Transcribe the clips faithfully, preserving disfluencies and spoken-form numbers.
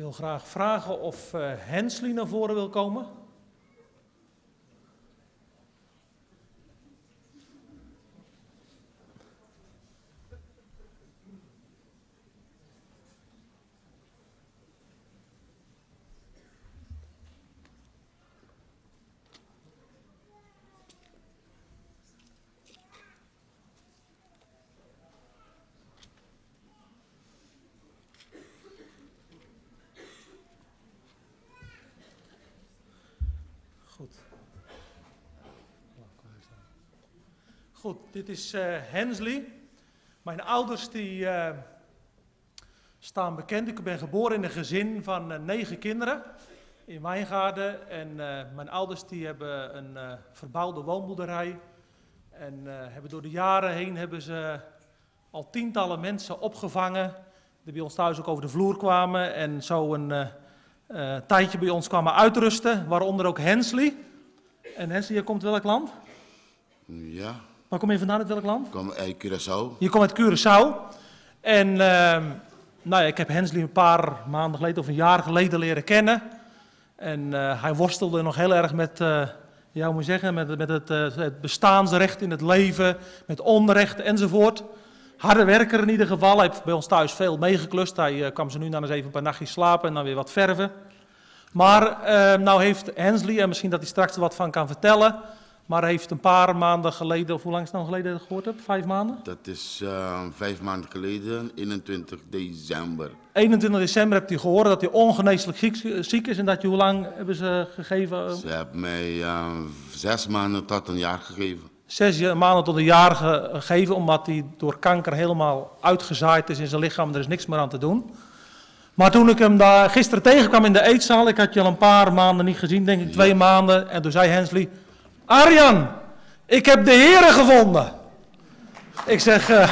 wil graag vragen of uh, Hensley naar voren wil komen. Goed. Goed, dit is uh, Hensley. Mijn ouders die uh, staan bekend. Ik ben geboren in een gezin van uh, negen kinderen in Wijngaarden. En uh, mijn ouders die hebben een uh, verbouwde woonboerderij. En uh, hebben door de jaren heen hebben ze al tientallen mensen opgevangen. Die bij ons thuis ook over de vloer kwamen. En zo een uh, uh, tijdje bij ons kwamen uitrusten. Waaronder ook Hensley. En Hensley, je komt welk land? Ja. Waar kom je vandaan, uit welk land? Ik kom uit Curaçao. Je komt uit Curaçao. En uh, nou ja, ik heb Hensley een paar maanden geleden of een jaar geleden leren kennen. En uh, hij worstelde nog heel erg met, uh, ja, hoe moet je zeggen, met, met het, uh, het bestaansrecht in het leven, met onrecht enzovoort. Harde werker in ieder geval. Hij heeft bij ons thuis veel meegeklust. Hij uh, kwam ze nu dan eens even een paar nachtjes slapen en dan weer wat verven. Maar uh, nou heeft Hensley, en misschien dat hij straks er wat van kan vertellen, maar hij heeft een paar maanden geleden, of hoe lang is het nou geleden dat je gehoord hebt? Vijf maanden? Dat is uh, vijf maanden geleden, eenentwintig december. eenentwintig december hebt u gehoord dat hij ongeneeslijk ziek, ziek is en dat je, hoe lang hebben ze gegeven? Ze hebben mij uh, zes maanden tot een jaar gegeven. Zes maanden tot een jaar gegeven, omdat hij door kanker helemaal uitgezaaid is in zijn lichaam. Er is niks meer aan te doen. Maar toen ik hem daar gisteren tegenkwam in de eetzaal, ik had je al een paar maanden niet gezien, denk ik twee ja. maanden. En toen zei Hensley, Arjan, ik heb de Heere gevonden. Ik zeg... Uh...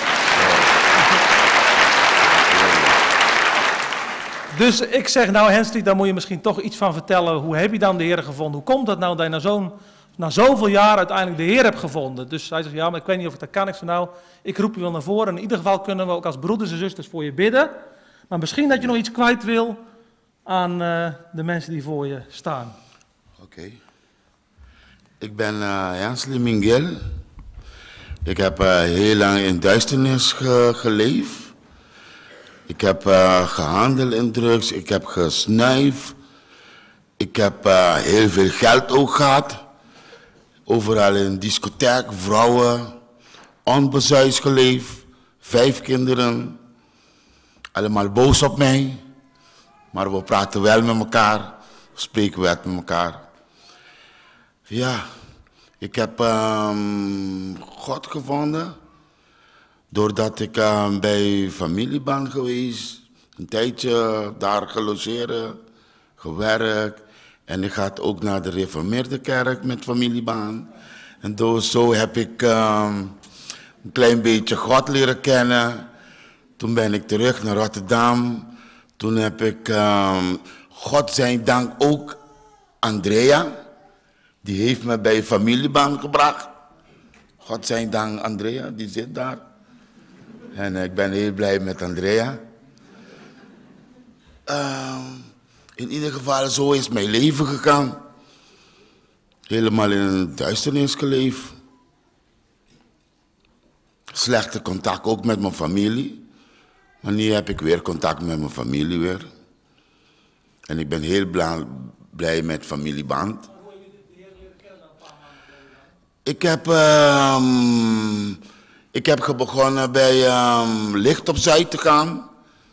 Dus ik zeg, nou Hensley, daar moet je misschien toch iets van vertellen. Hoe heb je dan de Heere gevonden? Hoe komt dat nou dat je na, zo'n, na zoveel jaar uiteindelijk de Heer hebt gevonden? Dus hij zegt, ja, maar ik weet niet of ik dat kan. Ik zeg, nou, ik roep je wel naar voren. En in ieder geval kunnen we ook als broeders en zusters voor je bidden. Maar misschien dat je nog iets kwijt wil aan uh, de mensen die voor je staan. Oké. Okay. Ik ben uh, Hensley Mingel. Ik heb uh, heel lang in duisternis ge geleefd. Ik heb uh, gehandeld in drugs, ik heb gesnuift. Ik heb uh, heel veel geld ook gehad. Overal in discotheek, vrouwen, onbezuisd geleefd. Vijf kinderen. Allemaal boos op mij. Maar we praten wel met elkaar. We spreken wel met elkaar. Ja, ik heb um, God gevonden. Doordat ik uh, bij familie ben geweest. Een tijdje daar gelogeerd, gewerkt. En ik ga ook naar de Reformeerde Kerk met familiebaan. En dus, zo heb ik um, een klein beetje God leren kennen. Toen ben ik terug naar Rotterdam. Toen heb ik, um, God zijn dank, ook Andrea. Die heeft me bij familiebaan gebracht. God zijn dank, Andrea, die zit daar. En ik ben heel blij met Andrea. Uh, in ieder geval, zo is mijn leven gegaan. Helemaal in een duisternis geleefd. Slechte contact ook met mijn familie. Maar nu heb ik weer contact met mijn familie weer. En ik ben heel blij, blij met familieband. Ik heb, uh, ik heb begonnen bij um, Licht op Zuid te gaan.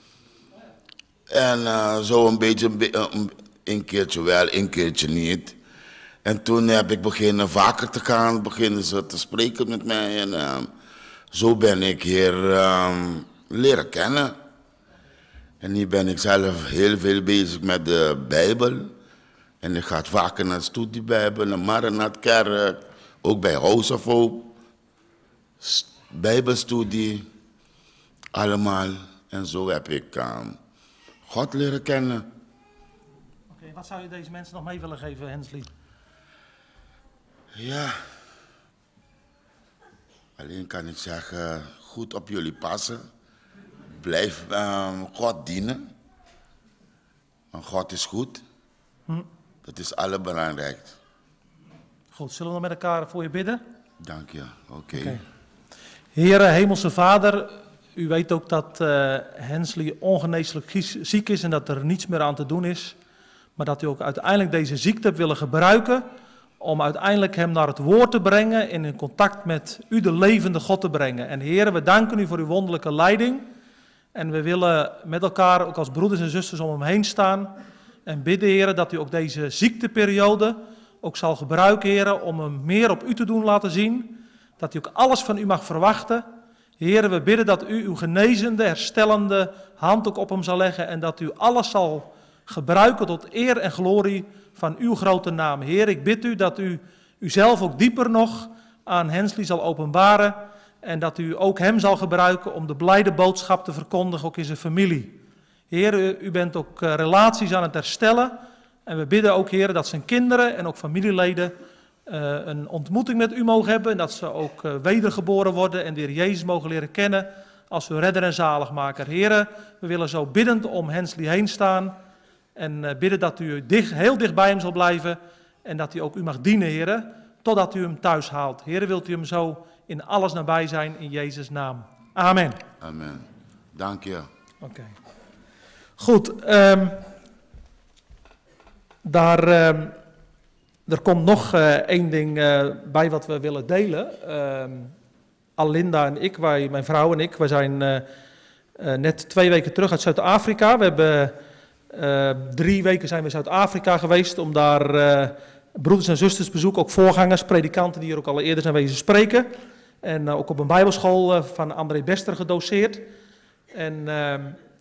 En uh, zo een beetje, een, een keertje wel, een keertje niet. En toen heb ik beginnen vaker te gaan, beginnen ze te spreken met mij. En uh, zo ben ik hier uh, leren kennen. En nu ben ik zelf heel veel bezig met de Bijbel. En ik ga vaker naar de studiebijbel, naar Maranatkerk. Ook bij House of Hope. Bijbelstudie. Allemaal. En zo heb ik uh, God leren kennen. Oké, okay, wat zou je deze mensen nog mee willen geven, Hensley? Ja. Alleen kan ik zeggen, goed op jullie passen. Blijf uh, God dienen. Maar God is goed. Hm. Dat is het allerbelangrijkste. Goed, zullen we met elkaar voor je bidden? Dank je. Oké. Okay. Okay. Heere, Hemelse Vader, u weet ook dat uh, Hensley ongeneeslijk ziek is en dat er niets meer aan te doen is. Maar dat u ook uiteindelijk deze ziekte hebt willen gebruiken om uiteindelijk hem naar het woord te brengen en in contact met u, de levende God, te brengen. En Heere, we danken u voor uw wonderlijke leiding. En we willen met elkaar, ook als broeders en zusters, om hem heen staan en bidden, Heere, dat u ook deze ziekteperiode ook zal gebruiken, Heere, om hem meer op u te doen laten zien. Dat u ook alles van u mag verwachten. Heere, we bidden dat u uw genezende, herstellende hand ook op hem zal leggen en dat u alles zal gebruiken tot eer en glorie van uw grote naam. Heer, ik bid u dat u uzelf ook dieper nog aan Hensley zal openbaren en dat u ook hem zal gebruiken om de blijde boodschap te verkondigen, ook in zijn familie. Heer, u, u bent ook uh, relaties aan het herstellen en we bidden ook, Heer, dat zijn kinderen en ook familieleden uh, een ontmoeting met u mogen hebben en dat ze ook uh, wedergeboren worden en de Heer Jezus mogen leren kennen als hun redder en zaligmaker. Heer, we willen zo biddend om Hensley heen staan en bidden dat u dicht, heel dicht bij hem zal blijven en dat hij ook u mag dienen, Heer, totdat u hem thuis haalt. Heer, wilt u hem zo in alles nabij zijn in Jezus' naam. Amen. Amen. Dank je. Oké. Okay. Goed, um, daar, um, er komt nog uh, één ding uh, bij wat we willen delen. Um, Alinda en ik, wij, mijn vrouw en ik, wij zijn uh, uh, net twee weken terug uit Zuid-Afrika. We hebben uh, drie weken zijn we in Zuid-Afrika geweest om daar uh, broeders en zusters bezoek, ook voorgangers, predikanten die hier ook al eerder zijn wezen spreken. En uh, ook op een bijbelschool uh, van André Bester gedoseerd. En uh,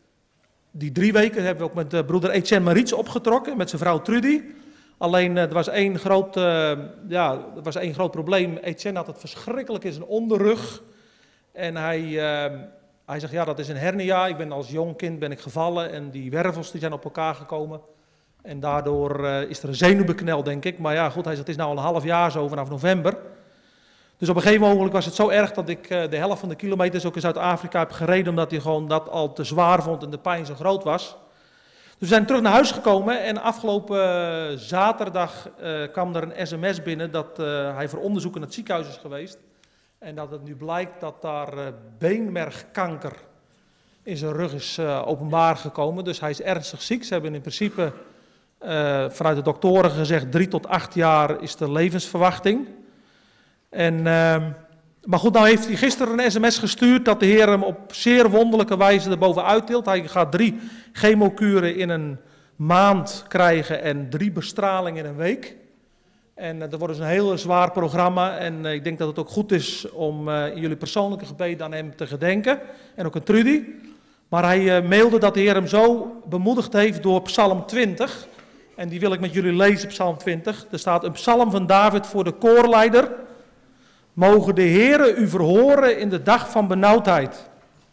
die drie weken hebben we ook met uh, broeder Etienne Maritz opgetrokken, met zijn vrouw Trudy. Alleen uh, er was één groot, uh, ja, er was één groot probleem. Etienne had het verschrikkelijk in zijn onderrug. En hij, uh, hij zegt, ja, dat is een hernia. Ik ben als jong kind ben ik gevallen en die wervels die zijn op elkaar gekomen. En daardoor uh, is er een zenuwbeknel, denk ik. Maar ja, goed, hij zegt, het is nou al een half jaar zo, vanaf november. Dus op een gegeven moment was het zo erg dat ik uh, de helft van de kilometers ook in Zuid-Afrika heb gereden, omdat hij gewoon dat al te zwaar vond en de pijn zo groot was. Dus we zijn terug naar huis gekomen en afgelopen uh, zaterdag uh, kwam er een sms binnen dat uh, hij voor onderzoek in het ziekenhuis is geweest. En dat het nu blijkt dat daar uh, beenmergkanker in zijn rug is uh, openbaar gekomen. Dus hij is ernstig ziek. Ze hebben in principe uh, vanuit de doktoren gezegd drie tot acht jaar is de levensverwachting. En, uh, maar goed, nou heeft hij gisteren een sms gestuurd dat de Heer hem op zeer wonderlijke wijze erbovenuit tilt. Hij gaat drie chemokuren in een maand krijgen en drie bestralingen in een week. En uh, dat wordt dus een heel zwaar programma en uh, ik denk dat het ook goed is om uh, in jullie persoonlijke gebeden aan hem te gedenken. En ook aan Trudy. Maar hij uh, mailde dat de Heer hem zo bemoedigd heeft door Psalm twintig. En die wil ik met jullie lezen, Psalm twintig. Er staat een psalm van David voor de koorleider. Mogen de Heere u verhoren in de dag van benauwdheid.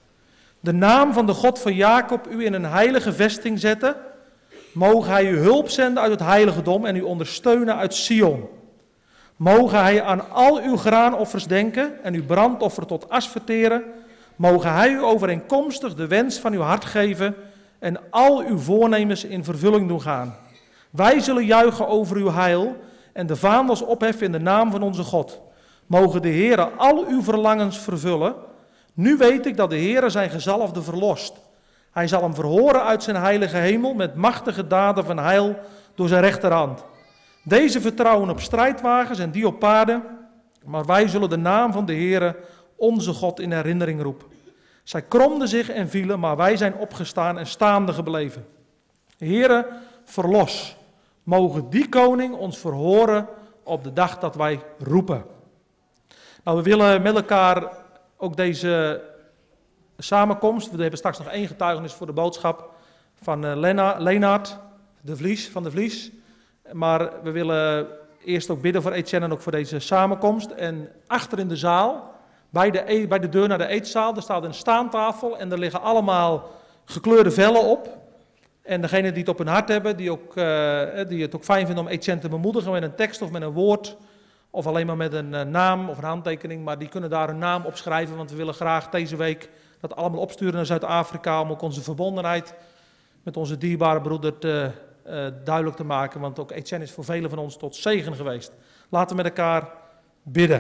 De naam van de God van Jacob u in een heilige vesting zetten. Mogen hij u hulp zenden uit het heiligdom en u ondersteunen uit Sion. Mogen hij aan al uw graanoffers denken en uw brandoffer tot as verteren. Mogen hij u overeenkomstig de wens van uw hart geven en al uw voornemens in vervulling doen gaan. Wij zullen juichen over uw heil en de vaandels opheffen in de naam van onze God. Mogen de Heere al uw verlangens vervullen. Nu weet ik dat de Heere zijn gezalfde verlost. Hij zal hem verhoren uit zijn heilige hemel met machtige daden van heil door zijn rechterhand. Deze vertrouwen op strijdwagens en die op paarden, maar wij zullen de naam van de Heere, onze God, in herinnering roepen. Zij kromden zich en vielen, maar wij zijn opgestaan en staande gebleven. Heere, verlos. Mogen die koning ons verhoren op de dag dat wij roepen. Nou, we willen met elkaar ook deze samenkomst, we hebben straks nog één getuigenis voor de boodschap van uh, Lena, Leenaert de Vlies, van de Vlies. Maar we willen eerst ook bidden voor Etienne en ook voor deze samenkomst. En achter in de zaal, bij de, bij de deur naar de eetzaal, er staat een staantafel en er liggen allemaal gekleurde vellen op. En degenen die het op hun hart hebben, die, ook, uh, die het ook fijn vinden om Etienne te bemoedigen met een tekst of met een woord, of alleen maar met een uh, naam of een handtekening, maar die kunnen daar een naam op schrijven, want we willen graag deze week dat allemaal opsturen naar Zuid-Afrika om ook onze verbondenheid met onze dierbare broeder te, uh, duidelijk te maken, want ook Etienne is voor velen van ons tot zegen geweest. Laten we met elkaar bidden.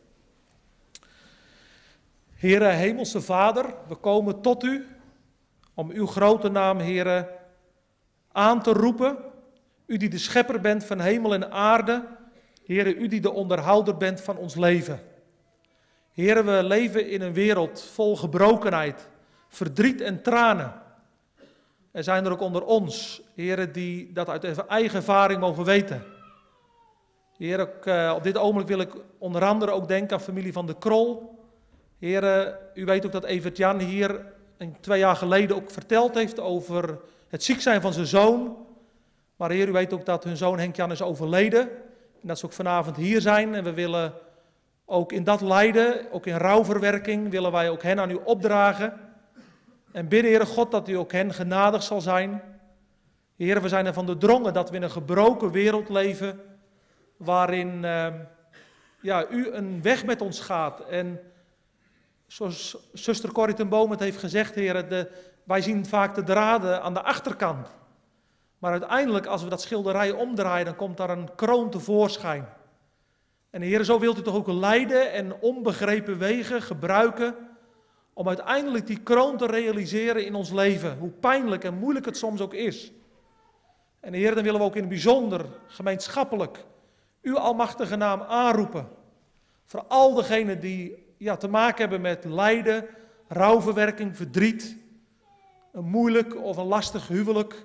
Heere, Hemelse Vader, we komen tot u om uw grote naam, Heere, aan te roepen. U die de schepper bent van hemel en aarde. Heere, u die de onderhouder bent van ons leven. Heere, we leven in een wereld vol gebrokenheid, verdriet en tranen. Er zijn er ook onder ons, Heere, die dat uit eigen ervaring mogen weten. Heere, ook, uh, op dit ogenblik wil ik onder andere ook denken aan familie van de Krol. Heere, u weet ook dat Evert-Jan hier een, twee jaar geleden ook verteld heeft over het ziek zijn van zijn zoon. Maar Heer, u weet ook dat hun zoon Henk-Jan is overleden. En dat ze ook vanavond hier zijn. En we willen ook in dat lijden, ook in rouwverwerking, willen wij ook hen aan u opdragen. En bidden, Heere God, dat u ook hen genadig zal zijn. Heer, we zijn ervan doordrongen dat we in een gebroken wereld leven, waarin uh, ja, u een weg met ons gaat. En zoals zuster Corrie ten Boom het heeft gezegd, Heer, de, wij zien vaak de draden aan de achterkant. Maar uiteindelijk, als we dat schilderij omdraaien, dan komt daar een kroon tevoorschijn. En Heer, zo wilt u toch ook lijden en onbegrepen wegen gebruiken om uiteindelijk die kroon te realiseren in ons leven. Hoe pijnlijk en moeilijk het soms ook is. En Heer, dan willen we ook in het bijzonder, gemeenschappelijk, uw almachtige naam aanroepen. Voor al degenen die ja, te maken hebben met lijden, rouwverwerking, verdriet, een moeilijk of een lastig huwelijk.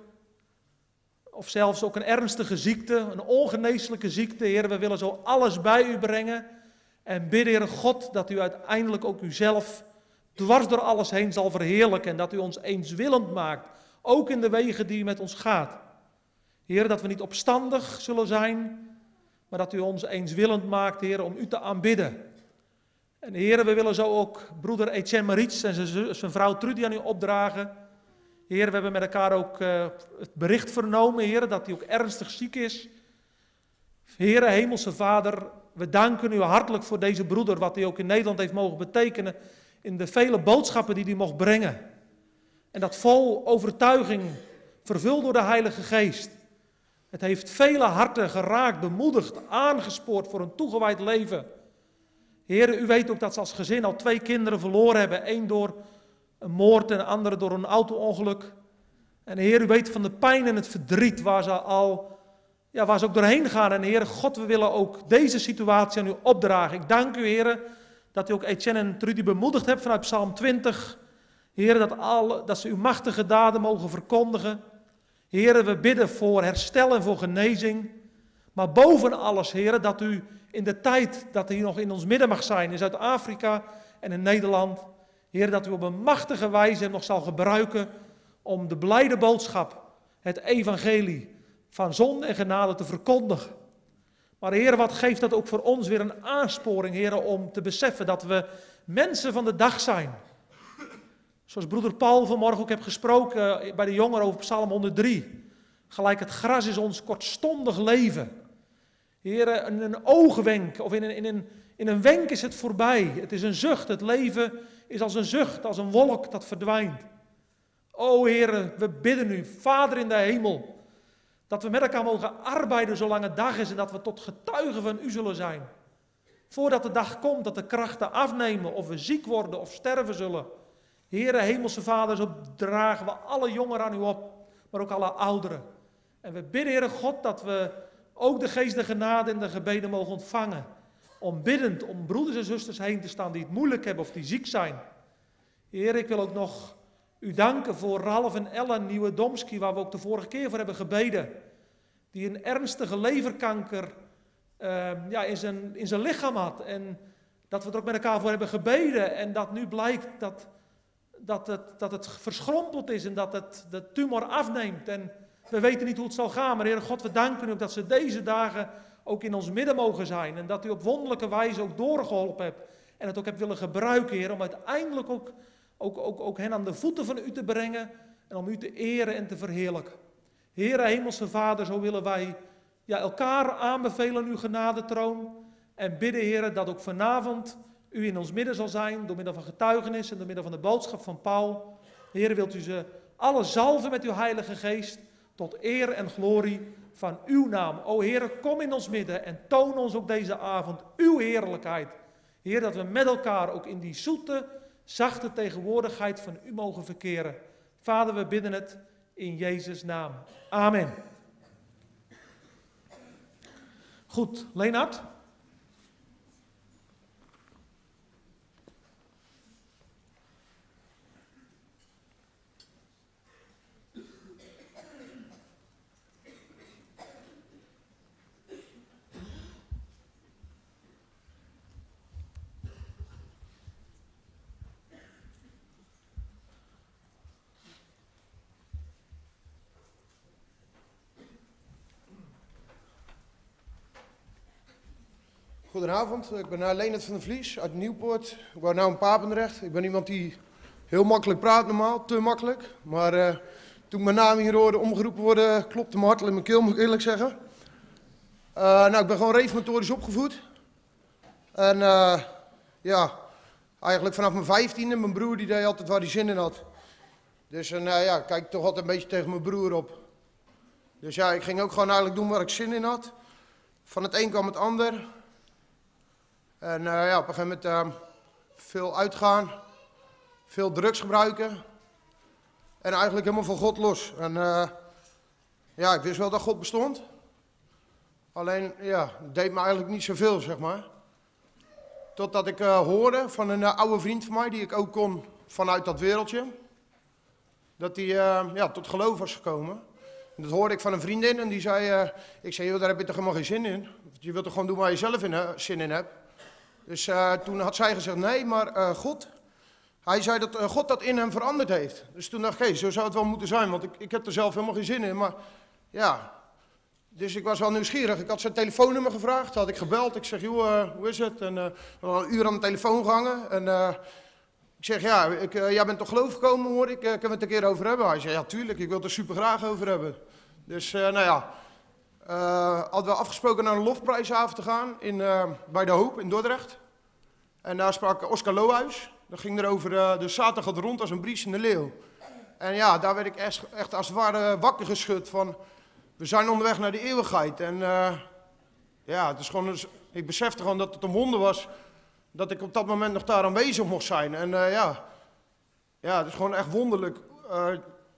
Of zelfs ook een ernstige ziekte, een ongeneeslijke ziekte. Heer, we willen zo alles bij u brengen. En bidden, Heer God, dat u uiteindelijk ook uzelf dwars door alles heen zal verheerlijken. En dat u ons eenswillend maakt, ook in de wegen die u met ons gaat. Heer, dat we niet opstandig zullen zijn, maar dat u ons eenswillend maakt, Heer, om u te aanbidden. En Heer, we willen zo ook broeder Etienne Maritz en zijn, zijn vrouw Trudy aan u opdragen. Heer, we hebben met elkaar ook uh, het bericht vernomen, Heer, dat hij ook ernstig ziek is. Heer, Hemelse Vader, we danken u hartelijk voor deze broeder, wat hij ook in Nederland heeft mogen betekenen, in de vele boodschappen die hij mocht brengen. En dat vol overtuiging, vervuld door de Heilige Geest. Het heeft vele harten geraakt, bemoedigd, aangespoord voor een toegewijd leven. Heer, u weet ook dat ze als gezin al twee kinderen verloren hebben. Eén door een moord en de andere door een auto-ongeluk. En Heer, u weet van de pijn en het verdriet waar ze al, ja, waar ze ook doorheen gaan. En Heer, God, we willen ook deze situatie aan u opdragen. Ik dank u, Heer, dat u ook Etienne en Trudy bemoedigd hebt vanuit Psalm twintig. Heer, dat, alle, dat ze uw machtige daden mogen verkondigen. Heer, we bidden voor herstel en voor genezing. Maar boven alles, Heer, dat u in de tijd dat u nog in ons midden mag zijn, in Zuid-Afrika en in Nederland, Heer, dat u op een machtige wijze hem nog zal gebruiken om de blijde boodschap, het evangelie van zonde en genade te verkondigen. Maar Heer, wat geeft dat ook voor ons weer een aansporing, Heer, om te beseffen dat we mensen van de dag zijn. Zoals broeder Paul vanmorgen ook heeft gesproken bij de jongeren over Psalm honderddrie. Gelijk het gras is ons kortstondig leven. Heer, in een oogwenk of in een, in, een, in een wenk is het voorbij. Het is een zucht. Het leven is als een zucht, als een wolk dat verdwijnt. O Heer, we bidden u, Vader in de hemel, dat we met elkaar mogen arbeiden zolang het dag is en dat we tot getuigen van u zullen zijn. Voordat de dag komt dat de krachten afnemen of we ziek worden of sterven zullen. Heere, Hemelse Vader, zo dragen we alle jongeren aan u op, maar ook alle ouderen. En we bidden, Heere God, dat we ook de geest de genade en de gebeden mogen ontvangen. Om biddend om broeders en zusters heen te staan die het moeilijk hebben of die ziek zijn. Heer, ik wil ook nog u danken voor Ralf en Ellen Nieuwe-Domski, waar we ook de vorige keer voor hebben gebeden. Die een ernstige leverkanker uh, ja, in, zijn, in zijn lichaam had. En dat we er ook met elkaar voor hebben gebeden. En dat nu blijkt dat, dat, het, dat het verschrompeld is en dat het, de tumor afneemt. En we weten niet hoe het zal gaan. Maar Heer God, we danken u ook dat ze deze dagen ook in ons midden mogen zijn. En dat u op wonderlijke wijze ook doorgeholpen hebt. En het ook hebt willen gebruiken, Heer, om uiteindelijk ook, ook, ook, ook hen aan de voeten van u te brengen. En om u te eren en te verheerlijken. Heer, Hemelse Vader, zo willen wij ja, elkaar aanbevelen uw genadetroon. En bidden, Heer, dat ook vanavond u in ons midden zal zijn. Door middel van getuigenis en door middel van de boodschap van Paul. Heer, wilt u ze alle zalven met uw Heilige Geest, tot eer en glorie van uw naam. O Heere, kom in ons midden en toon ons ook deze avond uw heerlijkheid. Heer, dat we met elkaar ook in die zoete, zachte tegenwoordigheid van u mogen verkeren. Vader, we bidden het in Jezus' naam. Amen. Goed, Leenhard. Goedenavond, ik ben uh, Leonard van der Vlies uit Nieuwpoort. Ik woon nu in Papendrecht. Ik ben iemand die heel makkelijk praat normaal, te makkelijk. Maar uh, toen ik mijn naam hier hoorde omgeroepen worden, klopte mijn hart in mijn keel, moet ik eerlijk zeggen. Uh, nou, ik ben gewoon reformatorisch opgevoed. En uh, ja, eigenlijk vanaf mijn vijftiende, mijn broer die deed altijd waar hij zin in had. Dus en, uh, ja, kijk toch altijd een beetje tegen mijn broer op. Dus ja, ik ging ook gewoon eigenlijk doen waar ik zin in had. Van het een kwam het ander. En uh, ja, op een gegeven moment uh, veel uitgaan, veel drugs gebruiken en eigenlijk helemaal van God los. En uh, ja, ik wist wel dat God bestond, alleen ja, het deed me eigenlijk niet zoveel, zeg maar. Totdat ik uh, hoorde van een uh, oude vriend van mij, die ik ook kon vanuit dat wereldje, dat hij uh, ja, tot geloof was gekomen. En dat hoorde ik van een vriendin en die zei, uh, ik zei, joh, daar heb je toch helemaal geen zin in? Je wilt toch gewoon doen waar je zelf in, uh, zin in hebt? Dus uh, toen had zij gezegd, nee, maar uh, God, hij zei dat uh, God dat in hem veranderd heeft. Dus toen dacht ik, hé, hey, zo zou het wel moeten zijn, want ik, ik heb er zelf helemaal geen zin in. Maar ja, dus ik was wel nieuwsgierig. Ik had zijn telefoonnummer gevraagd, had ik gebeld. Ik zeg, joh, uh, hoe is het? En uh, we hadden een uur aan de telefoon gehangen. En uh, ik zeg, ja, ik, uh, jij bent toch geloof gekomen, hoor ik. Uh, kunnen we het een keer over hebben? Hij zei, ja, tuurlijk, ik wil het er super graag over hebben. Dus, uh, nou ja, uh, hadden we afgesproken naar een lofprijsavond te gaan in, uh, bij De Hoop in Dordrecht. En daar sprak Oscar Lohuis. Dat ging erover, uh, de Satan gaat rond als een briesende leeuw. En ja, daar werd ik echt, echt als het ware wakker geschud van, we zijn onderweg naar de eeuwigheid. En uh, ja, het is gewoon, ik besefte gewoon dat het een wonder was dat ik op dat moment nog daar aanwezig mocht zijn. En uh, ja, ja, het is gewoon echt wonderlijk uh,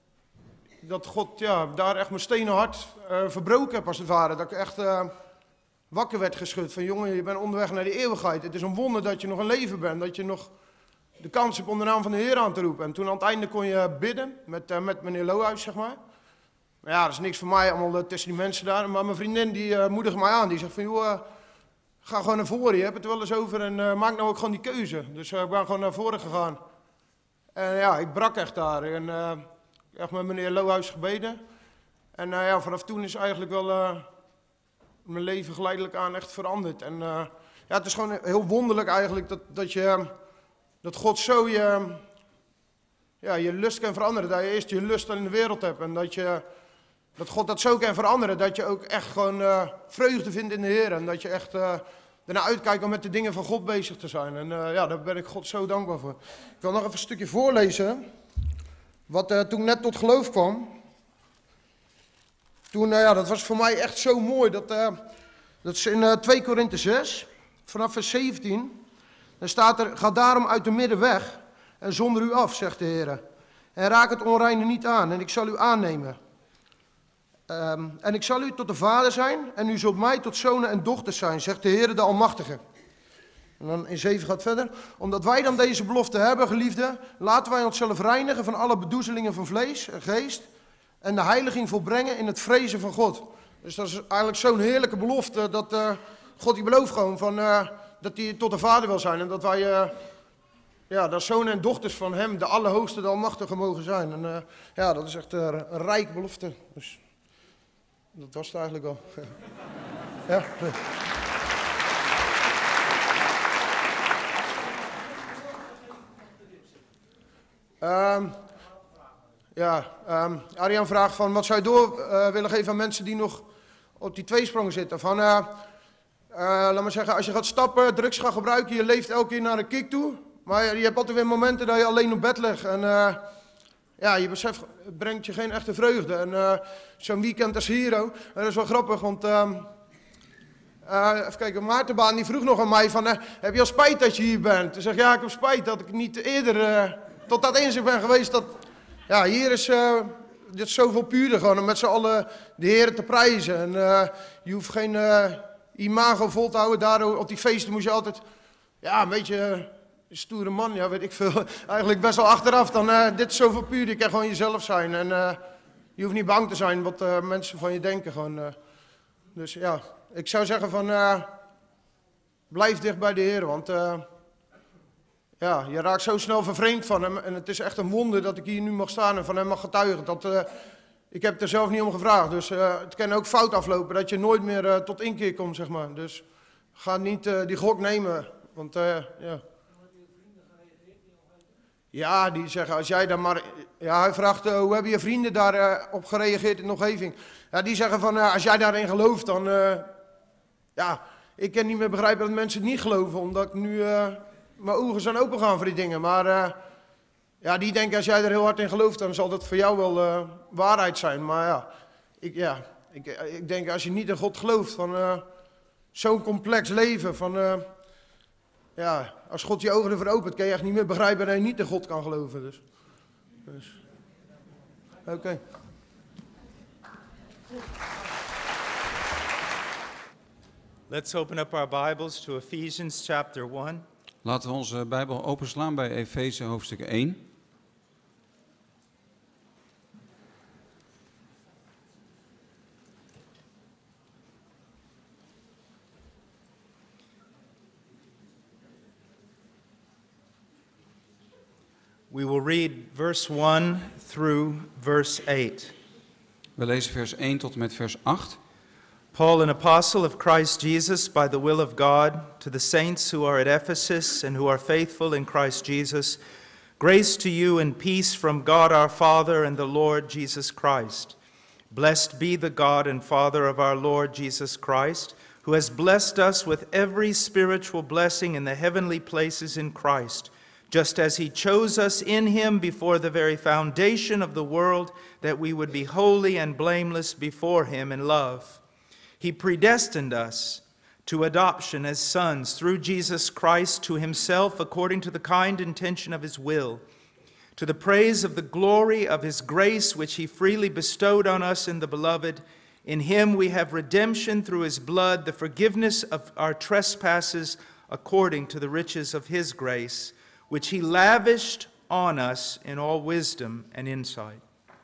dat God ja, daar echt mijn stenen hart uh, verbroken heb als het ware. Dat ik echt uh, wakker werd geschud van, jongen, je bent onderweg naar de eeuwigheid. Het is een wonder dat je nog in leven bent, dat je nog de kans hebt om de naam van de Heer aan te roepen. En toen aan het einde kon je bidden met, uh, met meneer Lohuis, zeg maar. Maar ja, dat is niks voor mij, allemaal uh, tussen die mensen daar. Maar mijn vriendin, die uh, moedigt mij aan. Die zegt van, joh, uh, ga gewoon naar voren. Je hebt het er wel eens over en uh, maak nou ook gewoon die keuze. Dus uh, ik ben gewoon naar voren gegaan. En ja, ik brak echt daar. En uh, echt met meneer Lohuis gebeden. En uh, ja, vanaf toen is eigenlijk wel uh, mijn leven geleidelijk aan echt veranderd. En uh, ja, het is gewoon heel wonderlijk eigenlijk dat, dat je... Dat God zo je, ja, je lust kan veranderen. Dat je eerst je lust in de wereld hebt. En dat, je, dat God dat zo kan veranderen. Dat je ook echt gewoon uh, vreugde vindt in de Heer. En dat je echt uh, ernaar uitkijkt om met de dingen van God bezig te zijn. En uh, ja, daar ben ik God zo dankbaar voor. Ik wil nog even een stukje voorlezen. Wat uh, toen ik net tot geloof kwam. Toen, uh, ja, dat was voor mij echt zo mooi. Dat, uh, dat is in uh, twee Korinthe zes, vanaf vers zeventien... Dan staat er, ga daarom uit de midden weg en zonder u af, zegt de Heer. En raak het onreine niet aan en ik zal u aannemen. Um, en ik zal u tot de vader zijn en u zult mij tot zonen en dochters zijn, zegt de Heer de Almachtige. En dan in zeven gaat verder. Omdat wij dan deze belofte hebben, geliefden, laten wij onszelf reinigen van alle bedoezelingen van vlees en geest en de heiliging volbrengen in het vrezen van God. Dus dat is eigenlijk zo'n heerlijke belofte dat uh, God die belooft gewoon van... Uh, dat hij tot de vader wil zijn en dat wij, uh, ja, dat zonen en dochters van hem, de Allerhoogste, de Almachtige mogen zijn. En uh, ja, dat is echt uh, een rijke belofte. Dus dat was het eigenlijk al. Ja. Um, ja, um, Arjan vraagt van, wat zou je door uh, willen geven aan mensen die nog op die tweesprong zitten? Van... Uh, Uh, laat maar zeggen, als je gaat stappen, drugs gaat gebruiken, je leeft elke keer naar een kick toe. Maar je, je hebt altijd weer momenten dat je alleen op bed ligt. En uh, ja, je beseft, het brengt je geen echte vreugde. En uh, zo'n weekend als Hero, dat is wel grappig, want uh, uh, even kijken, Maartenbaan die vroeg nog aan mij van, uh, heb je al spijt dat je hier bent? Toen zeg ik, ja, ik heb spijt dat ik niet eerder uh, tot dat inzicht ben geweest dat, ja, hier is, uh, dit is zoveel puurder gewoon om met z'n allen de Heer te prijzen. En uh, je hoeft geen uh, imago vol te houden, daardoor op die feesten moest je altijd, ja, een beetje... Uh, stoere man, ja, weet ik veel. Eigenlijk best wel achteraf dan, uh, dit is zoveel puur, je kan gewoon jezelf zijn. En uh, je hoeft niet bang te zijn wat uh, mensen van je denken. Gewoon, uh. Dus ja, ik zou zeggen van, uh, blijf dicht bij de Heer, want uh, ja, je raakt zo snel vervreemd van hem. En het is echt een wonder dat ik hier nu mag staan en van hem mag getuigen. Dat, uh, ik heb er zelf niet om gevraagd, dus uh, het kan ook fout aflopen, dat je nooit meer uh, tot inkeer komt, zeg maar. Dus ga niet uh, die gok nemen, want uh, ja... Ja, die zeggen, als jij dan maar... Ja, hij vraagt, uh, hoe hebben je vrienden daarop uh, op gereageerd in de omgeving? Ja, die zeggen van, uh, als jij daarin gelooft, dan... Uh, ja, ik kan niet meer begrijpen dat mensen het niet geloven, omdat ik nu... Uh, mijn ogen zijn open gaan voor die dingen. Maar uh, ja, die denken, als jij er heel hard in gelooft, dan zal dat voor jou wel uh, waarheid zijn. Maar ja, ik, ja ik, ik denk, als je niet in God gelooft, van uh, zo'n complex leven, van... Uh, Ja, als God je ogen ervoor opent, kan je echt niet meer begrijpen dat je niet in God kan geloven. Dus, dus. Oké. Okay. Let's open up our Bibles to Ephesians chapter one. Laten we onze Bijbel openslaan bij Efeze hoofdstuk één. We will read verse one through verse eight. We lezen vers één tot en met vers acht. Paul, an apostle of Christ Jesus, by the will of God, to the saints who are at Ephesus and who are faithful in Christ Jesus, grace to you and peace from God our Father and the Lord Jesus Christ. Blessed be the God and Father of our Lord Jesus Christ, who has blessed us with every spiritual blessing in the heavenly places in Christ, just as he chose us in him before the very foundation of the world, that we would be holy and blameless before him in love. He predestined us to adoption as sons through Jesus Christ to himself according to the kind intention of his will, to the praise of the glory of his grace which he freely bestowed on us in the Beloved. In him we have redemption through his blood, the forgiveness of our trespasses according to the riches of his grace, which he lavished on us in all wisdom and insight.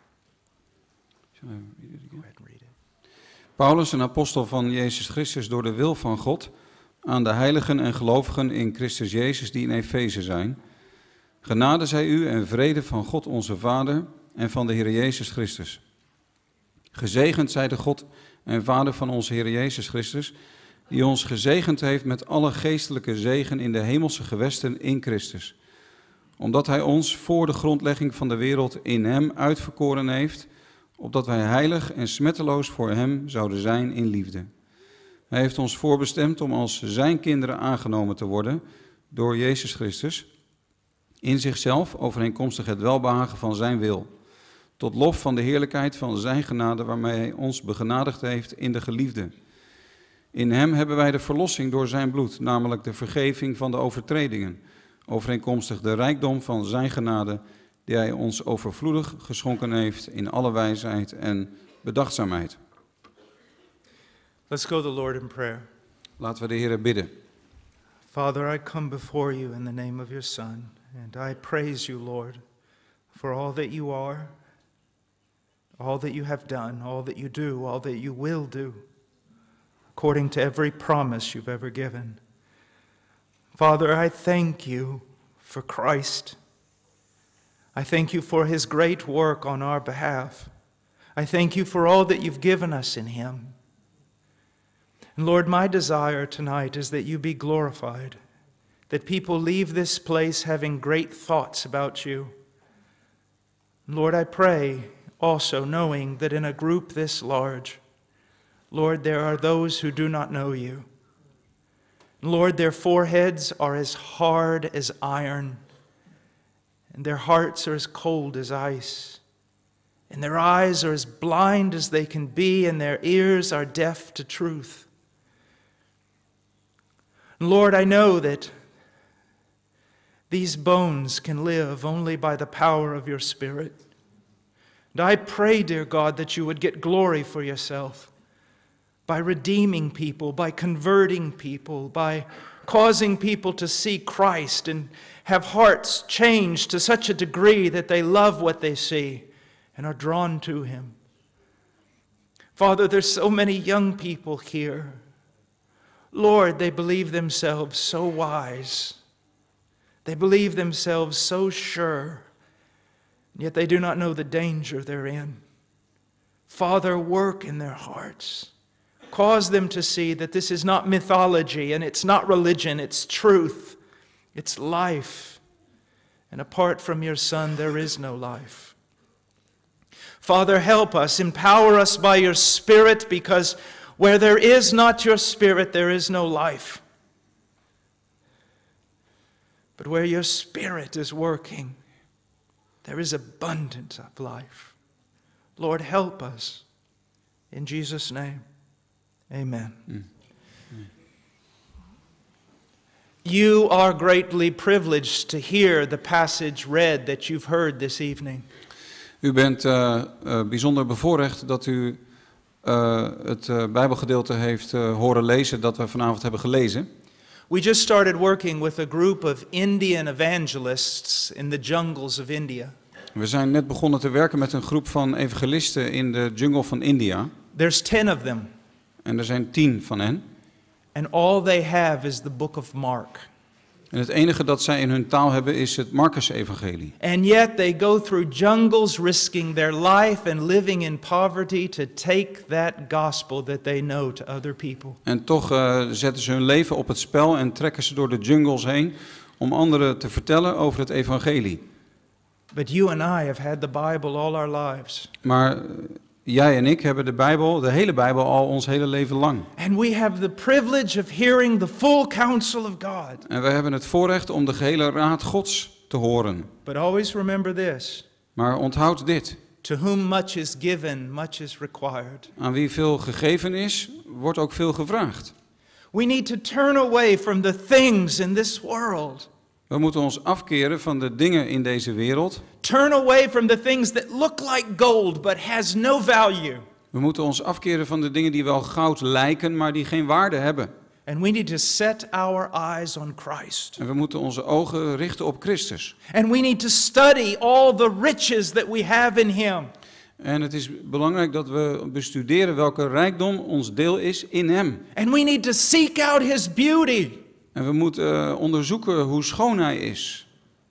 Go ahead and read it. Paulus, een apostel van Jezus Christus door de wil van God, aan de heiligen en gelovigen in Christus Jezus die in Efeze zijn. Genade zij u en vrede van God onze Vader en van de Heer Jezus Christus. Gezegend zij de God en Vader van onze Heer Jezus Christus, die ons gezegend heeft met alle geestelijke zegen in de hemelse gewesten in Christus. Omdat hij ons voor de grondlegging van de wereld in hem uitverkoren heeft, opdat wij heilig en smetteloos voor hem zouden zijn in liefde. Hij heeft ons voorbestemd om als zijn kinderen aangenomen te worden door Jezus Christus, in zichzelf overeenkomstig het welbehagen van zijn wil, tot lof van de heerlijkheid van zijn genade waarmee hij ons begenadigd heeft in de geliefde. In hem hebben wij de verlossing door zijn bloed, namelijk de vergeving van de overtredingen, overeenkomstig de rijkdom van zijn genade, die hij ons overvloedig geschonken heeft in alle wijsheid en bedachtzaamheid. Let's go to the Lord in prayer. Laten we de Heer bidden. Father, I come before you in the name of your Son, and I praise you, Lord, for all that you are, all that you have done, all that you do, all that you will do, according to every promise you've ever given. Father, I thank you for Christ. I thank you for his great work on our behalf. I thank you for all that you've given us in him. And Lord, my desire tonight is that you be glorified, that people leave this place having great thoughts about you. Lord, I pray also knowing that in a group this large, Lord, there are those who do not know you. Lord, their foreheads are as hard as iron, and their hearts are as cold as ice, and their eyes are as blind as they can be, and their ears are deaf to truth. Lord, I know that these bones can live only by the power of your Spirit. And I pray, dear God, that you would get glory for yourself by redeeming people, by converting people, by causing people to see Christ and have hearts changed to such a degree that they love what they see and are drawn to him. Father, there's so many young people here. Lord, they believe themselves so wise. They believe themselves so sure, and yet they do not know the danger they're in. Father, work in their hearts. Cause them to see that this is not mythology and it's not religion, it's truth, it's life. And apart from your Son, there is no life. Father, help us, empower us by your Spirit, because where there is not your Spirit, there is no life. But where your Spirit is working, there is abundance of life. Lord, help us. In Jesus' name, amen. Mm. Mm. You are greatly privileged to hear the passage read that you've heard this evening. U bent uh, uh, bijzonder bevoorrecht dat u uh, het uh, Bijbelgedeelte heeft uh, horen lezen dat we vanavond hebben gelezen. We just started working with a group of Indian evangelists in the jungles of India. We zijn net begonnen te werken met een groep van evangelisten in de jungle van India. There's ten of them. En er zijn tien van hen. And all they have is the book of Mark. En het enige dat zij in hun taal hebben is het Marcus-evangelie. And yet they go through jungles risking their life and living in poverty to take that gospel that they know to other people. En toch uh, zetten ze hun leven op het spel en trekken ze door de jungles heen om anderen te vertellen over het evangelie. But you and I have had the Bible all our lives. Maar jij en ik hebben de Bijbel, de hele Bijbel al ons hele leven lang. And we have the privilege of hearing the full counsel of God. En wij hebben het voorrecht om de gehele raad Gods te horen. But always remember this. Maar onthoud dit. To whom much is given, much is required. Aan wie veel gegeven is, wordt ook veel gevraagd. We need to turn away from the things in this world. We moeten ons afkeren van de dingen in deze wereld. Turn away from the things that look like gold but has no value. We moeten ons afkeren van de dingen die wel goud lijken, maar die geen waarde hebben. And we need to set our eyes on Christ. En we moeten onze ogen richten op Christus. And we need to study all the riches that we have in him. En het is belangrijk dat we bestuderen welke rijkdom ons deel is in hem. And we need to seek out his beauty. En we moeten uh, onderzoeken hoe schoon hij is.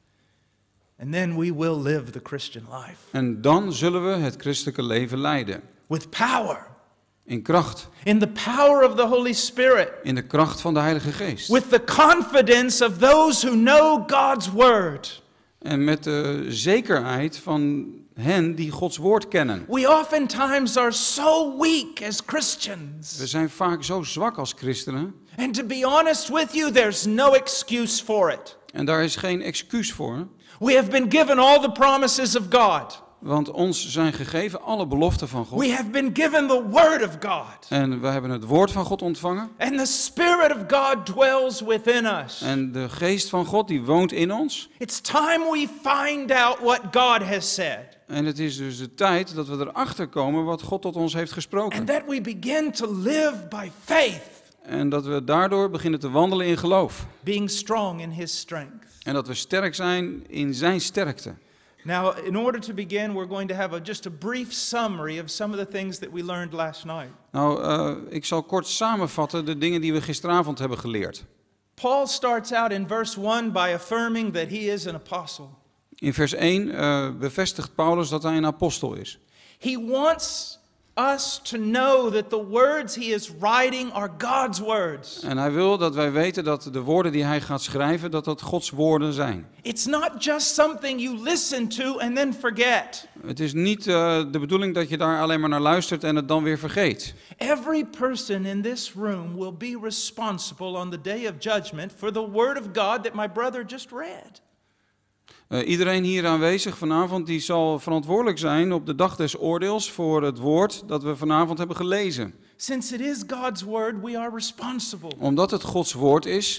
And then we will live the Christian life. En dan zullen we het christelijke leven leiden. With power. In kracht. In the power of the Holy Spirit. In de kracht van de Heilige Geest. With the confidence of those who know God's word. En met de zekerheid van hen die Gods woord kennen. We oftentimes are so weak as Christians. We zijn vaak zo zwak als christenen. And to be honest with you, there's no excuse for it. En daar is geen excuus voor. We have been given all the promises of God. Want ons zijn gegeven alle beloften van God. We have been given the word of God. En we hebben het woord van God ontvangen. And the Spirit of God dwells within us. En de geest van God die woont in ons. It's time we find out what God has said. En het is dus de tijd dat we erachter komen wat God tot ons heeft gesproken. And that we begin to live by faith. En dat we daardoor beginnen te wandelen in geloof. Being strong in his strength. En dat we sterk zijn in zijn sterkte. Now, in order to begin, we're going to have a, just a brief summary of some of the things that we learned last night. Nou, uh, ik zal kort samenvatten de dingen die we gisteravond hebben geleerd. Paul starts out in verse one by affirming that he is an apostle. In vers één uh, bevestigt Paulus dat hij een apostel is. He wants us to know that the words he is writing are God's words. En hij wil dat wij weten dat de woorden die hij gaat schrijven, dat dat Gods woorden zijn. It's not just something you listen to and then forget. Het is niet uh, de bedoeling dat je daar alleen maar naar luistert en het dan weer vergeet. Every person in this room will be responsible on the day of judgment for the word of God that my brother just read. Uh, iedereen hier aanwezig vanavond die zal verantwoordelijk zijn op de dag des oordeels voor het woord dat we vanavond hebben gelezen. Since it is God's word, we are responsible. Omdat het Gods woord is,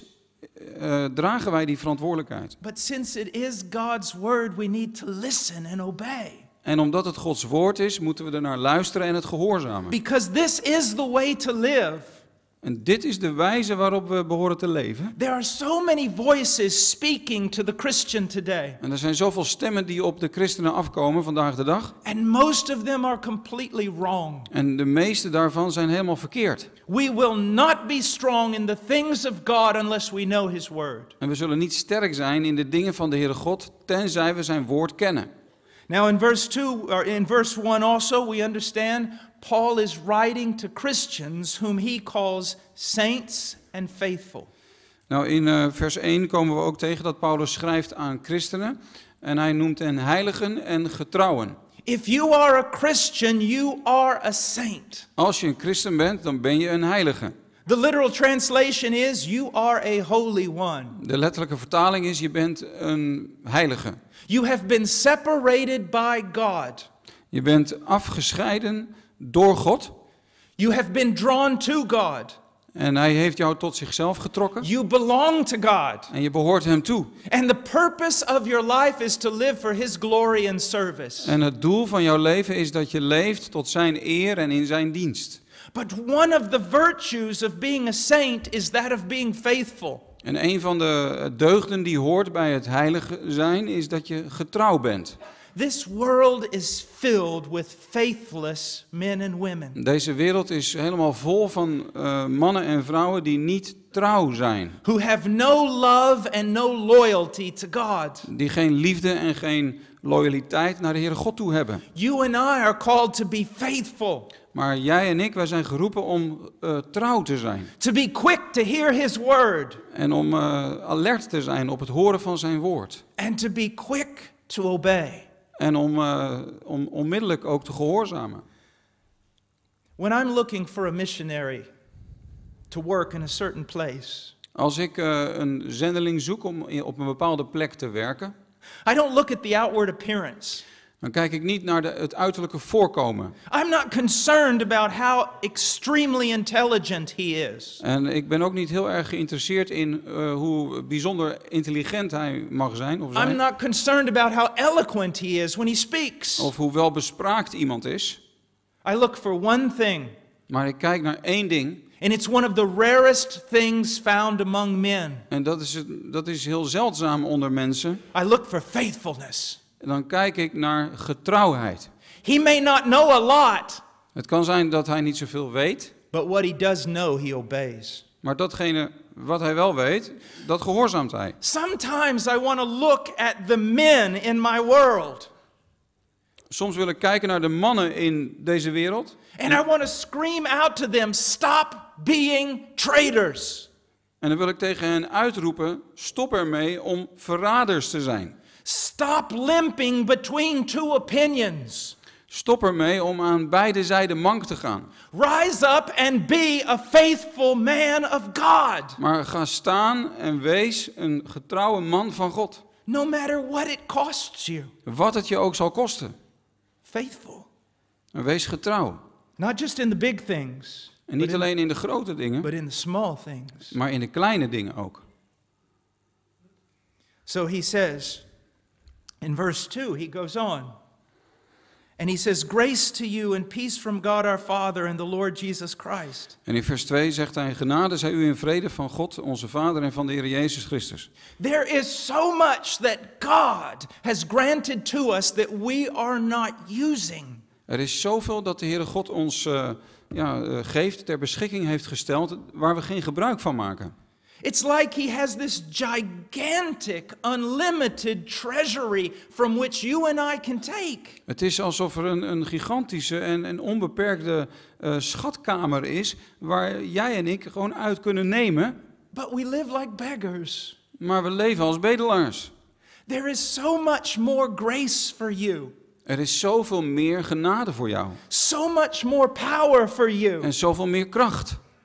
uh, dragen wij die verantwoordelijkheid. But since it is God's word, we need to listen and obey. En omdat het Gods woord is, moeten we ernaar luisteren en het gehoorzamen. Because this is the way to live. En dit is de wijze waarop we behoren te leven. There are so many voices speaking to the Christian today. En er zijn zoveel stemmen die op de christenen afkomen vandaag de dag. And most of them are completely wrong. En de meeste daarvan zijn helemaal verkeerd. We will not be strong in the things of God unless we know his word. En we zullen niet sterk zijn in de dingen van de Heere God, tenzij we zijn woord kennen. Now in verse two, or in verse one also, we understand Paul is writing to Christians whom he calls saints and faithful. Nou, in uh, vers één komen we ook tegen dat Paulus schrijft aan christenen en hij noemt hen heiligen en getrouwen. If you are a Christian, you are a saint. Als je een christen bent, dan ben je een heilige. The literal translation is, you are a holy one. De letterlijke vertaling is, je bent een heilige. You have been separated by God. Je bent afgescheiden door God. You have been drawn to God. En hij heeft jou tot zichzelf getrokken. You belong to God. En je behoort hem toe. And the purpose of your life is to live for his glory and service. En het doel van jouw leven is dat je leeft tot zijn eer en in zijn dienst. But one of the virtues of being a saint is that of being faithful. En een van de deugden die hoort bij het heilige zijn is dat je getrouw bent. This world is filled with faithless men and women. Deze wereld is helemaal vol van uh, mannen en vrouwen die niet trouw zijn. Who have no love and no loyalty to God. Die geen liefde en geen loyaliteit naar de Heere God toe hebben. You and I are called to be faithful. Maar jij en ik, wij zijn geroepen om uh, trouw te zijn. To be quick to hear his word. En om uh, alert te zijn op het horen van zijn woord. And to be quick to obey. En om, uh, om onmiddellijk ook te gehoorzamen. When I'm looking for a missionary to work in a certain place. Als ik uh, een zendeling zoek om op een bepaalde plek te werken. I don't look at the outward appearance. Dan kijk ik niet naar de, het uiterlijke voorkomen. I'm not concerned about how extremely intelligent he is. En ik ben ook niet heel erg geïnteresseerd in uh, hoe bijzonder intelligent hij mag zijn of zijn. I'm not concerned about how eloquent he is when he speaks. Of hoe welbespraakt iemand is. I look for one thing. Maar ik kijk naar één ding. And it's one of the rarest things found among men. En dat is, het, dat is heel zeldzaam onder mensen. I look for faithfulness. En dan kijk ik naar getrouwheid. He may not know a lot. Het kan zijn dat hij niet zoveel weet. But what he does know, he obeys. Maar datgene wat hij wel weet, dat gehoorzaamt hij. Sometimes I want to look at the men in my world. Soms wil ik kijken naar de mannen in deze wereld. And I want to scream out to them, stop being traitors. En dan wil ik tegen hen uitroepen, stop ermee om verraders te zijn. Stop limping between two opinions. Stop ermee om aan beide zijden mank te gaan. Rise up and be a faithful man of God. Maar ga staan en wees een getrouwe man van God. No matter what it costs you. Wat het je ook zal kosten. Faithful. En wees getrouw. Not just in the big things. En niet alleen in de grote dingen, but in the small things. maar in de kleine dingen ook. So he says, in verse two, he goes on. And he says, grace to you and peace from God our Father and the Lord Jesus Christ. En in vers twee zegt hij, genade zij u in vrede van God, onze Vader en van de Heer Jezus Christus. There is so much that God has granted to us that we are not using. Er is zoveel dat de Heere God ons uh, ja, uh, geeft, ter beschikking heeft gesteld, waar we geen gebruik van maken. It's like he has this gigantic, unlimited treasury from which you and I can take. Het is alsof er een, een gigantische en, en onbeperkte uh, schatkamer is, waar jij en ik gewoon uit kunnen nemen. But we live like beggars. Maar we leven als bedelaars. There is so much more grace for you. Er is zoveel meer genade voor jou. So much more power for you. En zoveel meer kracht.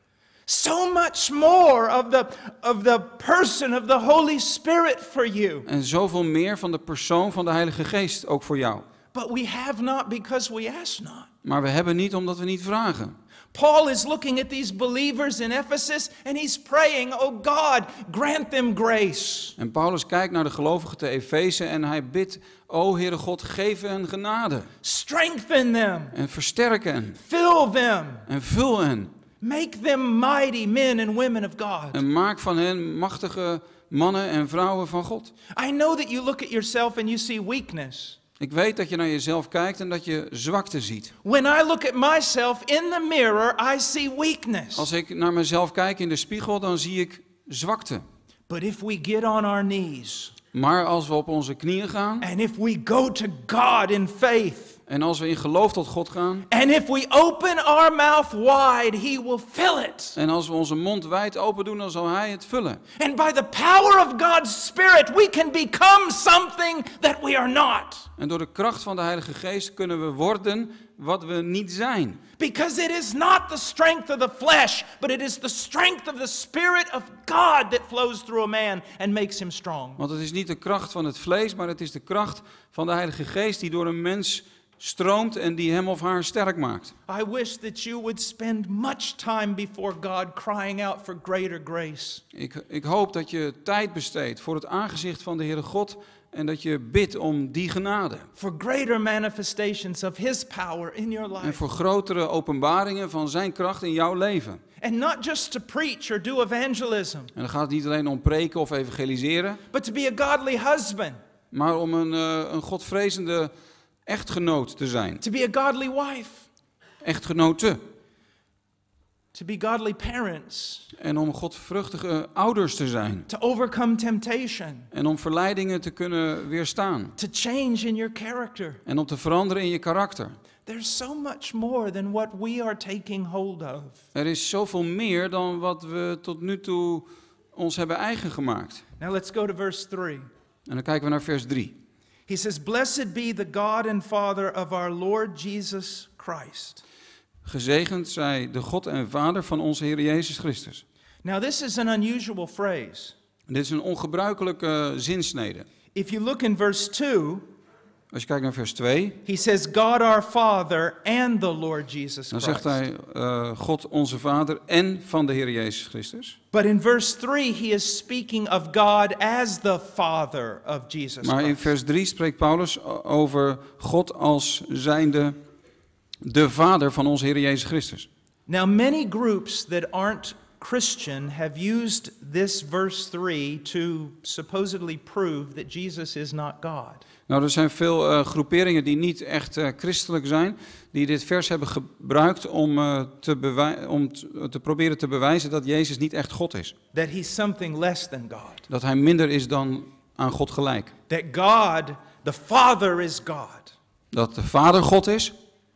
So much more of the, of the person of the Holy Spirit for you. En zoveel meer van de persoon van de Heilige Geest ook voor jou. But we have not because we ask not. Maar we hebben niet omdat we niet vragen. Paul is looking at these believers in Ephesus and he's praying, oh God, grant them grace. En Paulus kijkt naar de gelovigen te Efeze en hij bidt, o Heere God, geef hen genade. Strengthen them. En versterk hen. Fill them. En vul hen. Make them mighty men and women of God. En maak van hen machtige mannen en vrouwen van God. I know that you look at yourself and you see weakness. Ik weet dat je naar jezelf kijkt en dat je zwakte ziet. When I look at myself in the mirror, I see weakness. Als ik naar mezelf kijk in de spiegel, dan zie ik zwakte. But if we get on our knees, Maar als we op onze knieën gaan and if we go to God in faith, en als we in geloof tot God gaan and if we open our mouth wide, He will fill it. en als we onze mond wijd open doen, dan zal Hij het vullen. And by the power of God's Spirit, we can become something that we are not. En door de kracht van de Heilige Geest kunnen we worden wat we niet zijn. Because it is not the strength of the flesh, but it is the strength of the Spirit of God that flows through a man and makes him strong. Want het is niet de kracht van het vlees, maar het is de kracht van de Heilige Geest die door een mens stroomt en die hem of haar sterk maakt. I wish that you would spend much time before God crying out for greater grace. Ik, ik hoop dat je tijd besteedt voor het aangezicht van de Heere God en dat je bidt om die genade. For greater manifestations of His power in your En life. voor grotere openbaringen van zijn kracht in jouw leven. And not just to preach or do evangelism, En dan gaat het niet alleen om preken of evangeliseren, but to be a godly husband, maar om een, uh, een godvrezende echtgenoot te zijn. to be a godly wife, Echtgenote. to be godly parents, En om godvruchtige ouders te zijn. to overcome temptation, En om verleidingen te kunnen weerstaan. to change in your character. En om te veranderen in je karakter. There's so much more than what we are taking hold of. Er is zoveel meer dan wat we tot nu toe ons hebben eigen gemaakt. Now let's go to verse three. En dan kijken we naar vers drie. He says, "Blessed be the God and Father of our Lord Jesus Christ." Gezegend zij de God en Vader van onze Heer Jezus Christus. Now this is an unusual phrase. En dit is een ongebruikelijke zinsnede. If you look in verse two, Als je kijkt naar vers twee, he says, "God our Father and the Lord Jesus dan Christ." zegt hij uh, God onze Vader en van de Heer Jezus Christus. But in verse three, he is speaking of God as the Father of Jesus Maar in Christ. vers drie spreekt Paulus over God als zijnde de Vader van onze Heer Jezus Christus. Now many groups that aren't Christian have used this verse three to supposedly prove that Jesus is not God. Nou, er zijn veel uh, groeperingen die niet echt uh, christelijk zijn, die dit vers hebben gebruikt om, uh, te, bewij- om t- te proberen te bewijzen dat Jezus niet echt God is. That he's something less than God. Dat hij minder is dan aan God gelijk. That God, the Father, is God. Dat de Vader God is,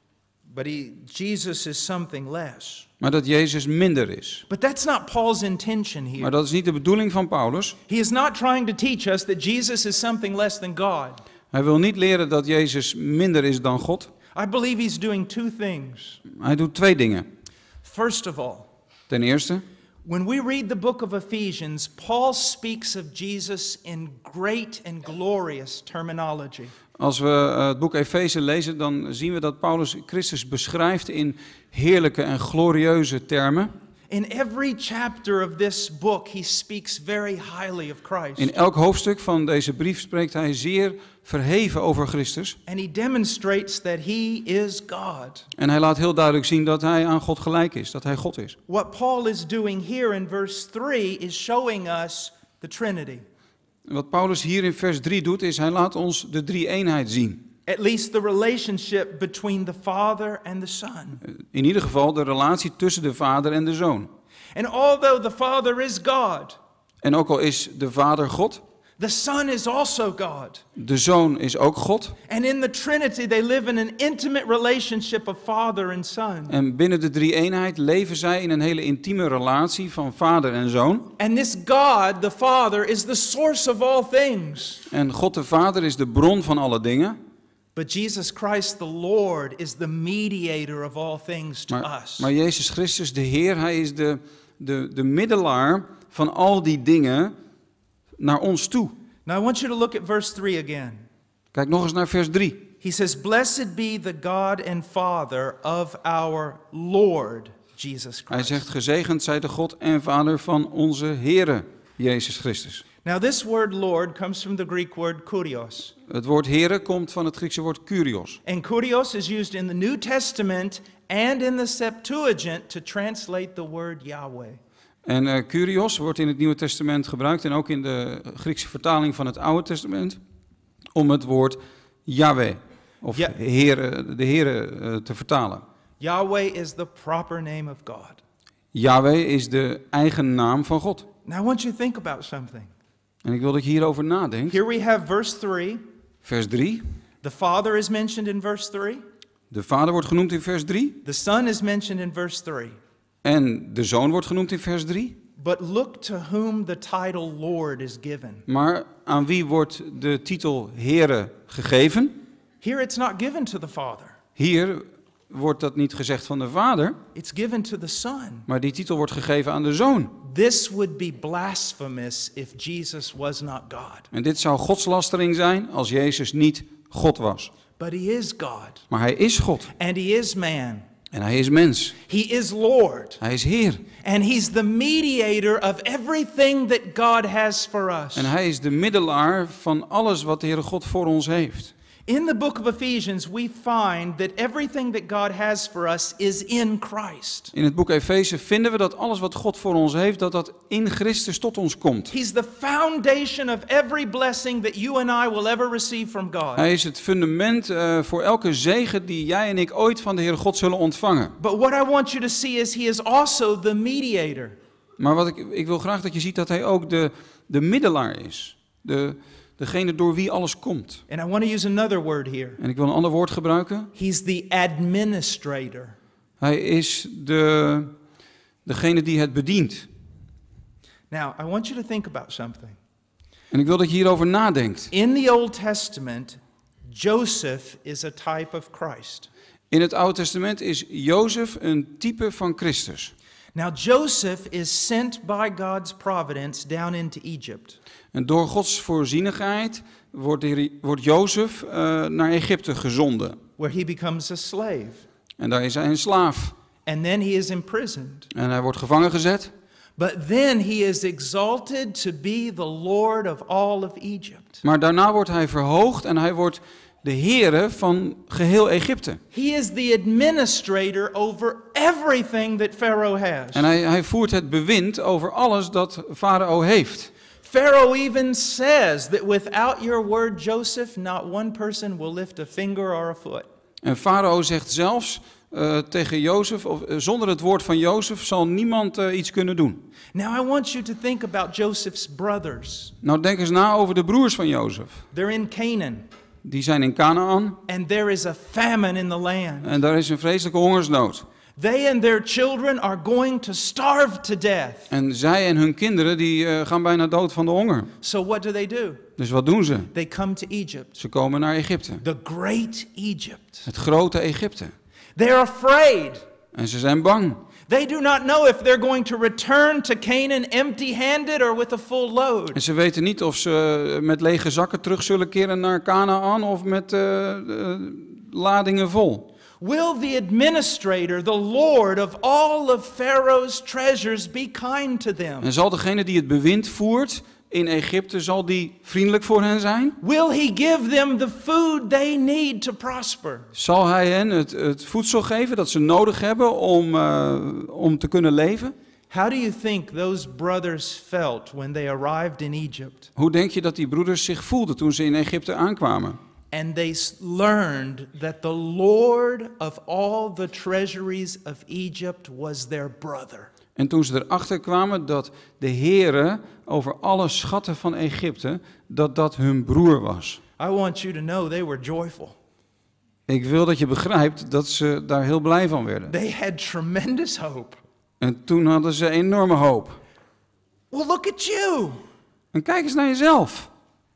But he, Jesus is something less. maar dat Jezus minder is. But that's not Paul's intention here. Maar dat is niet de bedoeling van Paulus. He is not trying to teach us that Jesus is something less than God. Hij wil niet leren dat Jezus minder is dan God. I believe he's doing two things. Hij doet twee dingen. First of all, Ten eerste, when we read the book of Ephesians, Paul speaks of Jesus in great and glorious terminology. als we uh, het boek Efeze lezen, dan zien we dat Paulus Christus beschrijft in heerlijke en glorieuze termen. In every chapter of this book, he speaks very highly of Christ. In elk hoofdstuk van deze brief spreekt hij zeer verheven over Christus. And he demonstrates that he is God. En hij laat heel duidelijk zien dat hij aan God gelijk is, dat hij God is. What Paul is doing here in verse three is showing us the Trinity. Wat Paulus hier in vers drie doet, is hij laat ons de drie-eenheid zien. At least the relationship between the Father and the Son. In ieder geval de relatie tussen de Vader en de Zoon. And although the Father is God, En ook al is de Vader God, the Son is also God. de Zoon is ook God. And in the Trinity, they live in an intimate relationship of Father and Son. En binnen de drie-eenheid leven zij in een hele intieme relatie van Vader en Zoon. And this God, the Father, is the source of all things. En God de Vader is de bron van alle dingen. But Jesus Christ, the Lord, is the mediator of all things to Maar, us. maar Jezus Christus, de Heer, hij is de de, de middelaar van al die dingen naar ons toe. Now I want you to look at verse three again. Kijk nog eens naar vers drie. He says, "Blessed be the God and Father of our Lord Jesus Hij Christ." zegt, gezegend zij de God en Vader van onze Heere Jezus Christus. Now this word Lord comes from the Greek word kurios. Het woord Heere komt van het Griekse woord kurios. And kurios is used in the New Testament and in the Septuagint to translate the word Yahweh. En uh, kurios wordt in het Nieuwe Testament gebruikt en ook in de Griekse vertaling van het Oude Testament om het woord Yahweh of Ja. Heere, de Heere uh, te vertalen. Yahweh is the proper name of God. Yahweh is de eigen naam van God. Now I want you to think about something. En ik wil dat je hierover nadenkt. Here we have verse three. Vers drie. The Father is mentioned in verse three. De Vader wordt genoemd in vers drie. The Son is mentioned in verse three. En de Zoon wordt genoemd in vers drie. But look to whom the title Lord is given. Maar aan wie wordt de titel Heere gegeven? Here it's not given to the Father. Hier wordt dat niet gezegd van de Vader, It's given to the Son. maar die titel wordt gegeven aan de Zoon. This would be blasphemous if Jesus was not God. En dit zou godslastering zijn als Jezus niet God was. But he is God. Maar hij is God And he is man. en hij is mens. He is Lord. Hij is Heer And he's the mediator of everything that God has for us. en hij is de middelaar van alles wat de Heere God voor ons heeft. In the book of Ephesians, we find that everything that God has for us is in Christ. In het boek Efeze vinden we dat alles wat God voor ons heeft, dat dat in Christus tot ons komt. He's the foundation of every blessing that you and I will ever receive from God. Hij is het fundament uh, voor elke zegen die jij en ik ooit van de Heere God zullen ontvangen. But what I want you to see is he is also the mediator. Maar wat ik, ik wil graag dat je ziet dat hij ook de, de middelaar is. De, degene door wie alles komt. And I want to use another word here. En ik wil een ander woord gebruiken. He's the administrator. Hij is de, degene die het bedient. Now, I want you to think about something. En ik wil dat je hierover nadenkt. In the Old Testament, Joseph is a type of Christ. In het Oude Testament is Jozef een type van Christus. Now, Joseph is sent by God's providence down into Egypt. En door Gods voorzienigheid wordt, de Heer- wordt Jozef uh, naar Egypte gezonden. Where he becomes a slave. En daar is hij een slaaf. And then he is imprisoned. En hij wordt gevangen gezet. But then he is exalted to be the Lord of all of Egypt. Maar daarna wordt hij verhoogd en hij wordt de Heere van geheel Egypte. He is the administrator over everything that Pharaoh has. En hij, hij voert het bewind over alles dat Farao heeft. Pharaoh even says that without your word, Joseph, not one person will lift a finger or a foot. En Farao zegt zelfs uh, tegen Jozef, of uh, zonder het woord van Jozef zal niemand uh, iets kunnen doen. Now I want you to think about Joseph's brothers. Nou, denk eens na over de broers van Jozef. They're in Canaan, Die zijn in Kanaan and there is a famine in the land. en daar is een vreselijke hongersnood. They and their children are going to starve to death. En zij en hun kinderen die uh, gaan bijna dood van de honger. So what do they do? Dus wat doen ze? They come to Egypt, Ze komen naar Egypte. the great Egypt. Het grote Egypte. They're afraid. En ze zijn bang. They do not know if they're going to return to Canaan empty-handed or with a full load. En ze weten niet of ze met lege zakken terug zullen keren naar Kanaan of met uh, uh, ladingen vol. Will the administrator, the Lord of all of Pharaoh's treasures, be kind to them? En zal degene die het bewind voert in Egypte, zal die vriendelijk voor hen zijn? Will he give them the food they need to prosper? Zal hij hen het, het voedsel geven dat ze nodig hebben om, uh, om te kunnen leven? How do you think those brothers felt when they arrived in Egypt? Hoe denk je dat die broeders zich voelden toen ze in Egypte aankwamen? And they s- learned that the Lord of all the treasuries of Egypt was their brother. En toen ze erachter kwamen dat de Heere over alle schatten van Egypte, dat dat hun broer was. I want you to know they were joyful. Ik wil dat je begrijpt dat ze daar heel blij van werden. They had tremendous hope. En toen hadden ze enorme hoop. Well, look at you. En kijk eens naar jezelf.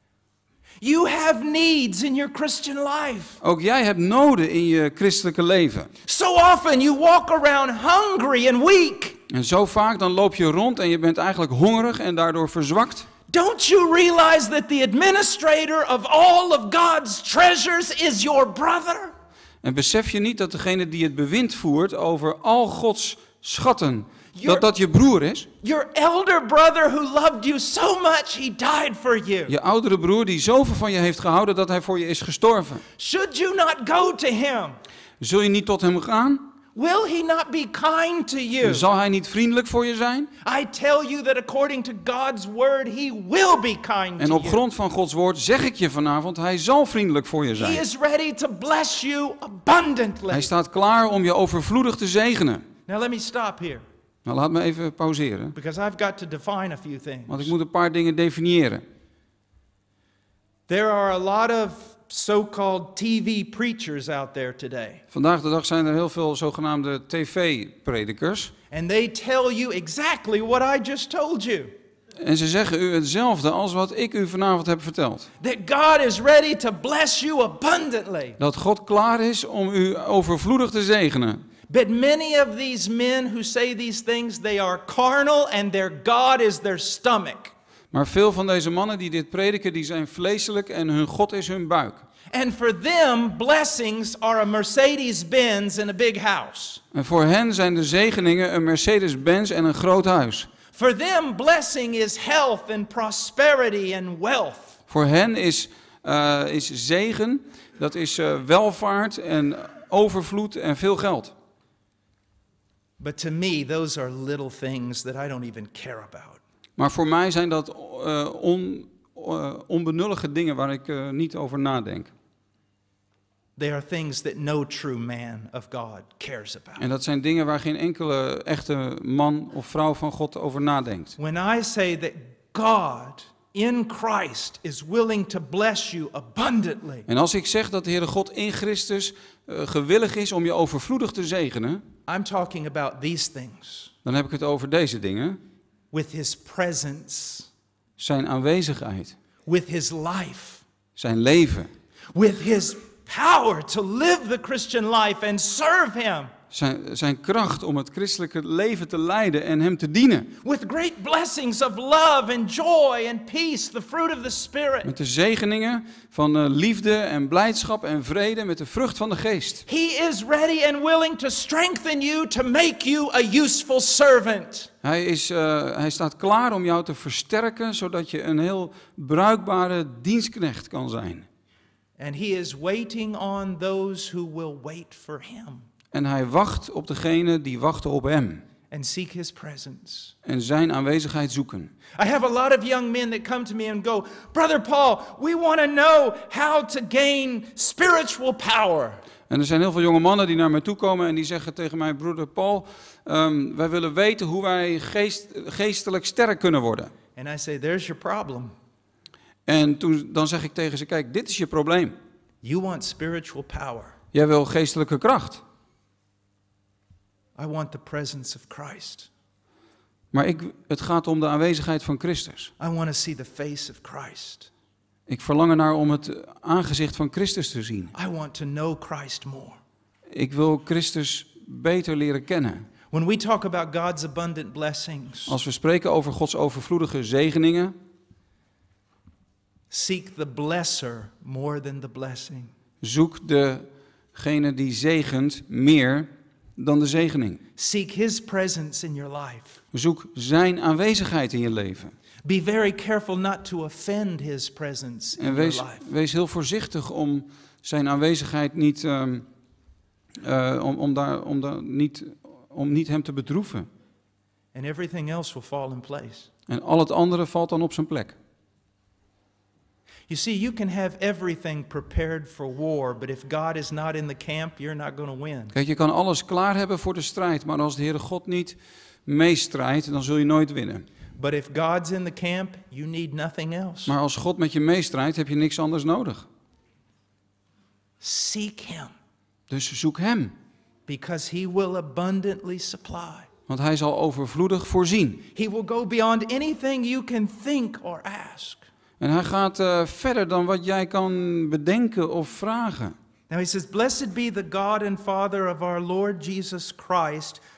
You have needs in your Christian life. Ook jij hebt noden in je christelijke leven. So often you walk around hungry and weak. En zo vaak dan loop je rond en je bent eigenlijk hongerig en daardoor verzwakt. Don't you realize that the administrator of all of God's treasures is your brother? En besef je niet dat degene die het bewind voert over al Gods schatten, dat dat je broer is? Your elder brother who loved you so much, he died for you. Je oudere broer die zoveel van je heeft gehouden dat hij voor je is gestorven. Should you not go to him? Zul je niet tot hem gaan? Will he not be kind to you? Zal hij niet vriendelijk voor je zijn? I tell you that according to God's word, he will be kind En to op you. grond van Gods woord zeg ik je vanavond, hij zal vriendelijk voor je He zijn. is ready to bless you abundantly. Hij staat klaar om je overvloedig te zegenen. Now let me stop here Nou, laat me even pauzeren, because I've got to define a few things. want ik moet een paar dingen definiëren. There are a lot of so-called T V preachers out there today. Vandaag de dag zijn er heel veel zogenaamde tv-predikers. And they tell you exactly what I just told you. En ze zeggen u hetzelfde als wat ik u vanavond heb verteld. That God is ready to bless you abundantly. Dat God klaar is om u overvloedig te zegenen. But many of these men who say these things, they are carnal and their God is their stomach. Maar veel van deze mannen die dit prediken, die zijn vleeselijk en hun God is hun buik. And for them, blessings are a Mercedes-Benz and a big house. En voor hen zijn de zegeningen een Mercedes-Benz en een groot huis. For them, blessing is health and prosperity and wealth. Voor hen is, uh, is zegen, dat is uh, welvaart en overvloed en veel geld. But to me, those are little things that I don't even care about. Maar voor mij zijn dat uh, on, uh, onbenullige dingen waar ik uh, niet over nadenk. They are things that no true man of God cares about. En dat zijn dingen waar geen enkele echte man of vrouw van God over nadenkt. When I say that God in Christ is willing to bless you abundantly, En als ik zeg dat de Heere God in Christus uh, gewillig is om je overvloedig te zegenen, I'm talking about these things. dan heb ik het over deze dingen. With his presence, Zijn aanwezigheid, with his life, zijn leven, with his power to live the Christian life and serve him. zijn, zijn kracht om het christelijke leven te leiden en hem te dienen. With great blessings of love and joy and peace, the fruit of the Spirit. Met de zegeningen van uh, liefde en blijdschap en vrede met de vrucht van de geest. He is ready and willing to strengthen you to make you a useful servant. Hij, is, uh, hij staat klaar om jou te versterken, zodat je een heel bruikbare dienstknecht kan zijn. And he is waiting on those who will wait for him. En hij wacht op degene die wachten op hem. And seek his presence. En zijn aanwezigheid zoeken. I have a lot of young men that come to me and go, Brother Paul, we want to know how to gain spiritual power. En er zijn heel veel jonge mannen die naar mij toe komen en die zeggen tegen mij, broeder Paul, um, wij willen weten hoe wij geest, geestelijk sterk kunnen worden. And I say, there's your problem. En toen, dan zeg ik tegen ze, kijk, dit is je probleem. You want spiritual power. Jij wil geestelijke kracht. I want the presence of Christ. Maar ik, het gaat om de aanwezigheid van Christus. I want to see the face of Christ. Ik verlang ernaar om het aangezicht van Christus te zien. I want to know Christ more. Ik wil Christus beter leren kennen. When we talk about God's abundant blessings, Als we spreken over Gods overvloedige zegeningen, seek the blesser more than the blessing. zoek degene die zegent meer dan de zegening. Seek his presence in your life. Zoek zijn aanwezigheid in je leven. Be very careful not to offend his presence in En your wees, life. wees heel voorzichtig om zijn aanwezigheid niet, um, uh, om, om, daar, om, daar niet, om niet hem te bedroeven. And everything else will fall in place. En al het andere valt dan op zijn plek. You see, you can have everything prepared for war, but if God is not in the camp, you're not going to win. Kijk, je kan alles klaar hebben voor de strijd, maar als de Heere God niet meestrijdt, dan zul je nooit winnen. But if God's in the camp, you need nothing else. Maar als God met je meestrijdt, heb je niks anders nodig. Seek him, Dus zoek hem, because he will abundantly supply. want hij zal overvloedig voorzien. He will go beyond anything you can think or ask. En hij gaat uh, verder dan wat jij kan bedenken of vragen. Now he says, "Blessed be the God and Father of our Lord Jesus Christ,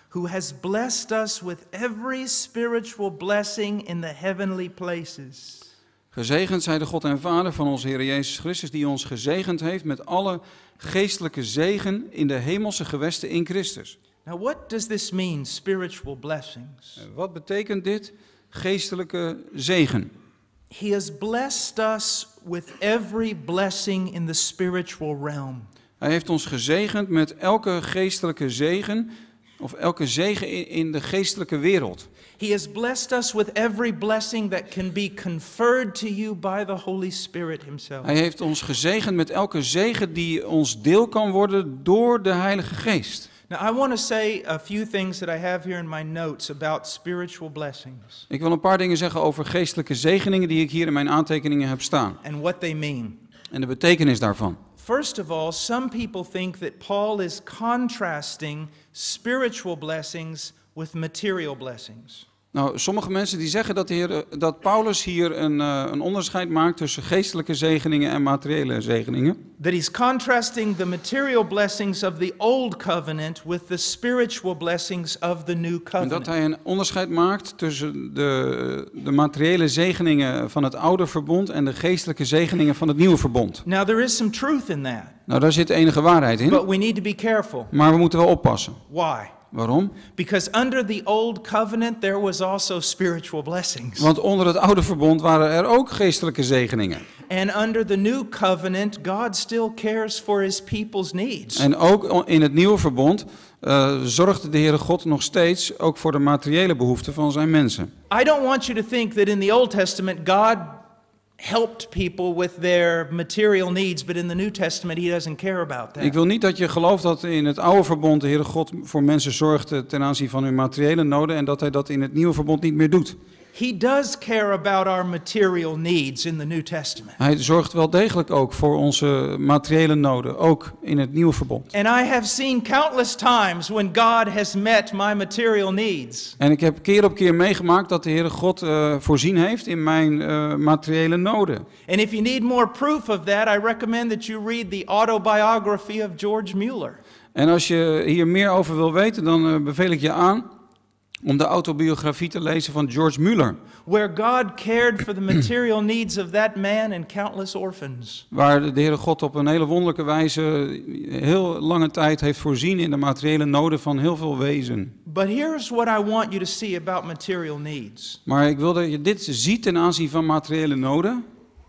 who has blessed us with every spiritual blessing in the heavenly places. Gezegend zij de God en Vader van onze Heer Jezus Christus, die ons gezegend heeft met alle geestelijke zegen in de hemelse gewesten in Christus. Now, what does this mean, spiritual blessings? Wat betekent dit? Geestelijke zegen. He has blessed us with every blessing in the spiritual realm. Hij heeft ons gezegend met elke geestelijke zegen, of elke zegen in, in de geestelijke wereld. He has blessed us with every blessing that can be conferred to you by the Holy Spirit himself. Hij heeft ons gezegend met elke zegen die ons deel kan worden door de Heilige Geest. Now, I want to say a few things that I have here in my notes about spiritual blessings Ik wil een paar dingen zeggen over geestelijke zegeningen die ik hier in mijn aantekeningen heb staan. and what they mean. En de betekenis daarvan. First of all, some people think that Paul is contrasting spiritual blessings with material blessings. Nou, sommige mensen die zeggen dat, de Heer, dat Paulus hier een, uh, een onderscheid maakt tussen geestelijke zegeningen en materiële zegeningen. That he's contrasting the material blessings of the old covenant with the spiritual blessings of the new En dat covenant. hij een onderscheid maakt tussen de, de materiële zegeningen van het oude verbond en de geestelijke zegeningen van het nieuwe verbond. Now, there is some truth in that, Nou, daar zit enige waarheid in, but we need to be careful. maar we moeten wel oppassen. Why? Waarom? Because under the old covenant, there was also spiritual blessings. Want onder het oude verbond waren er ook geestelijke zegeningen. And under the new covenant, God still cares for his people's needs. En ook in het nieuwe verbond uh, zorgde de Heere God nog steeds ook voor de materiële behoeften van zijn mensen. I don't want you to think that in the Old Testament, God helped people with their material needs, but in the New Testament, he doesn't care about that. Ik wil niet dat je gelooft dat in het oude verbond de Heere God voor mensen zorgde ten aanzien van hun materiële noden en dat hij dat in het nieuwe verbond niet meer doet. He does care about our material needs in the New Testament. Hij zorgt wel degelijk ook voor onze materiële noden, ook in het nieuwe verbond. And I have seen countless times when God has met my material needs. En ik heb keer op keer meegemaakt dat de Heere God uh, voorzien heeft in mijn uh, materiële noden. And if you need more proof of that, I recommend that you read the autobiography of George Mueller. En als je hier meer over wil weten, dan uh, beveel ik je aan om de autobiografie te lezen van George Mueller. Where God cared for the material needs of that man and countless orphans. Waar de Heere God op een hele wonderlijke wijze heel lange tijd heeft voorzien in de materiële noden van heel veel wezen. But here's what I want you to see about material needs. Maar ik wil dat je dit ziet ten aanzien van materiële noden.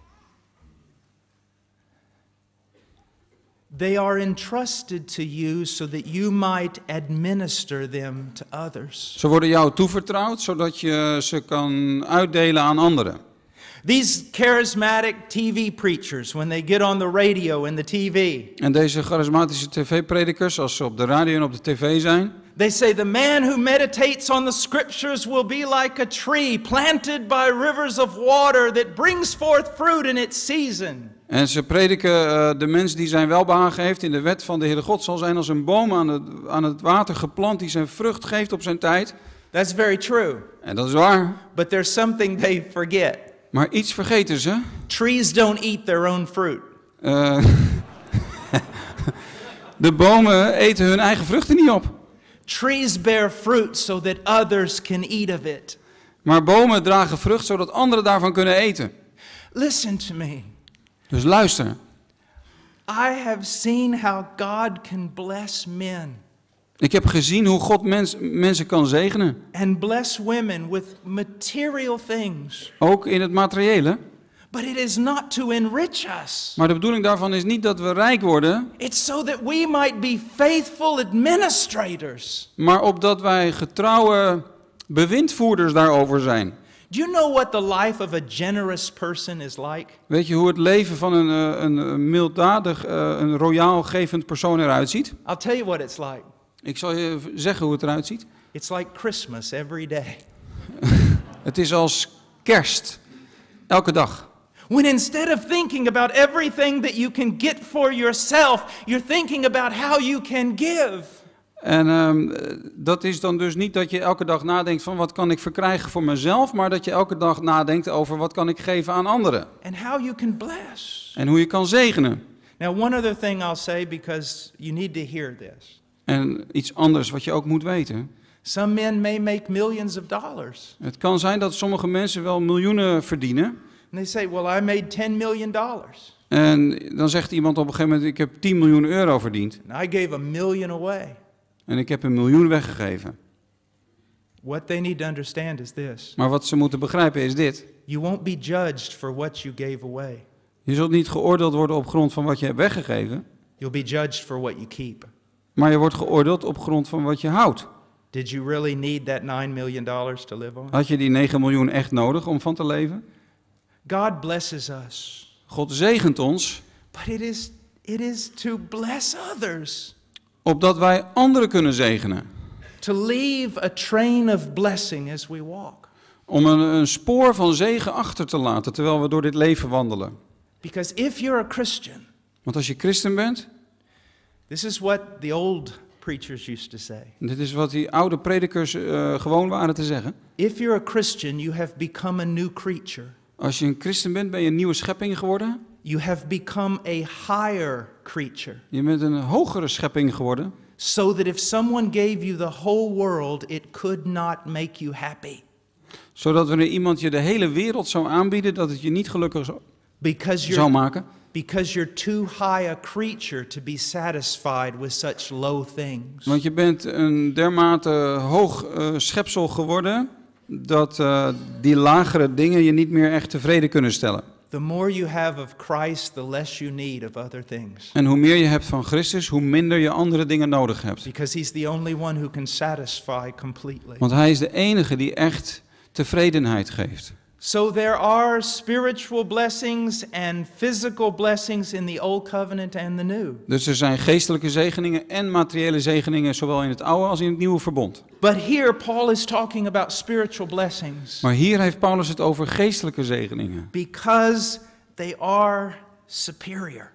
They are entrusted to you so that you might administer them to others. Ze worden jou toevertrouwd, zodat je ze kan uitdelen aan anderen. These charismatic T V preachers, when they get on the radio and the T V, En deze charismatische tv-predikers, als ze op de radio en op de tv zijn, they say the man who meditates on the scriptures will be like a tree planted by rivers of water that brings forth fruit in its season. en ze prediken, uh, de mens die zijn welbehagen heeft in de wet van de Heere God zal zijn als een boom aan het, aan het water geplant die zijn vrucht geeft op zijn tijd. That's very true. En dat is waar. But there's something they forget. Maar iets vergeten ze. Trees don't eat their own fruit. Uh, de bomen eten hun eigen vruchten niet op. Trees bear fruit so that others can eat of it. Maar bomen dragen vrucht zodat anderen daarvan kunnen eten. Listen to me. Dus luister. I have seen how God can bless men Ik heb gezien hoe God mens, mensen kan zegenen. and bless women with material things. Ook in het materiële. But it is not to enrich us. Maar de bedoeling daarvan is niet dat we rijk worden, It's so that we might be faithful administrators. maar opdat wij getrouwe bewindvoerders daarover zijn. Do you know what the life of a generous person is like? Weet je hoe het leven van een, uh, een milddadig, uh, een royaal gevend persoon eruit ziet? I'll tell you what it's like. Ik zal je zeggen hoe het eruit ziet. It's like Christmas every day. Het is als kerst, elke dag. When instead of thinking about everything that you can get for yourself, you're thinking about how you can give. En um, dat is dan dus niet dat je elke dag nadenkt van wat kan ik verkrijgen voor mezelf, maar dat je elke dag nadenkt over wat kan ik geven aan anderen. And how you can bless. En hoe je kan zegenen. Now, one other thing I'll say because you need to hear this. En iets anders wat je ook moet weten. Some men may make millions of dollars. Het kan zijn dat sommige mensen wel miljoenen verdienen. And they say, well, I made ten million dollars. En dan zegt iemand op een gegeven moment, ik heb tien miljoen euro verdiend. And I gave a million away. En ik heb een miljoen weggegeven. What they need to understand is this. Maar wat ze moeten begrijpen is dit. You won't be judged for what you gave away. Je zult niet geoordeeld worden op grond van wat je hebt weggegeven. You'll be judged for what you keep. Maar je wordt geoordeeld op grond van wat je houdt. Did you really need that nine million dollars to live on? Had je die negen miljoen echt nodig om van te leven? God blesses us. God zegent ons, But it is, it is to bless others. opdat wij anderen kunnen zegenen. To leave a train of blessing as we walk. Om een, een spoor van zegen achter te laten terwijl we door dit leven wandelen. Because if you're a Christian, Want als je christen bent, this is what the old preachers used to say. dit is wat die oude predikers uh, gewoon waren te zeggen. If you're a Christian, you have become a new creature. Als je een christen bent, ben je een nieuwe schepping geworden. You have become a higher creature. Je bent een hogere schepping geworden. So that if someone gave you the whole world, it could not make you happy. Zodat wanneer iemand je de hele wereld zou aanbieden, dat het je niet gelukkig zou, Because zou you're, maken. because you're too high a creature to be satisfied with such low things. Want je bent een dermate hoog uh, schepsel geworden, dat uh, die lagere dingen je niet meer echt tevreden kunnen stellen. The more you have of Christ, the less you need of other things. En hoe meer je hebt van Christus, hoe minder je andere dingen nodig hebt. Because he's the only one who can satisfy completely. Want hij is de enige die echt tevredenheid geeft. So there are spiritual blessings and physical blessings in the Old Covenant and the New. Dus er zijn geestelijke zegeningen en materiële zegeningen, zowel in het oude als in het nieuwe verbond. But here Paul is talking about spiritual blessings. Maar hier heeft Paulus het over geestelijke zegeningen. Because they are superior.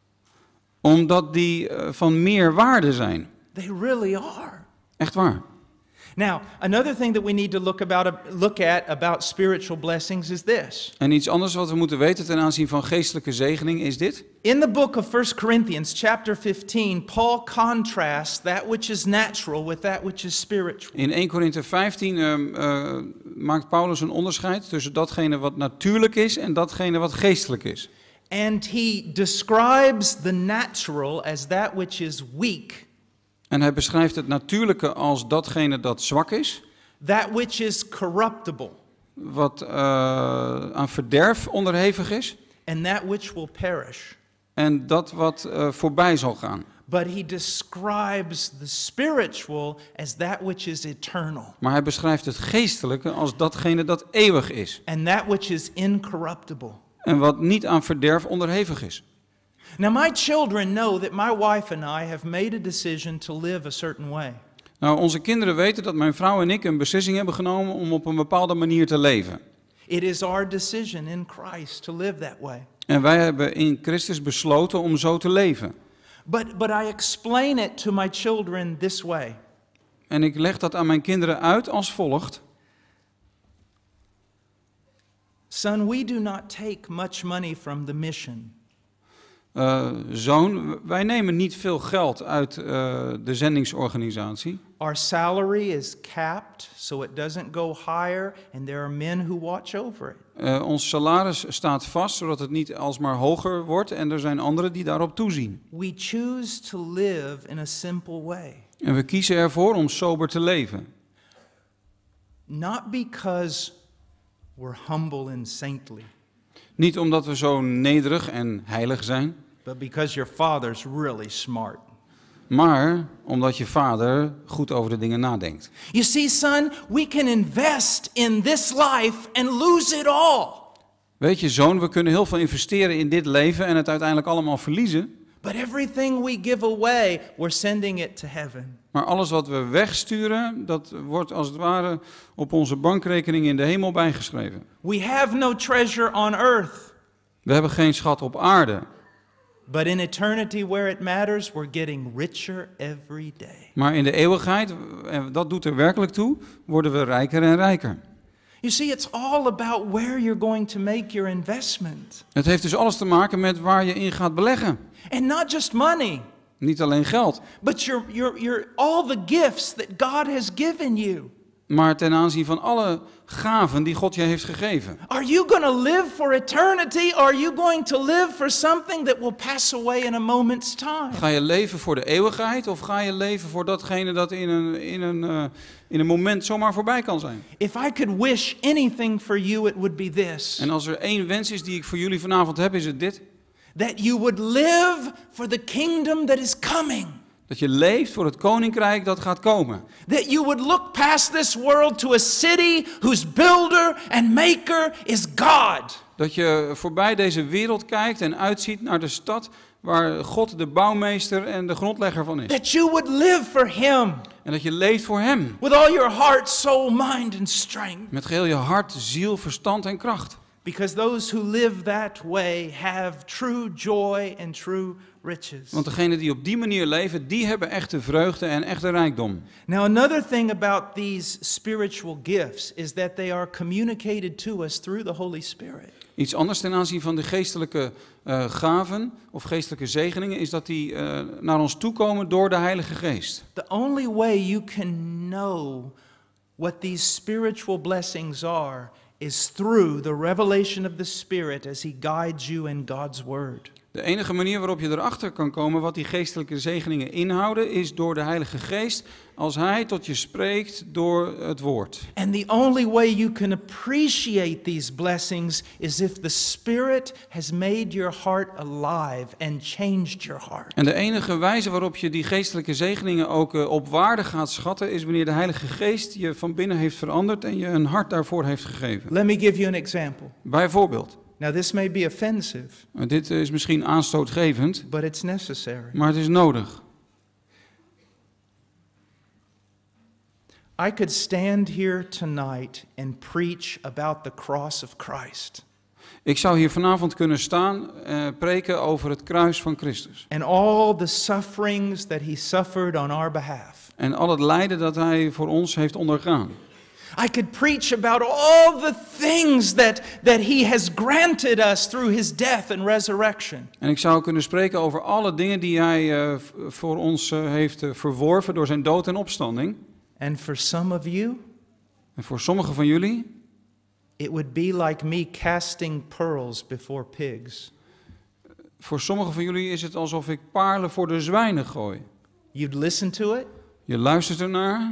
Omdat die uh, van meer waarde zijn. They really are. Echt waar. Now, another thing that we need to look about look at about spiritual blessings is this. En iets anders wat we moeten weten ten aanzien van geestelijke zegening is dit. In the book of First Corinthians chapter fifteen, Paul contrasts that which is natural with that which is spiritual. In Eerste Korinthe vijftien uh, uh, maakt Paulus een onderscheid tussen datgene wat natuurlijk is en datgene wat geestelijk is. And he describes the natural as that which is weak. En hij beschrijft het natuurlijke als datgene dat zwak is. That which is corruptible. Wat uh, aan verderf onderhevig is. And that which will perish. En dat wat uh, voorbij zal gaan. But he describes the spiritual as that which is eternal. Maar hij beschrijft het geestelijke als datgene dat eeuwig is. And that which is incorruptible. En wat niet aan verderf onderhevig is. Now my children know that my wife and I have made a decision to live a certain way. Nou, onze kinderen weten dat mijn vrouw en ik een beslissing hebben genomen om op een bepaalde manier te leven. It is our decision in Christ to live that way. En wij hebben in Christus besloten om zo te leven. But, but I explain it to my children this way. En ik leg dat aan mijn kinderen uit als volgt. Son, we do not take much money from the mission. Uh, zoon, wij nemen niet veel geld uit uh, de zendingsorganisatie. Our salary is capped, so it doesn't go higher, and there are men who watch over it. Uh, ons salaris staat vast, zodat het niet alsmaar hoger wordt en er zijn anderen die daarop toezien. We choose to live in a simple way. En we kiezen ervoor om sober te leven. Not because we're humble and saintly. Niet omdat we zo nederig en heilig zijn. But because your father's really smart. Maar omdat je vader goed over de dingen nadenkt. You see, son, we can invest in this life and lose it all. Weet je, zoon, we kunnen heel veel investeren in dit leven en het uiteindelijk allemaal verliezen. But everything we give away, we're sending it to heaven. Maar alles wat we wegsturen, dat wordt als het ware op onze bankrekening in de hemel bijgeschreven. We have no treasure on earth. We hebben geen schat op aarde. But in eternity where it matters, we're getting richer every day. Maar in de eeuwigheid, en dat doet er werkelijk toe, worden we rijker en rijker. You see, it's all about where you're going to make your investment. Het heeft dus alles te maken met waar je in gaat beleggen. And not just money. Niet alleen geld, but your, your, your, all the gifts that God has given you. maar ten aanzien van alle gaven die God je heeft gegeven. Are you going to live for eternity, or are you going to live for something that will pass away in a moment's time? Ga je leven voor de eeuwigheid of ga je leven voor datgene dat in een, in een, uh, in een moment zomaar voorbij kan zijn? If I could wish anything for you, it would be this. En als er één wens is die ik voor jullie vanavond heb, is het dit. That you would live for the kingdom that is coming. Dat je leeft voor het koninkrijk dat gaat komen. That you would look past this world to a city whose builder and maker is God. Dat je voorbij deze wereld kijkt en uitziet naar de stad waar God de bouwmeester en de grondlegger van is. That you would live for him. En dat je leeft voor hem. With all your heart, soul, mind and strength. Met geheel je hart, ziel, verstand en kracht. Because those who live that way have true joy and true riches. Want degenen die op die manier leven, die hebben echte vreugde en echte rijkdom. Now another thing about these spiritual gifts is that they are communicated to us through the Holy Spirit. Iets anders ten aanzien van de geestelijke uh, gaven of geestelijke zegeningen is dat die uh, naar ons toekomen door de Heilige Geest. The only way you can know what these spiritual blessings are is through the revelation of the Spirit as he guides you in God's word. De enige manier waarop je erachter kan komen wat die geestelijke zegeningen inhouden is door de Heilige Geest als hij tot je spreekt door het woord. And the only way you can appreciate these blessings is if the Spirit has made your heart alive and changed your heart. En de enige wijze waarop je die geestelijke zegeningen ook uh, op waarde gaat schatten is wanneer de Heilige Geest je van binnen heeft veranderd en je een hart daarvoor heeft gegeven. Let me give you an example. Bijvoorbeeld. Now this may be offensive, Uh, dit is misschien aanstootgevend, but it's necessary. maar het is nodig. I could stand here tonight and preach about the cross of Christ. Ik zou hier vanavond kunnen staan en uh, preken over het kruis van Christus. And all the sufferings that he suffered on our behalf. En al het lijden dat hij voor ons heeft ondergaan. I could preach about all the things that, that he has granted us through his death and resurrection. En ik zou kunnen spreken over alle dingen die hij uh, voor ons uh, heeft uh, verworven door zijn dood en opstanding. And for some of you, En voor sommigen van jullie, it would be like me casting pearls before pigs. voor sommigen van jullie is het alsof ik paarlen voor de zwijnen gooi. You'd listen to it Je luistert ernaar,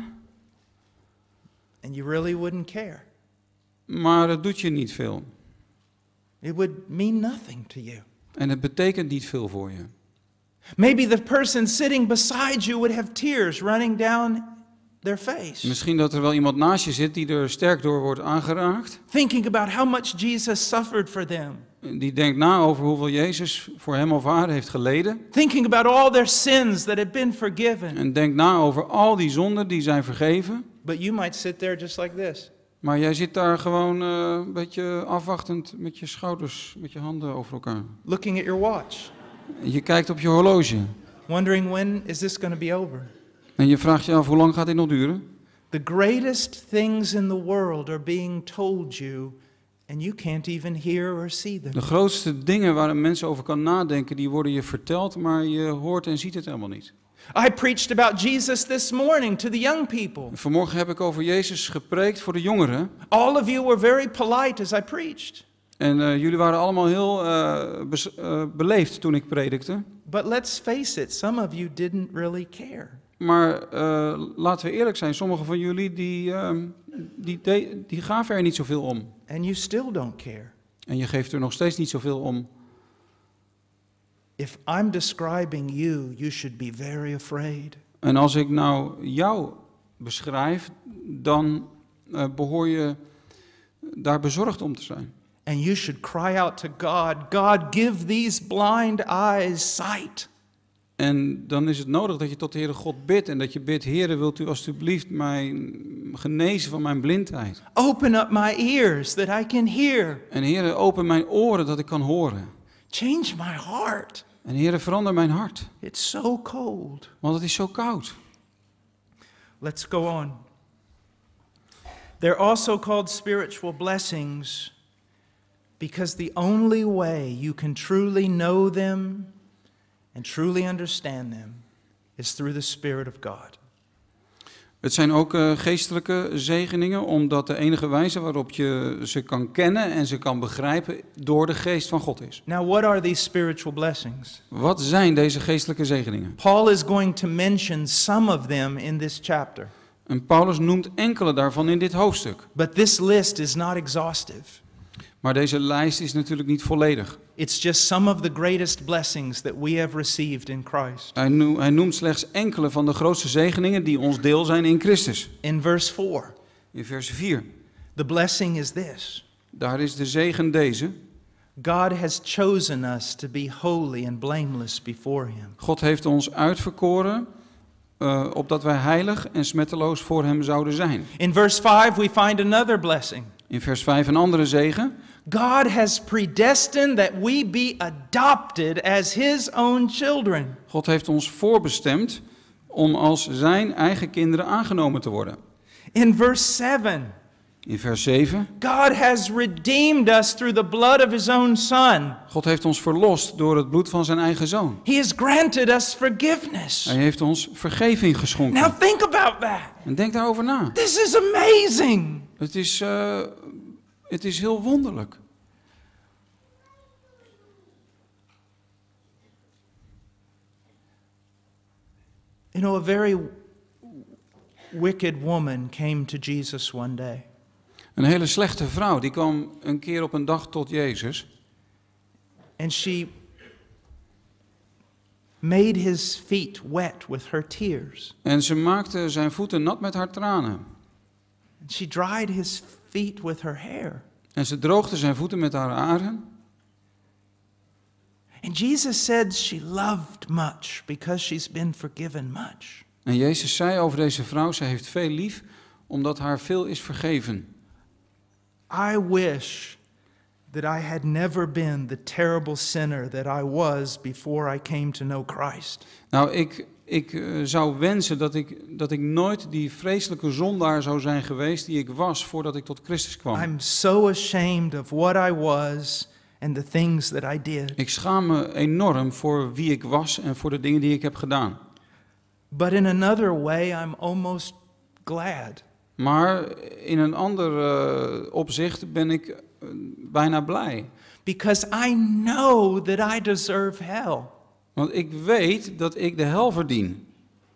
and you really wouldn't care. maar het doet je niet veel. It would mean nothing to you. En het betekent niet veel voor je. Maybe the person sitting beside you would have tears running down their face. Misschien dat er wel iemand naast je zit die er sterk door wordt aangeraakt. Thinking about how much Jesus suffered for them. Die denkt na over hoeveel Jezus voor hem of haar heeft geleden. Thinking about all their sins that have been forgiven. En denkt na over al die zonden die zijn vergeven. But you might sit there just like this. Maar jij zit daar gewoon uh, een beetje afwachtend met je schouders, met je handen over elkaar. Looking at your watch. Je kijkt op je horloge. Wondering when is this going to be over? En je vraagt je af, hoe lang gaat dit nog duren? The greatest things in the world are being told you and you can't even hear or see them. De grootste dingen waar een mens over kan nadenken, die worden je verteld, maar je hoort en ziet het helemaal niet. I preached about Jesus this morning to the young people. Vanmorgen heb ik over Jezus gepreekt voor de jongeren. All of you were very polite as I preached. En uh, jullie waren allemaal heel uh, bes- uh, beleefd toen ik predikte. But let's face it, some of you didn't really care. Maar uh, laten we eerlijk zijn, sommigen van jullie die, uh, die, de- die gaven er niet zoveel om. And you still don't care. En je geeft er nog steeds niet zoveel om. If I'm describing you, you should be very afraid. En als ik nou jou beschrijf, dan uh, behoor je daar bezorgd om te zijn. And you should cry out to God, God, give these blind eyes sight. En dan is het nodig dat je tot de Heere God bidt en dat je bidt, Heere, wilt u alstublieft mij genezen van mijn blindheid. Open up my ears that I can hear. En Heere, open mijn oren dat ik kan horen. Change my heart. En Heere, verander mijn hart, It's so cold. want het is zo koud. Let's go on. They're also called spiritual blessings because the only way you can truly know them and truly understand them is through the Spirit of God. Het zijn ook uh, geestelijke zegeningen, omdat de enige wijze waarop je ze kan kennen en ze kan begrijpen door de geest van God is. Now, what are these spiritual blessings? Wat zijn deze geestelijke zegeningen? Paul is going to mention some of them in this chapter. En Paulus noemt enkele daarvan in dit hoofdstuk. But this list is not exhaustive. Maar deze lijst is natuurlijk niet volledig. It's just some of the greatest blessings that we have received in Christ. Hij noemt, hij noemt slechts enkele van de grootste zegeningen die ons deel zijn in Christus. In verse four, In vers vier, the blessing is this. daar is de zegen deze. God has chosen us to be holy and blameless before him. God heeft ons uitverkoren, uh, opdat wij heilig en smetteloos voor hem zouden zijn. In verse five, we find another blessing. In vers vijf een andere zegen. God has predestined that we be adopted as his own children. God heeft ons voorbestemd om als zijn eigen kinderen aangenomen te worden. In verse seven, In vers zeven. God has redeemed us through the blood of his own son. God heeft ons verlost door het bloed van zijn eigen zoon. He has granted us forgiveness. Hij heeft ons vergeving geschonken. Now think about that. En denk daarover na. This is amazing. Het is, uh, het is heel wonderlijk. You know, a very wicked woman came to Jesus one day. Een hele slechte vrouw die kwam een keer op een dag tot Jezus. And she made his feet wet with her tears. En ze maakte zijn voeten nat met haar tranen. And she dried his feet with her hair. En ze droogde zijn voeten met haar haren. And Jesus said she loved much because she's been forgiven much. En Jezus zei over deze vrouw, zij heeft veel lief, omdat haar veel is vergeven. I wish that I had never been the terrible sinner that I was before I came to know Christ. Nou, ik, ik uh, zou wensen dat ik, dat ik nooit die vreselijke zondaar zou zijn geweest die ik was voordat ik tot Christus kwam. I'm so ashamed of what I was and the things that I did. Ik schaam me enorm voor wie ik was en voor de dingen die ik heb gedaan. But in another way, I'm almost glad. Maar in een ander uh, opzicht ben ik uh, bijna blij. Because I know that I deserve hell. Want ik weet dat ik de hel verdien.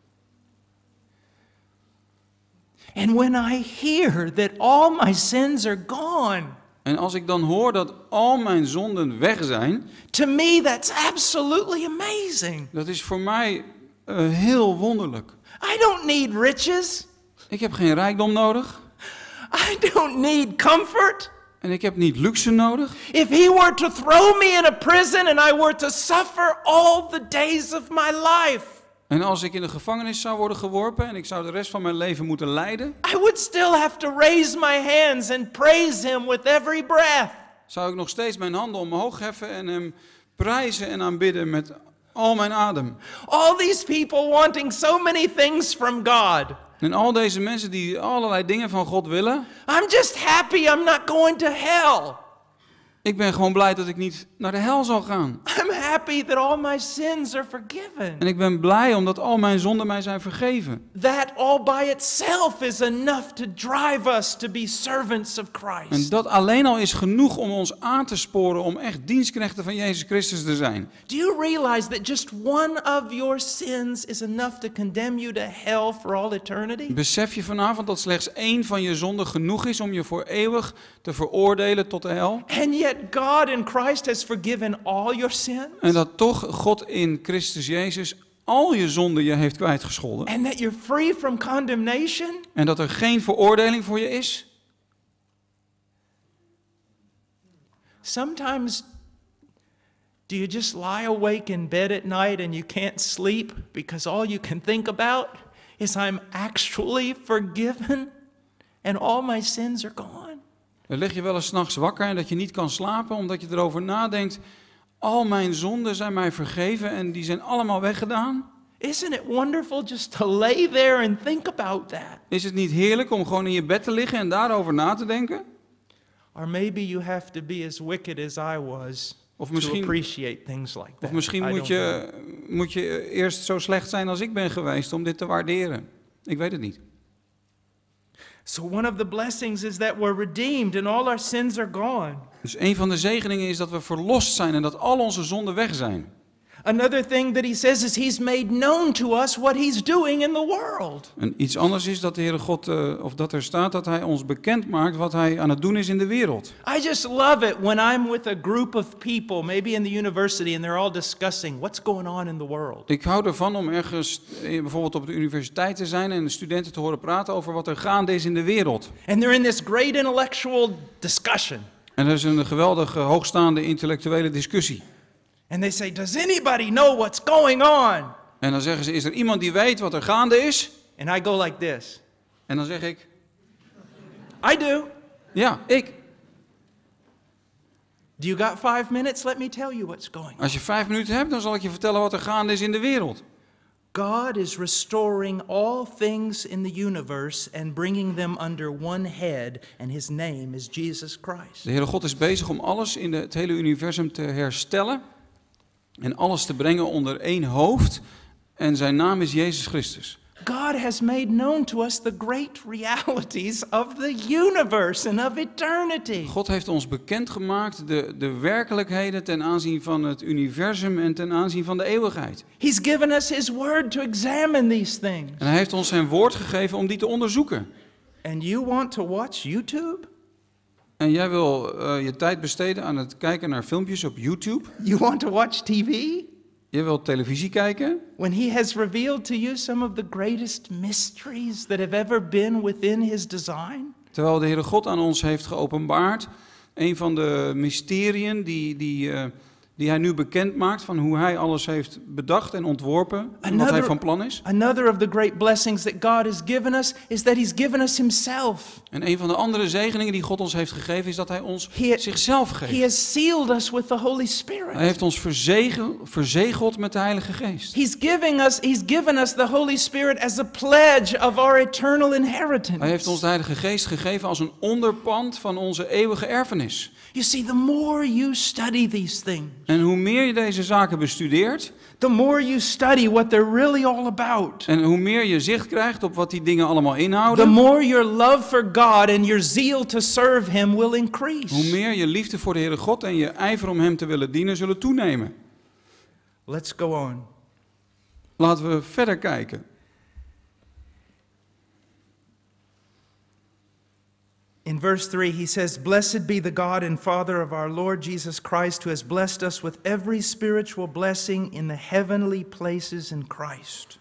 And when I hear that all my sins are gone, En als ik dan hoor dat al mijn zonden weg zijn, to me that's absolutely amazing. dat is voor mij uh, heel wonderlijk. I don't need riches. Ik heb geen rijkdom nodig. I don't need comfort. En ik heb niet luxe nodig. If he were to throw me in a prison and I were to suffer all the days of my life, En als ik in de gevangenis zou worden geworpen en ik zou de rest van mijn leven moeten lijden, I would still have to raise my hands and praise him with every breath. zou ik nog steeds mijn handen omhoog heffen en hem prijzen en aanbidden met al mijn adem. All these people wanting so many things from God. En al deze mensen die allerlei dingen van God willen, I'm just happy I'm not going to hell. ik ben gewoon blij dat ik niet naar de hel zal gaan. I'm happy that all my sins are forgiven. En ik ben blij omdat al mijn zonden mij zijn vergeven. That all by itself is enough to drive us to be servants of En Christ. dat alleen al is genoeg om ons aan te sporen om echt dienstknechten van Jezus Christus te zijn. Do you realize that just one of your sins is enough to condemn you to hell for all eternity? Besef je vanavond dat slechts één van je zonden genoeg is om je voor eeuwig te veroordelen tot de hel? And yet God in Christ has forgiven all your sins? En dat toch God in Christus Jezus al je zonden je heeft kwijtgescholden. And that you're free from condemnation? En dat er geen veroordeling voor je is? Sometimes do you just lie awake in bed at night and you can't sleep because all you can think about is I'm actually forgiven and all my sins are gone? Dan lig je wel eens 's nachts wakker en dat je niet kan slapen omdat je erover nadenkt. Al mijn zonden zijn mij vergeven en die zijn allemaal weggedaan. Isn't it wonderful just to lay there and think about that? Is het niet heerlijk om gewoon in je bed te liggen en daarover na te denken? Or maybe you have to be as wicked as I was Of to misschien- appreciate things like that. Of misschien I moet don't know. je moet je eerst zo slecht zijn als ik ben geweest om dit te waarderen. Ik weet het niet. So one of the blessings is that we're redeemed and all our sins are gone. Dus een van de zegeningen is dat we verlost zijn en dat al onze zonden weg zijn. Another thing that he says is he's made known to us what he's doing in the world. En iets anders is dat de Heere God, uh, of dat er staat dat hij ons bekend maakt wat hij aan het doen is in de wereld. I just love it when I'm with a group of people, maybe in the university, and they're all discussing what's going on in the world. Ik hou ervan om ergens, eh, bijvoorbeeld op de universiteit te zijn en de studenten te horen praten over wat er gaande is in de wereld. And they're in this great intellectual discussion. En er is een geweldige hoogstaande intellectuele discussie. And they say, does anybody know what's going on? En dan zeggen ze, is er iemand die weet wat er gaande is? And I go like this. En dan zeg ik, I do. ja, ik. Do you got five minutes? Let me tell you what's going on. Als je vijf minuten hebt, dan zal ik je vertellen wat er gaande is in de wereld. God is restoring all things in the universe and bringing them under one head, and his name is Jesus Christ. De Heere God is bezig om alles in de, het hele universum te herstellen en alles te brengen onder één hoofd en zijn naam is Jezus Christus. God has made known to us the great realities of the universe and of eternity. God heeft ons bekendgemaakt de, de werkelijkheden ten aanzien van het universum en ten aanzien van de eeuwigheid. He's given us his word to examine these things. En hij heeft ons zijn woord gegeven om die te onderzoeken. And you want to watch YouTube? En jij wil uh, je tijd besteden aan het kijken naar filmpjes op YouTube? You want to watch T V? Je wilt televisie kijken? When he has revealed to you some of the greatest mysteries that have ever been within his design? Terwijl de Heere God aan ons heeft geopenbaard, een van de mysteriën die, die, uh, die hij nu bekend maakt van hoe hij alles heeft bedacht en ontworpen en wat hij van plan is. Another of the great blessings that God has given us is that he's given us himself. En een van de andere zegeningen die God ons heeft gegeven is dat hij ons He, zichzelf he geeft. has sealed us with the Holy Spirit. Hij heeft ons verzegeld, verzegeld met de Heilige Geest. He's giving us, he's given us the Holy Spirit as a pledge of our eternal inheritance. Hij heeft ons de Heilige Geest gegeven als een onderpand van onze eeuwige erfenis. You see, the more you study these things, En hoe meer je deze zaken bestudeert, the more you study what they're really all about, en hoe meer je zicht krijgt op wat die dingen allemaal the inhouden, more your love for God and your zeal to serve him will increase. hoe meer je liefde voor de Heere God en je ijver om hem te willen dienen zullen toenemen. Let's go on. Laten we verder kijken. In verse three, he says, "Blessed be the God and Father of our Lord Jesus Christ, who has blessed us with every spiritual blessing in the heavenly places in Christ."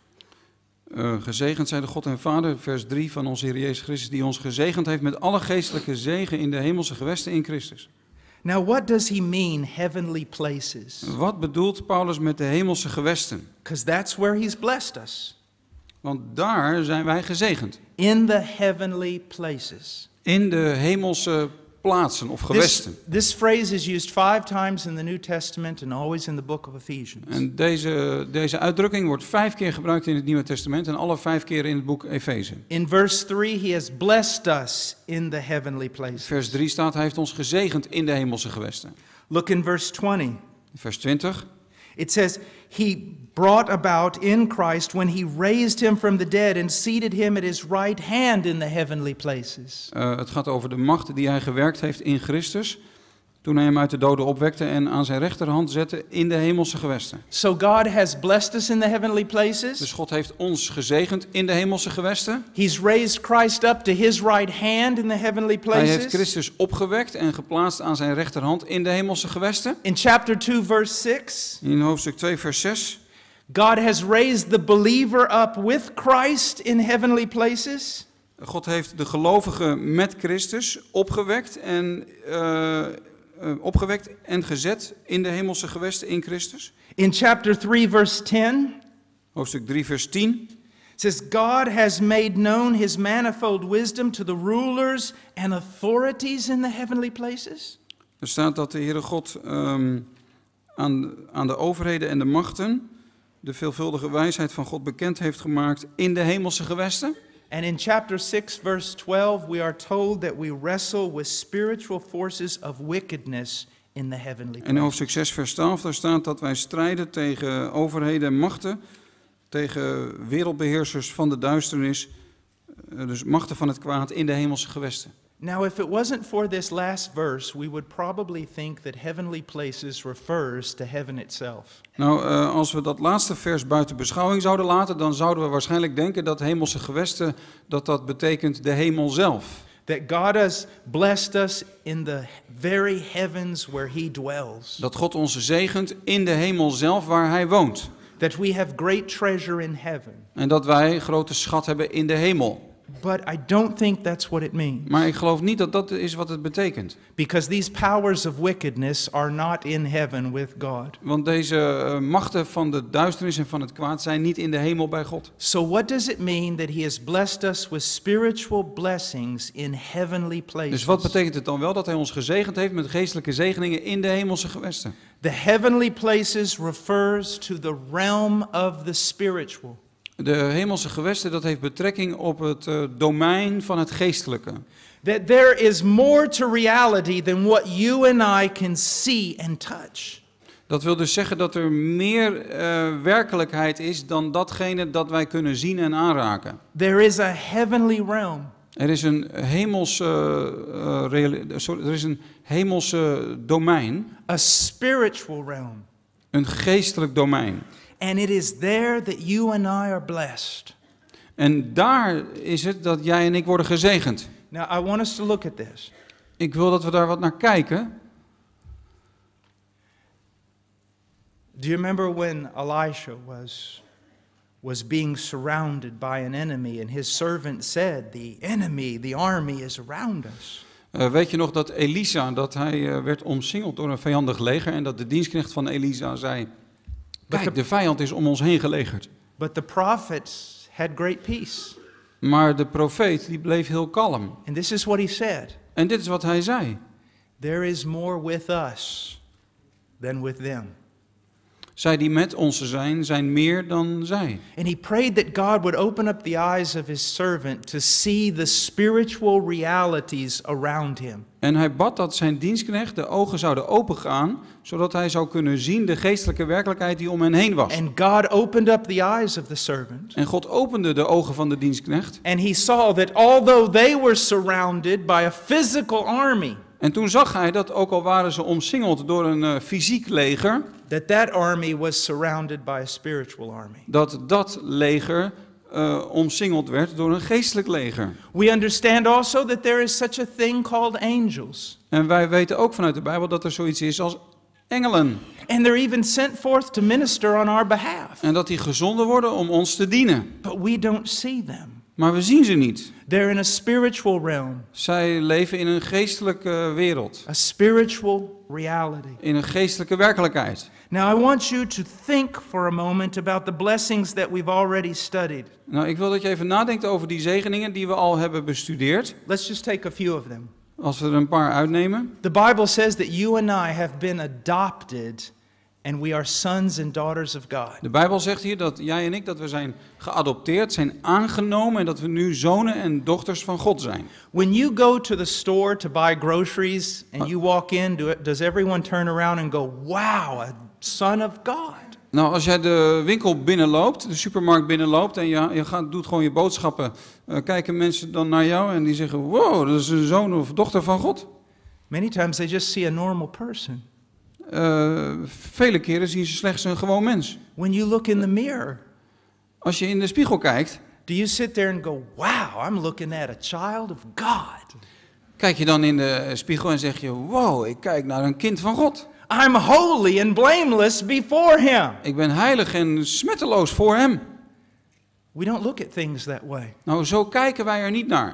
Uh, gezegend zij de God en Vader, vers drie van onze Heer Jezus Christus, die ons gezegend heeft met alle geestelijke zegen in de hemelse gewesten in Christus. Now, what does he mean, heavenly places? Wat bedoelt Paulus met de hemelse gewesten? Because that's where he's blessed us. Want daar zijn wij gezegend. In the heavenly places. In de hemelse plaatsen of This, gewesten. this phrase is used five times in the New Testament and always in the book of Ephesians. En deze, deze uitdrukking wordt vijf keer gebruikt in het Nieuwe Testament en alle vijf keer in het boek Efeze. In verse three, he has blessed us in the heavenly places. Vers drie staat, hij heeft ons gezegend in de hemelse gewesten. Look in verse twenty. Vers twintig. It says, he brought about in Christ when he raised him from the dead and seated him at his right hand in the heavenly places. Uh, het gaat over de macht die hij gewerkt heeft in Christus, toen hij hem uit de doden opwekte en aan zijn rechterhand zette in de hemelse gewesten. So God has blessed us in the heavenly places. Dus God heeft ons gezegend in de hemelse gewesten. He's raised Christ up to his right hand in the heavenly Hij heeft places. Christus opgewekt en geplaatst aan zijn rechterhand in de hemelse gewesten. In chapter two, verse six, In hoofdstuk twee, vers zes. God has raised the believer up with Christ in heavenly places. God heeft de gelovigen met Christus opgewekt en, uh, uh, opgewekt en gezet in de hemelse gewesten in Christus. In chapter three, verse ten, Hoofdstuk drie, vers tien. it says, God has made known his manifold wisdom to the rulers and authorities in the heavenly places. Er staat dat de Heere God um, aan, aan de overheden en de machten de veelvuldige wijsheid van God bekend heeft gemaakt in de hemelse gewesten. And in chapter six, verse twelve, we are told that we wrestle with spiritual forces of wickedness in the heavenly En in place. hoofdstuk zes vers twaalf daar staat dat wij strijden tegen overheden en machten, tegen wereldbeheersers van de duisternis, uh, dus machten van het kwaad in de hemelse gewesten. Now, if it wasn't for this last verse, we would probably think that heavenly places refers to heaven itself. Nou, uh, als we dat laatste vers buiten beschouwing zouden laten, dan zouden we waarschijnlijk denken dat hemelse gewesten, dat dat betekent de hemel zelf. That God has blessed us in the very heavens where he dwells. Dat God ons zegent in de hemel zelf waar hij woont. That we have great treasure in heaven. En dat wij grote schat hebben in de hemel. But I don't think that's what it means. Maar ik geloof niet dat dat is wat het betekent. Because these powers of wickedness are not in heaven with God. Want deze uh, machten van de duisternis en van het kwaad zijn niet in de hemel bij God. So what does it mean that he has blessed us with spiritual blessings in heavenly places? Dus wat betekent het dan wel dat hij ons gezegend heeft met geestelijke zegeningen in de hemelse gewesten? The heavenly places refers to the realm of the spiritual. De hemelse gewesten, dat heeft betrekking op het uh, domein van het geestelijke. That there is more to reality than what you and I can see and touch. Dat wil dus zeggen dat er meer uh, werkelijkheid is dan datgene dat wij kunnen zien en aanraken. There is a heavenly realm. Er is een hemelse, uh, reali- sorry, er is een hemelse domein, A spiritual realm. een geestelijk domein. And it is there that you and I are blessed. En daar is het dat jij en ik worden gezegend. Now I want us to look at this. Ik wil dat we daar wat naar kijken. Do you remember when Elisha was was being surrounded by an enemy and his servant said, "The enemy, the army is around us." Uh, weet je nog dat Elisa, dat hij uh, werd omsingeld door een vijandig leger en dat de dienstknecht van Elisa zei: kijk, de vijand is om ons heen gelegerd. But the prophets had great peace. Maar de profeet die bleef heel kalm. And this is what he said. En dit is wat hij zei. There is more with us than with them. Zij die met ons zijn, zijn meer dan zij. And he prayed that God would open up the eyes of his servant to see the spiritual realities around him. En hij bad dat zijn dienstknecht de ogen zouden opengaan, zodat hij zou kunnen zien de geestelijke werkelijkheid die om hen heen was. And God opened up the eyes of the servant. En God opende de ogen van de dienstknecht. And he saw that although they were surrounded by a physical army, En toen zag hij dat ook al waren ze omsingeld door een uh, fysiek leger, that that army was surrounded by a spiritual army. dat dat leger uh, omsingeld werd door een geestelijk leger. We understand also that there is such a thing called angels. En wij weten ook vanuit de Bijbel dat er zoiets is als engelen. And they're even sent forth to minister on our behalf. En dat die gezonden worden om ons te dienen. But we don't see them. Maar we zien ze niet. They're in a spiritual realm, Zij leven in een geestelijke wereld. a spiritual reality. In een geestelijke werkelijkheid. Now, I want you to think for a moment about the blessings that we've already studied. Nou, ik wil dat je even nadenkt over die zegeningen die we al hebben bestudeerd. Let's just take a few of them. Als we er een paar uitnemen. The Bible says that you and I have been adopted and we are sons and daughters of God. De Bijbel zegt hier dat jij en ik dat we zijn geadopteerd, zijn aangenomen en dat we nu zonen en dochters van God zijn. When you go to the store to buy groceries and you walk in, do it, does everyone turn around and go, "Wow, a son of God"? Nou, als jij de winkel binnenloopt, de supermarkt binnenloopt en je, je gaat, doet gewoon je boodschappen, uh, kijken mensen dan naar jou en die zeggen, wow, dat is een zoon of dochter van God. Many times they just see a normal person. Uh, vele keren zien ze slechts een gewoon mens. When you look in the mirror, Als je in de spiegel kijkt, do you sit there and go, "Wow, I'm looking at a child of God"? kijk je dan in de spiegel en zeg je, wow, ik kijk naar een kind van God. I'm holy and blameless before him. Ik ben heilig en smetteloos voor hem. We don't look at things that way. Nou, zo kijken wij er niet naar.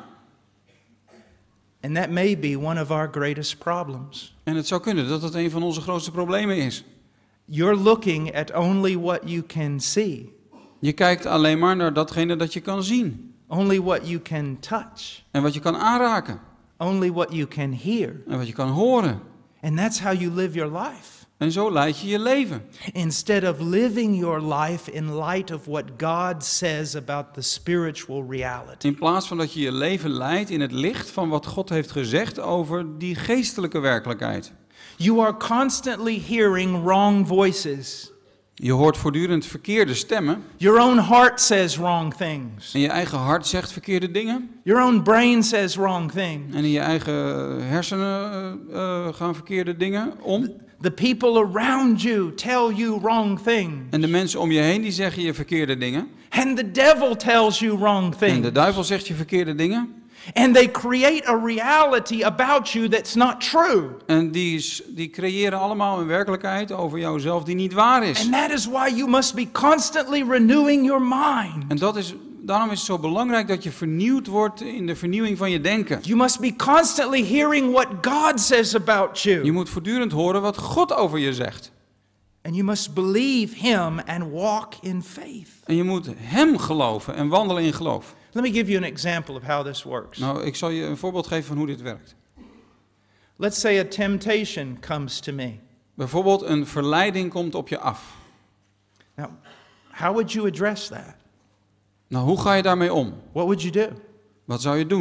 And that may be one of our greatest problems. En het zou kunnen dat dat een van onze grootste problemen is. You're looking at only what you can see, Je kijkt alleen maar naar datgene dat je kan zien. only what you can touch, En wat je kan aanraken. only what you can hear. En wat je kan horen. And that's how you live your life. En zo leid je je leven. Instead of living your life in light of what God says about the spiritual reality. In plaats van dat je je leven leidt in het licht van wat God heeft gezegd over die geestelijke werkelijkheid. You are constantly hearing wrong voices. Je hoort voortdurend verkeerde stemmen. Your own heart says wrong things. En je eigen hart zegt verkeerde dingen. Your own brain says wrong things. En in je eigen hersenen uh, uh, gaan verkeerde dingen om. The people around you tell you wrong things. En de mensen om je heen die zeggen je verkeerde dingen. And the devil tells you wrong En things. de duivel zegt je verkeerde dingen. And they create a reality about you that's not true. En die, die creëren allemaal een werkelijkheid over jouzelf die niet waar is. And that is why you must be constantly renewing your mind. En dat is, daarom is het zo belangrijk dat je vernieuwd wordt in de vernieuwing van je denken. You must be constantly hearing what God says about Je you. moet voortdurend horen wat God over je zegt. And you must believe him and walk in faith. En je moet hem geloven en wandelen in geloof. Let me give you an example of how this works. Nou, ik zal je een voorbeeld geven van hoe dit werkt. Let's say a temptation comes to me. Bijvoorbeeld een verleiding komt op je af. Now, how would you address that? Nou, hoe ga je daarmee om? What would you do? Wat zou je doen?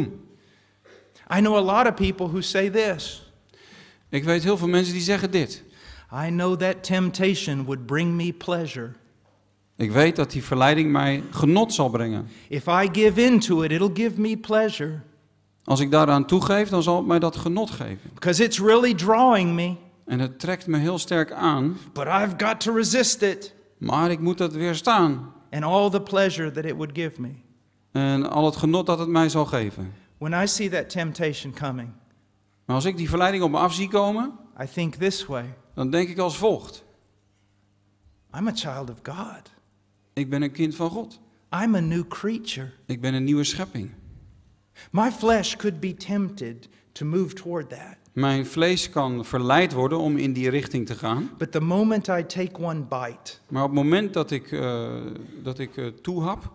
I know a lot of people who say this. Ik weet heel veel mensen die zeggen dit. I know that temptation would bring me pleasure. Ik weet dat die verleiding mij genot zal brengen. If I give in to it, it'll give me pleasure. Als ik daaraan toegeef, dan zal het mij dat genot geven. Because it's really drawing me. En het trekt me heel sterk aan. But I've got to resist it. Maar ik moet dat weerstaan. And all the pleasure that it would give me. En al het genot dat het mij zal geven. When I see that temptation coming, Maar als ik die verleiding op me af zie komen, I think this way. dan denk ik als volgt. I'm a child of God. Ik ben een kind van God. I'm a new creature. Ik ben een nieuwe schepping. My flesh could be tempted to move toward that. Mijn vlees kan verleid worden om in die richting te gaan. But the moment I take one bite, Maar op het moment dat ik, uh, dat ik uh, toehap,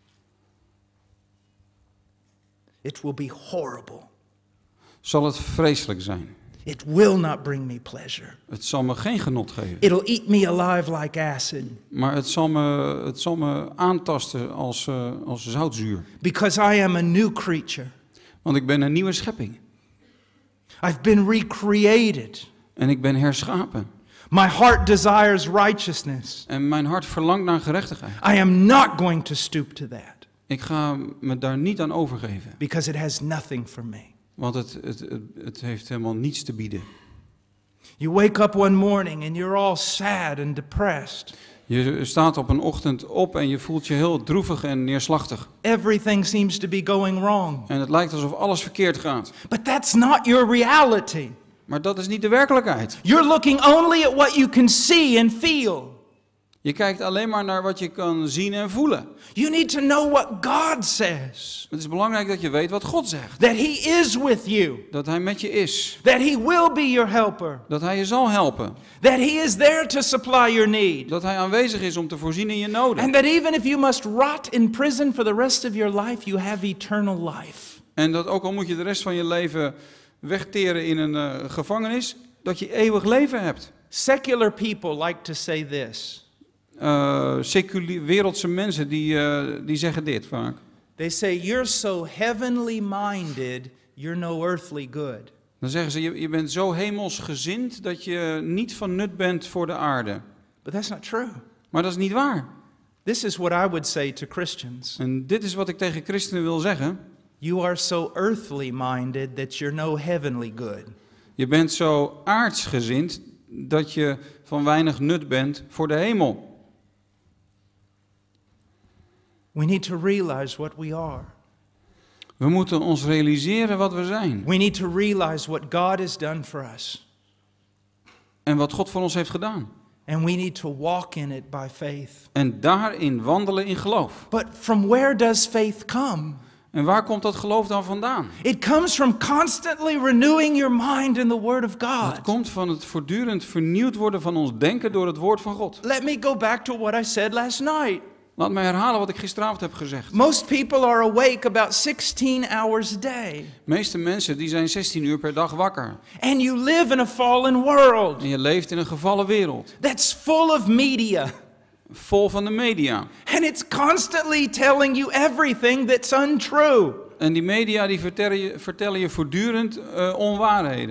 it will be horrible. zal het vreselijk zijn. It will not bring me pleasure. Het zal me geen genot geven. It'll eat me alive like acid. Maar het zal me, het zal me aantasten als, uh, als zoutzuur. Because I am a new creature. Want ik ben een nieuwe schepping. I've been recreated. En ik ben herschapen. My heart desires righteousness. En mijn hart verlangt naar gerechtigheid. I am not going to stoop to that. Ik ga me daar niet aan overgeven. Because it has nothing for me. Want het, het, het, het heeft helemaal niets te bieden. You wake up one morning and you're all sad and depressed. Je staat op een ochtend op en je voelt je heel droevig en neerslachtig. Everything seems to be going wrong. En het lijkt alsof alles verkeerd gaat. But that's not your reality. Maar dat is niet de werkelijkheid. You're looking only at what you can see and feel. Je kijkt alleen maar naar wat je kan zien en voelen. You need to know what God says. Het is belangrijk dat je weet wat God zegt. That He is with you. Dat Hij met je is. That He will be your helper. Dat Hij je zal helpen. That He is there to supply your need. Dat Hij aanwezig is om te voorzien in je noden. And that even if you must rot in prison for the rest of your life, you have eternal life. En dat ook al moet je de rest van je leven wegteren in een uh, gevangenis, dat je eeuwig leven hebt. Secular people like to say this. Uh, seculi- wereldse mensen die, uh, die zeggen dit vaak. They say, you're so heavenly minded, you're no earthly good. Dan zeggen ze, je, je bent zo hemelsgezind dat je niet van nut bent voor de aarde. But that's not true. Maar dat is niet waar. This is what I would say to Christians. En dit is wat ik tegen christenen wil zeggen. You are so earthly minded that you're no heavenly good. Je bent zo aardsgezind dat je van weinig nut bent voor de hemel. We need to realize what we are. We moeten ons realiseren wat we zijn. We need to realize what God has done for us. En wat God voor ons heeft gedaan. And we need to walk in it by faith. En daarin wandelen in geloof. But from where does faith come? En waar komt dat geloof dan vandaan? It comes from constantly renewing your mind in the Word of Het God. komt van het voortdurend vernieuwd worden van ons denken door het woord van God. Let me go back to what I said last night. Laat mij herhalen wat ik gisteravond heb gezegd. Most people are awake about sixteen hours a day. De meeste mensen die zijn zestien uur per dag wakker. And you live in a fallen world En je leeft in een gevallen wereld. that's full of media. Vol van de media. And it's constantly telling you everything that's untrue. En die media die vertellen je, vertellen je voortdurend uh, onwaarheden.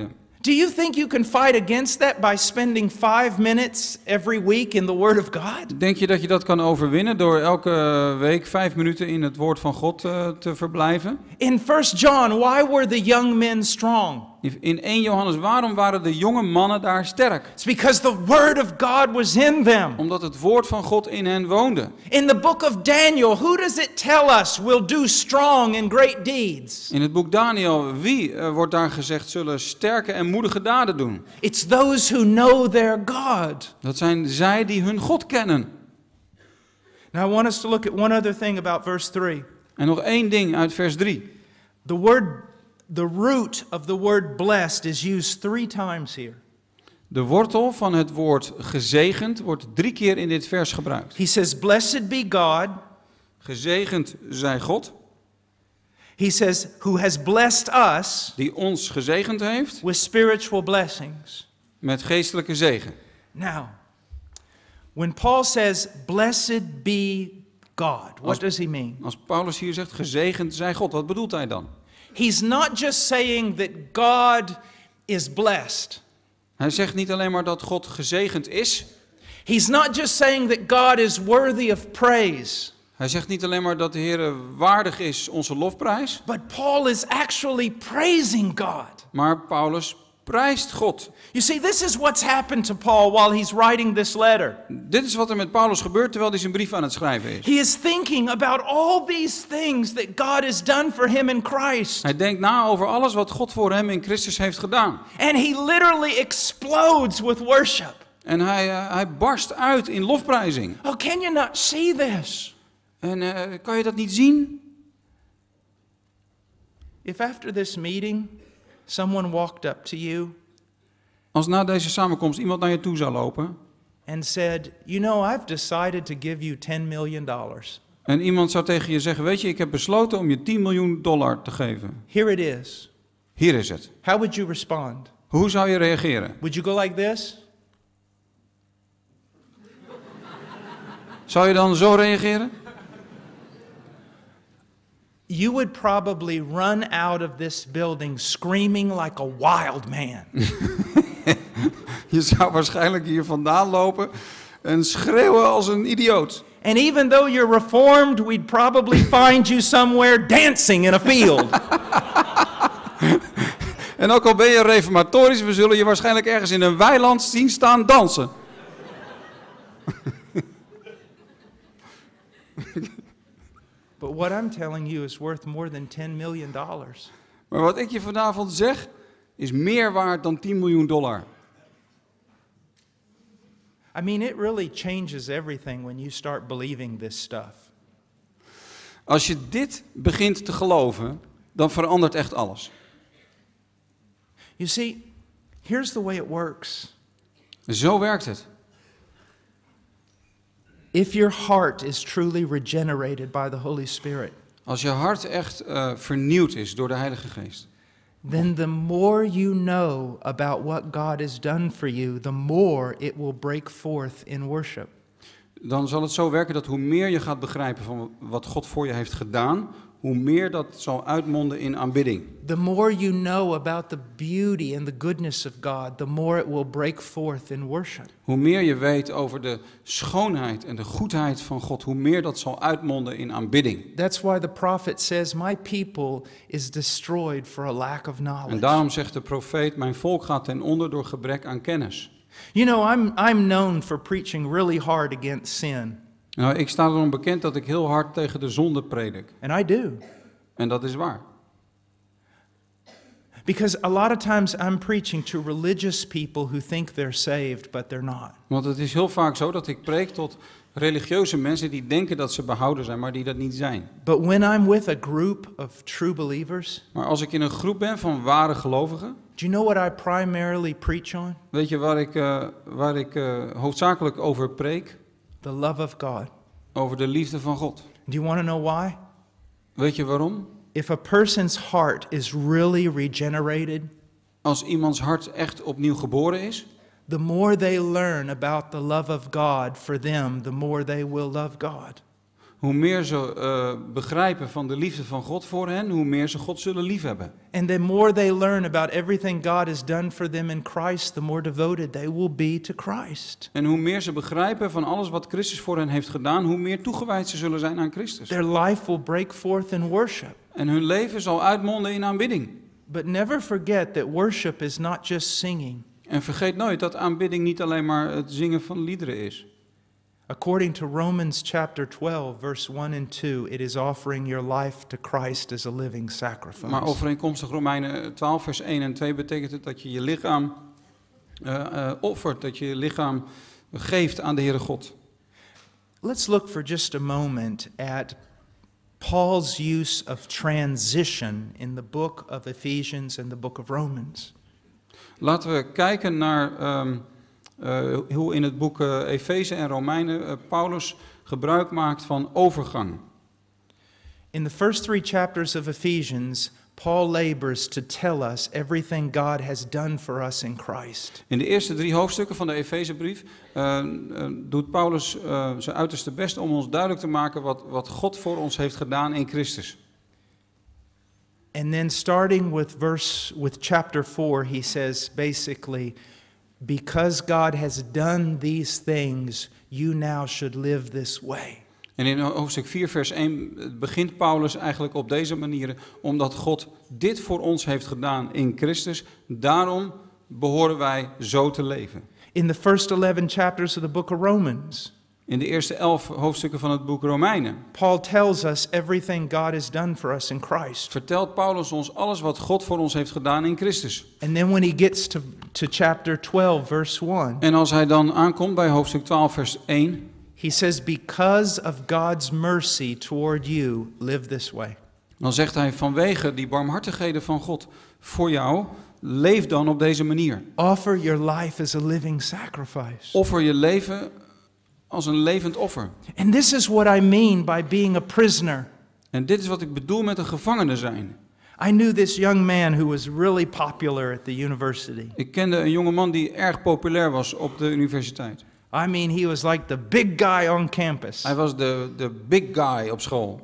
Do you think you can fight against that by spending five minutes every week in the Word of God? Denk je dat je dat kan overwinnen door elke week vijf minuten in het woord van God uh, te verblijven? In First John, why were the young men strong? In Eerste Johannes, waarom waren de jonge mannen daar sterk? It's because the Word of God was in them. Omdat het woord van God in hen woonde. In the book of Daniel, who does it tell us will do strong and great deeds? In het boek Daniel, wie uh, wordt daar gezegd zullen sterke en moedige daden doen? It's those who know their God. Dat zijn zij die hun God kennen. Now I want us to look at one other thing about verse three. En nog één ding uit vers drie. The word, the root of the word blessed is used three times here. De wortel van het woord gezegend wordt drie keer in dit vers gebruikt. He says, blessed be God. Gezegend zij God. He says, who has blessed us Die ons gezegend heeft with spiritual blessings. met geestelijke zegen. Now, when Paul says, blessed be God, what Als- does he mean? Als Paulus hier zegt gezegend zij God, wat bedoelt hij dan? He's not just saying that God is blessed. Hij zegt niet alleen maar dat God gezegend is. He's not just saying that God is worthy of praise. Hij zegt niet alleen maar dat de Heer waardig is onze lofprijs. But Paul is actually praising God. Maar Paulus prijst God. You see, this is what's happened to Paul while he's writing this letter. Dit is wat er met Paulus gebeurt terwijl hij zijn brief aan het schrijven is. He is thinking about all these things that God has done for him in Christ. Hij denkt na over alles wat God voor hem in Christus heeft gedaan. And he literally explodes with worship. En hij, uh, hij barst uit in lofprijzing. Oh, can you not see this? En uh, kan je dat niet zien? If after this meeting someone walked up to you Als na deze samenkomst iemand naar je toe zou lopen and said, you know, I've decided to give you ten million dollars. en iemand zou tegen je zeggen, weet je, ik heb besloten om je tien miljoen dollar te geven. Here it is. Hier is het. How would you respond? Hoe zou je reageren? Would you go like this? Zou je dan zo reageren? You would probably run out of this building screaming like a wild man. Je zou waarschijnlijk hier vandaan lopen en schreeuwen als een idioot. And even though you're reformed, we'd probably find you somewhere dancing in a field. En ook al ben je reformatorisch, we zullen je waarschijnlijk ergens in een weiland zien staan dansen. But what I'm telling you is worth more than ten million dollars. Maar wat ik je vanavond zeg, is meer waard dan tien miljoen dollar. I mean, it really changes everything when you start believing this stuff. Als je dit begint te geloven, dan verandert echt alles. You see, here's the way it works. Zo werkt het. If your heart is truly regenerated by the Holy Spirit, Als je hart echt uh, vernieuwd is door de Heilige Geest, then the more you know about what God has done for you, the more it will break forth in worship. dan zal het zo werken dat hoe meer je gaat begrijpen van wat God voor je heeft gedaan, hoe meer dat zal uitmonden in aanbidding. The more you know about the beauty and the goodness of God, the more it will break forth in worship. Hoe meer je weet over de schoonheid en de goedheid van God, hoe meer dat zal uitmonden in aanbidding. That's why the prophet says, my people is destroyed for a lack of En knowledge. daarom zegt de profeet, mijn volk gaat ten onder door gebrek aan kennis. You know, I'm, I'm known for preaching really hard against sin. Nou, ik sta erom bekend dat ik heel hard tegen de zonde predik. And I do. En dat is waar. Because a lot of times I'm preaching to religious people who think they're saved, but they're not. Want het is heel vaak zo dat ik preek tot religieuze mensen die denken dat ze behouden zijn, maar die dat niet zijn. But when I'm with a group of true believers, Maar als ik in een groep ben van ware gelovigen, do you know what I primarily preach on? weet je waar ik, uh, waar ik uh, hoofdzakelijk over preek? The love of God. Over de liefde van God. Do you want to know why? Weet je waarom? If a person's heart is really regenerated, Als iemands hart echt opnieuw geboren is, the more they learn about the love of God for them, the more they will love God. hoe meer ze uh, begrijpen van de liefde van God voor hen, hoe meer ze God zullen liefhebben. And the more they learn about everything God has done for them in Christ, the more devoted they will be to Christ. En hoe meer ze begrijpen van alles wat Christus voor hen heeft gedaan, hoe meer toegewijd ze zullen zijn aan Christus. Their life will break forth in worship. En hun leven zal uitmonden in aanbidding. But never forget that worship is not just singing. En vergeet nooit dat aanbidding niet alleen maar het zingen van liederen is. According to Romans chapter twelve, verse one and two, it is offering your life to Christ as a living sacrifice. Maar overeenkomstig Romeinen twaalf, vers één en twee betekent het dat je je lichaam uh, uh, offert, dat je je lichaam geeft aan de Heere God. Let's look for just a moment at Paul's use of transition in the book of Ephesians and the book of Romans. Laten we kijken naar um, uh, hoe in het boek uh, Efeze en Romeinen uh, Paulus gebruik maakt van overgang. In the first three chapters of Ephesians, Paul labors to tell us everything God has done for us in Christ. In de eerste drie hoofdstukken van de Efezebrief uh, uh, doet Paulus uh, zijn uiterste best om ons duidelijk te maken wat, wat God voor ons heeft gedaan in Christus. And then starting with verse with chapter four, he says basically, because God has done these things, you now should live this way. En in hoofdstuk vier, vers één begint Paulus eigenlijk op deze manier, omdat God dit voor ons heeft gedaan in Christus, daarom behoren wij zo te leven. In the first eleven chapters of the book of Romans, in de eerste elf hoofdstukken van het boek Romeinen, Paul tells us everything God has done for us in Christ. vertelt Paulus ons alles wat God voor ons heeft gedaan in Christus. And then when he gets to, to chapter twelve, verse one, En als hij dan aankomt bij hoofdstuk twaalf, vers één, he says, because of God's mercy toward you, live this way. dan zegt hij, vanwege die barmhartigheden van God voor jou, leef dan op deze manier. Offer your life as a living sacrifice. Offer je leven als een levend offer. And this is what I mean by being a prisoner. En dit is wat ik bedoel met een gevangene zijn. I knew this young man who was really popular at the university. Ik kende een jongeman die erg populair was op de universiteit. I mean, he was like the big guy on campus. Hij was de, de big guy op school.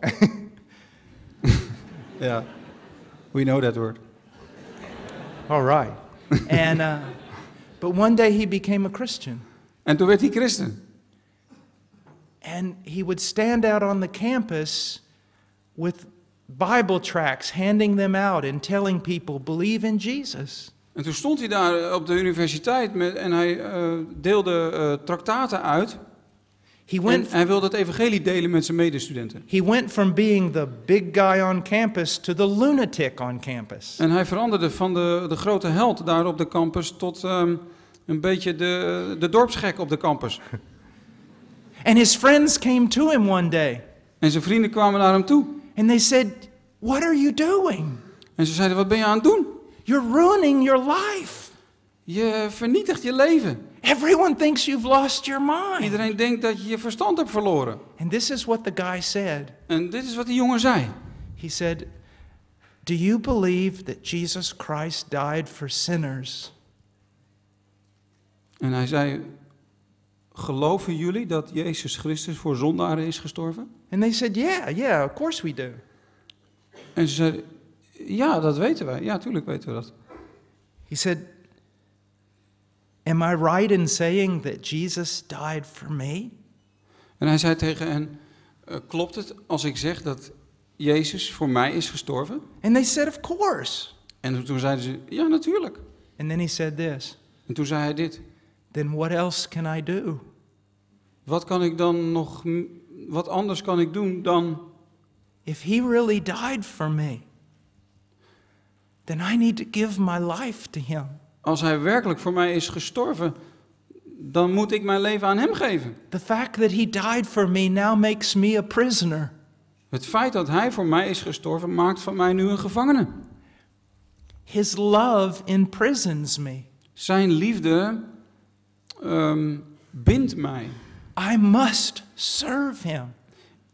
Ja, we know that word. All right. And uh, but one day he became a Christian. En toen werd hij christen. And he would stand out on the campus with Bible tracts, handing them out and telling people, believe in Jesus. En toen stond hij daar op de universiteit met, en hij uh, deelde uh, traktaten uit. He went, en hij wilde het evangelie delen met zijn medestudenten. He went from being the big guy on campus to the lunatic on campus. En hij veranderde van de, de grote held daar op de campus tot um, een beetje de, de dorpsgek op de campus. And his friends came to him one day. En zijn vrienden kwamen naar hem toe. And they said, what are you doing? En ze zeiden, wat ben je aan het doen? You're ruining your life. Je vernietigt je leven. Everyone thinks you've lost your mind. Iedereen denkt dat je je verstand hebt verloren. And this is what the guy said. En dit is wat die jongen zei. He said, do you believe that Jesus Christ died for sinners? En hij zei, geloven jullie dat Jezus Christus voor zondaren is gestorven? And they said, yeah, yeah, of course we do. En ze zeiden, ja, dat weten wij. Ja, tuurlijk weten we dat. He said, am I right in saying that Jesus died for me? En hij zei tegen hen, uh, klopt het als ik zeg dat Jezus voor mij is gestorven? And they said, of course. En toen zeiden ze, ja, natuurlijk. And then he said this, En toen zei hij dit. then what else can I do? Wat kan ik dan nog, wat anders kan ik doen dan... If he really died for me, then I need to give my life to him. Als hij werkelijk voor mij is gestorven, dan moet ik mijn leven aan hem geven. The fact that he died for me now makes me a prisoner. Het feit dat hij voor mij is gestorven, maakt van mij nu een gevangene. His love imprisons me. Zijn liefde um, bindt mij. I must serve him.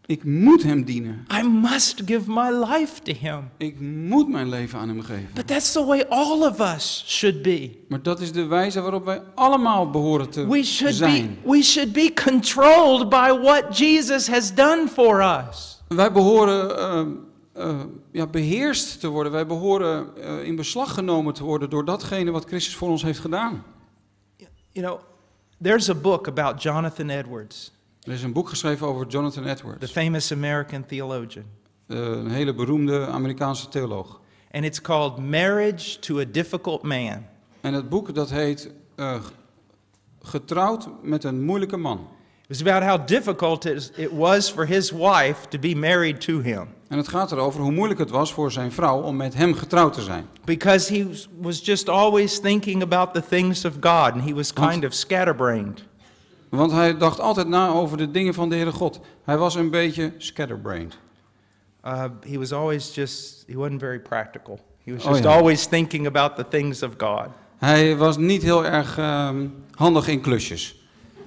Ik moet hem dienen. I must give my life to him. Ik moet mijn leven aan hem geven. But that's the way all of us should be. Maar dat is de wijze waarop wij allemaal behoren te We should zijn. be, we should be controlled by what Jesus has done for us. Wij behoren uh, uh, ja, beheerst te worden. Wij behoren uh, in beslag genomen te worden door datgene wat Christus voor ons heeft gedaan. You know, there's a book about Jonathan Edwards, Er is een boek geschreven over Jonathan the Edwards. famous American theologian. Uh, een hele beroemde Amerikaanse theoloog. And it's called Marriage to a Difficult Man. En het boek dat heet uh, Getrouwd met een moeilijke man. It was about how difficult it was for his wife to be married to him. En het gaat erover hoe moeilijk het was voor zijn vrouw om met hem getrouwd te zijn. Because he was just always thinking about the things of God, and he was kind of scatterbrained. Want hij dacht altijd na over de dingen van de Heere God. Hij was een beetje scatterbrained. Uh, he was always just, he wasn't very practical. He was Oh, just ja. always thinking about the things of God. Hij was niet heel erg um, handig in klusjes.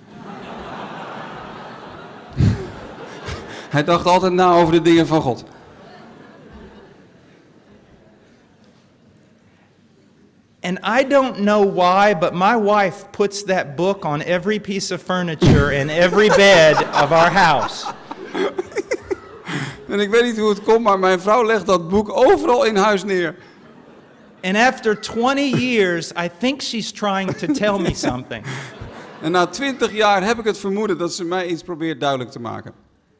Hij dacht altijd na over de dingen van God. And I don't know why, but my wife puts that book on every piece of furniture in every bed of our house. En ik weet niet hoe het komt, maar mijn vrouw legt dat boek overal in huis neer. And after twenty years, I think she's trying to tell me something. En na twintig jaar heb ik het vermoeden dat ze mij iets probeert duidelijk te maken.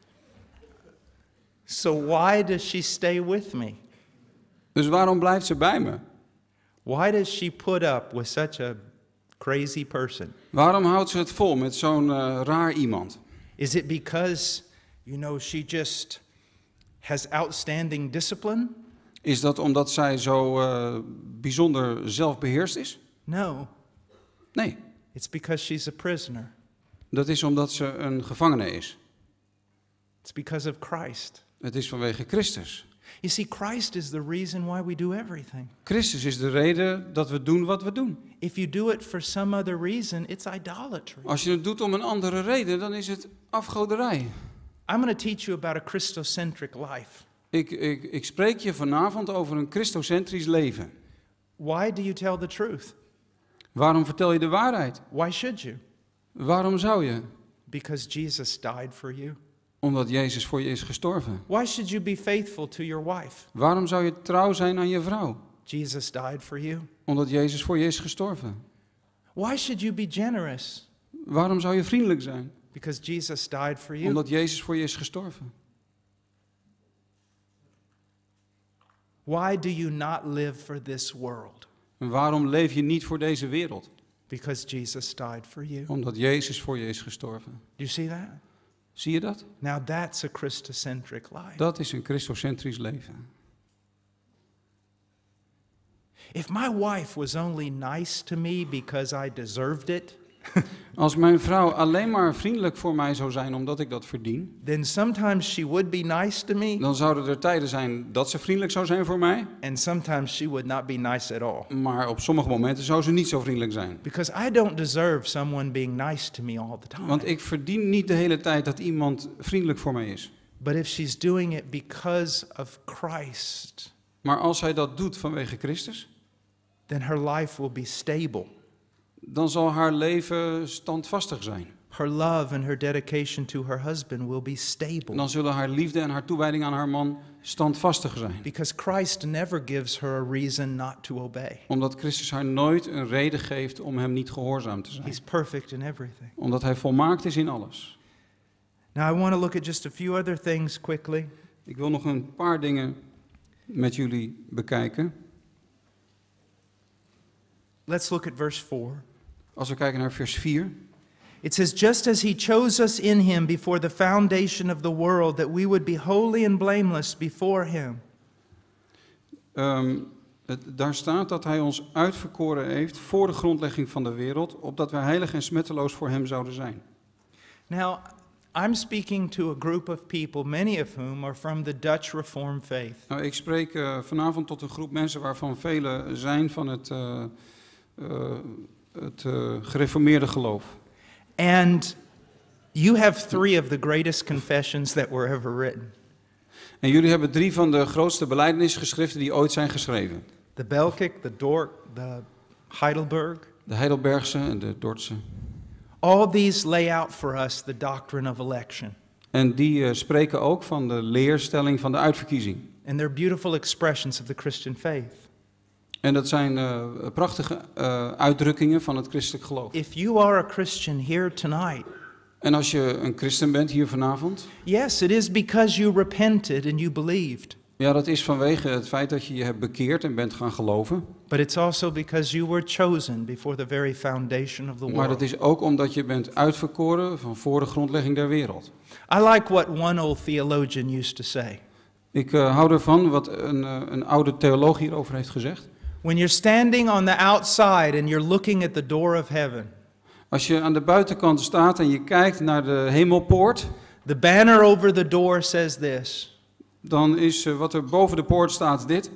So why does she stay with me? Dus waarom blijft ze bij me? Why does she put up with such a crazy person? Waarom houdt ze het vol met zo'n uh, raar iemand? Is it because, you know, she just has outstanding discipline? Is dat omdat zij zo uh, bijzonder zelfbeheerst is? No, Nee, it's because she's a prisoner. dat is omdat ze een gevangene is. It's because of Christ. Het is vanwege Christus. You see, Christ is the reason why we do everything. Christus is de reden dat we doen wat we doen. If you do it for some other reason, it's idolatry. Als je het doet om een andere reden, dan is het afgoderij. I'm going to teach you about a Christocentric life. Ik, ik, ik spreek je vanavond over een Christocentrisch leven. Why do you tell the truth? Waarom vertel je de waarheid? Why should you? Waarom zou je? Because Jesus died for you. Omdat Jezus voor je is gestorven. Why should you be faithful to your wife? Waarom zou je trouw zijn aan je vrouw? Jesus died for you. Omdat Jezus voor je is gestorven. Why should you be generous? Waarom zou je vriendelijk zijn? Because Jesus died for you. Omdat Jezus voor je is gestorven. Why do you not live for this world? En waarom leef je niet voor deze wereld? Because Jesus died for you. Omdat Jezus voor je is gestorven. Do you see that? Zie je dat? Now that's a Christocentric life. Dat is een Christocentrisch leven. If my wife was only nice to me because I deserved it, Als mijn vrouw alleen maar vriendelijk voor mij zou zijn omdat ik dat verdien, then sometimes she would be nice to me, dan zouden er tijden zijn dat ze vriendelijk zou zijn voor mij, and sometimes she would not be nice at all. maar op sommige momenten zou ze niet zo vriendelijk zijn. Because I don't deserve someone being nice to me all the time. Want ik verdien niet de hele tijd dat iemand vriendelijk voor mij is. But if she's doing it because of Christ, Maar als zij dat doet vanwege Christus, then her life will be stable. dan zal haar leven standvastig zijn. Her love and her dedication to her husband will be stable. Dan zullen haar liefde en haar toewijding aan haar man standvastig zijn. Because Christ never gives her a reason not to obey. Omdat Christus haar nooit een reden geeft om hem niet gehoorzaam te zijn. He's perfect in everything. Omdat hij volmaakt is in alles. Now I want to look at just a few other things quickly. Ik wil nog een paar dingen met jullie bekijken. Let's look at verse four. Als we kijken naar vers vier. It says, just as he chose us in him before the foundation of the world, that we would be holy and blameless before him. Um, het, daar staat dat hij ons uitverkoren heeft voor de grondlegging van de wereld, opdat wij heilig en smetteloos voor hem zouden zijn. Now, I'm speaking to a group of people, many of whom are from the Dutch Reformed faith. Nou, ik spreek uh, vanavond tot een groep mensen waarvan velen zijn van het, uh, uh, het uh, gereformeerde geloof. And You have three of the greatest confessions that were ever written. En jullie hebben drie van de grootste belijdenisgeschriften die ooit zijn geschreven. The Belkic, the Dort, the Heidelberg. De Heidelbergse en de Dordtse. All these lay out for us the doctrine of election. En die uh, spreken ook van de leerstelling van de uitverkiezing. And they're beautiful expressions of the Christian faith. En dat zijn uh, prachtige uh, uitdrukkingen van het christelijk geloof. If you are a Christian here tonight, En als je een christen bent hier vanavond, yes, it is because you repented and you believed. ja, dat is vanwege het feit dat je je hebt bekeerd en bent gaan geloven. But it's also because you were chosen before the very foundation of the Maar world. dat is ook omdat je bent uitverkoren van voor de grondlegging der wereld. I like what one old theologian used to say. Ik uh, hou ervan wat een, uh, een oude theoloog hierover heeft gezegd. When you're standing on the outside and you're looking at the door of heaven, Als je aan de buitenkant staat en je kijkt naar de hemelpoort, the banner over the door says this: dan is uh, wat er boven de poort staat dit.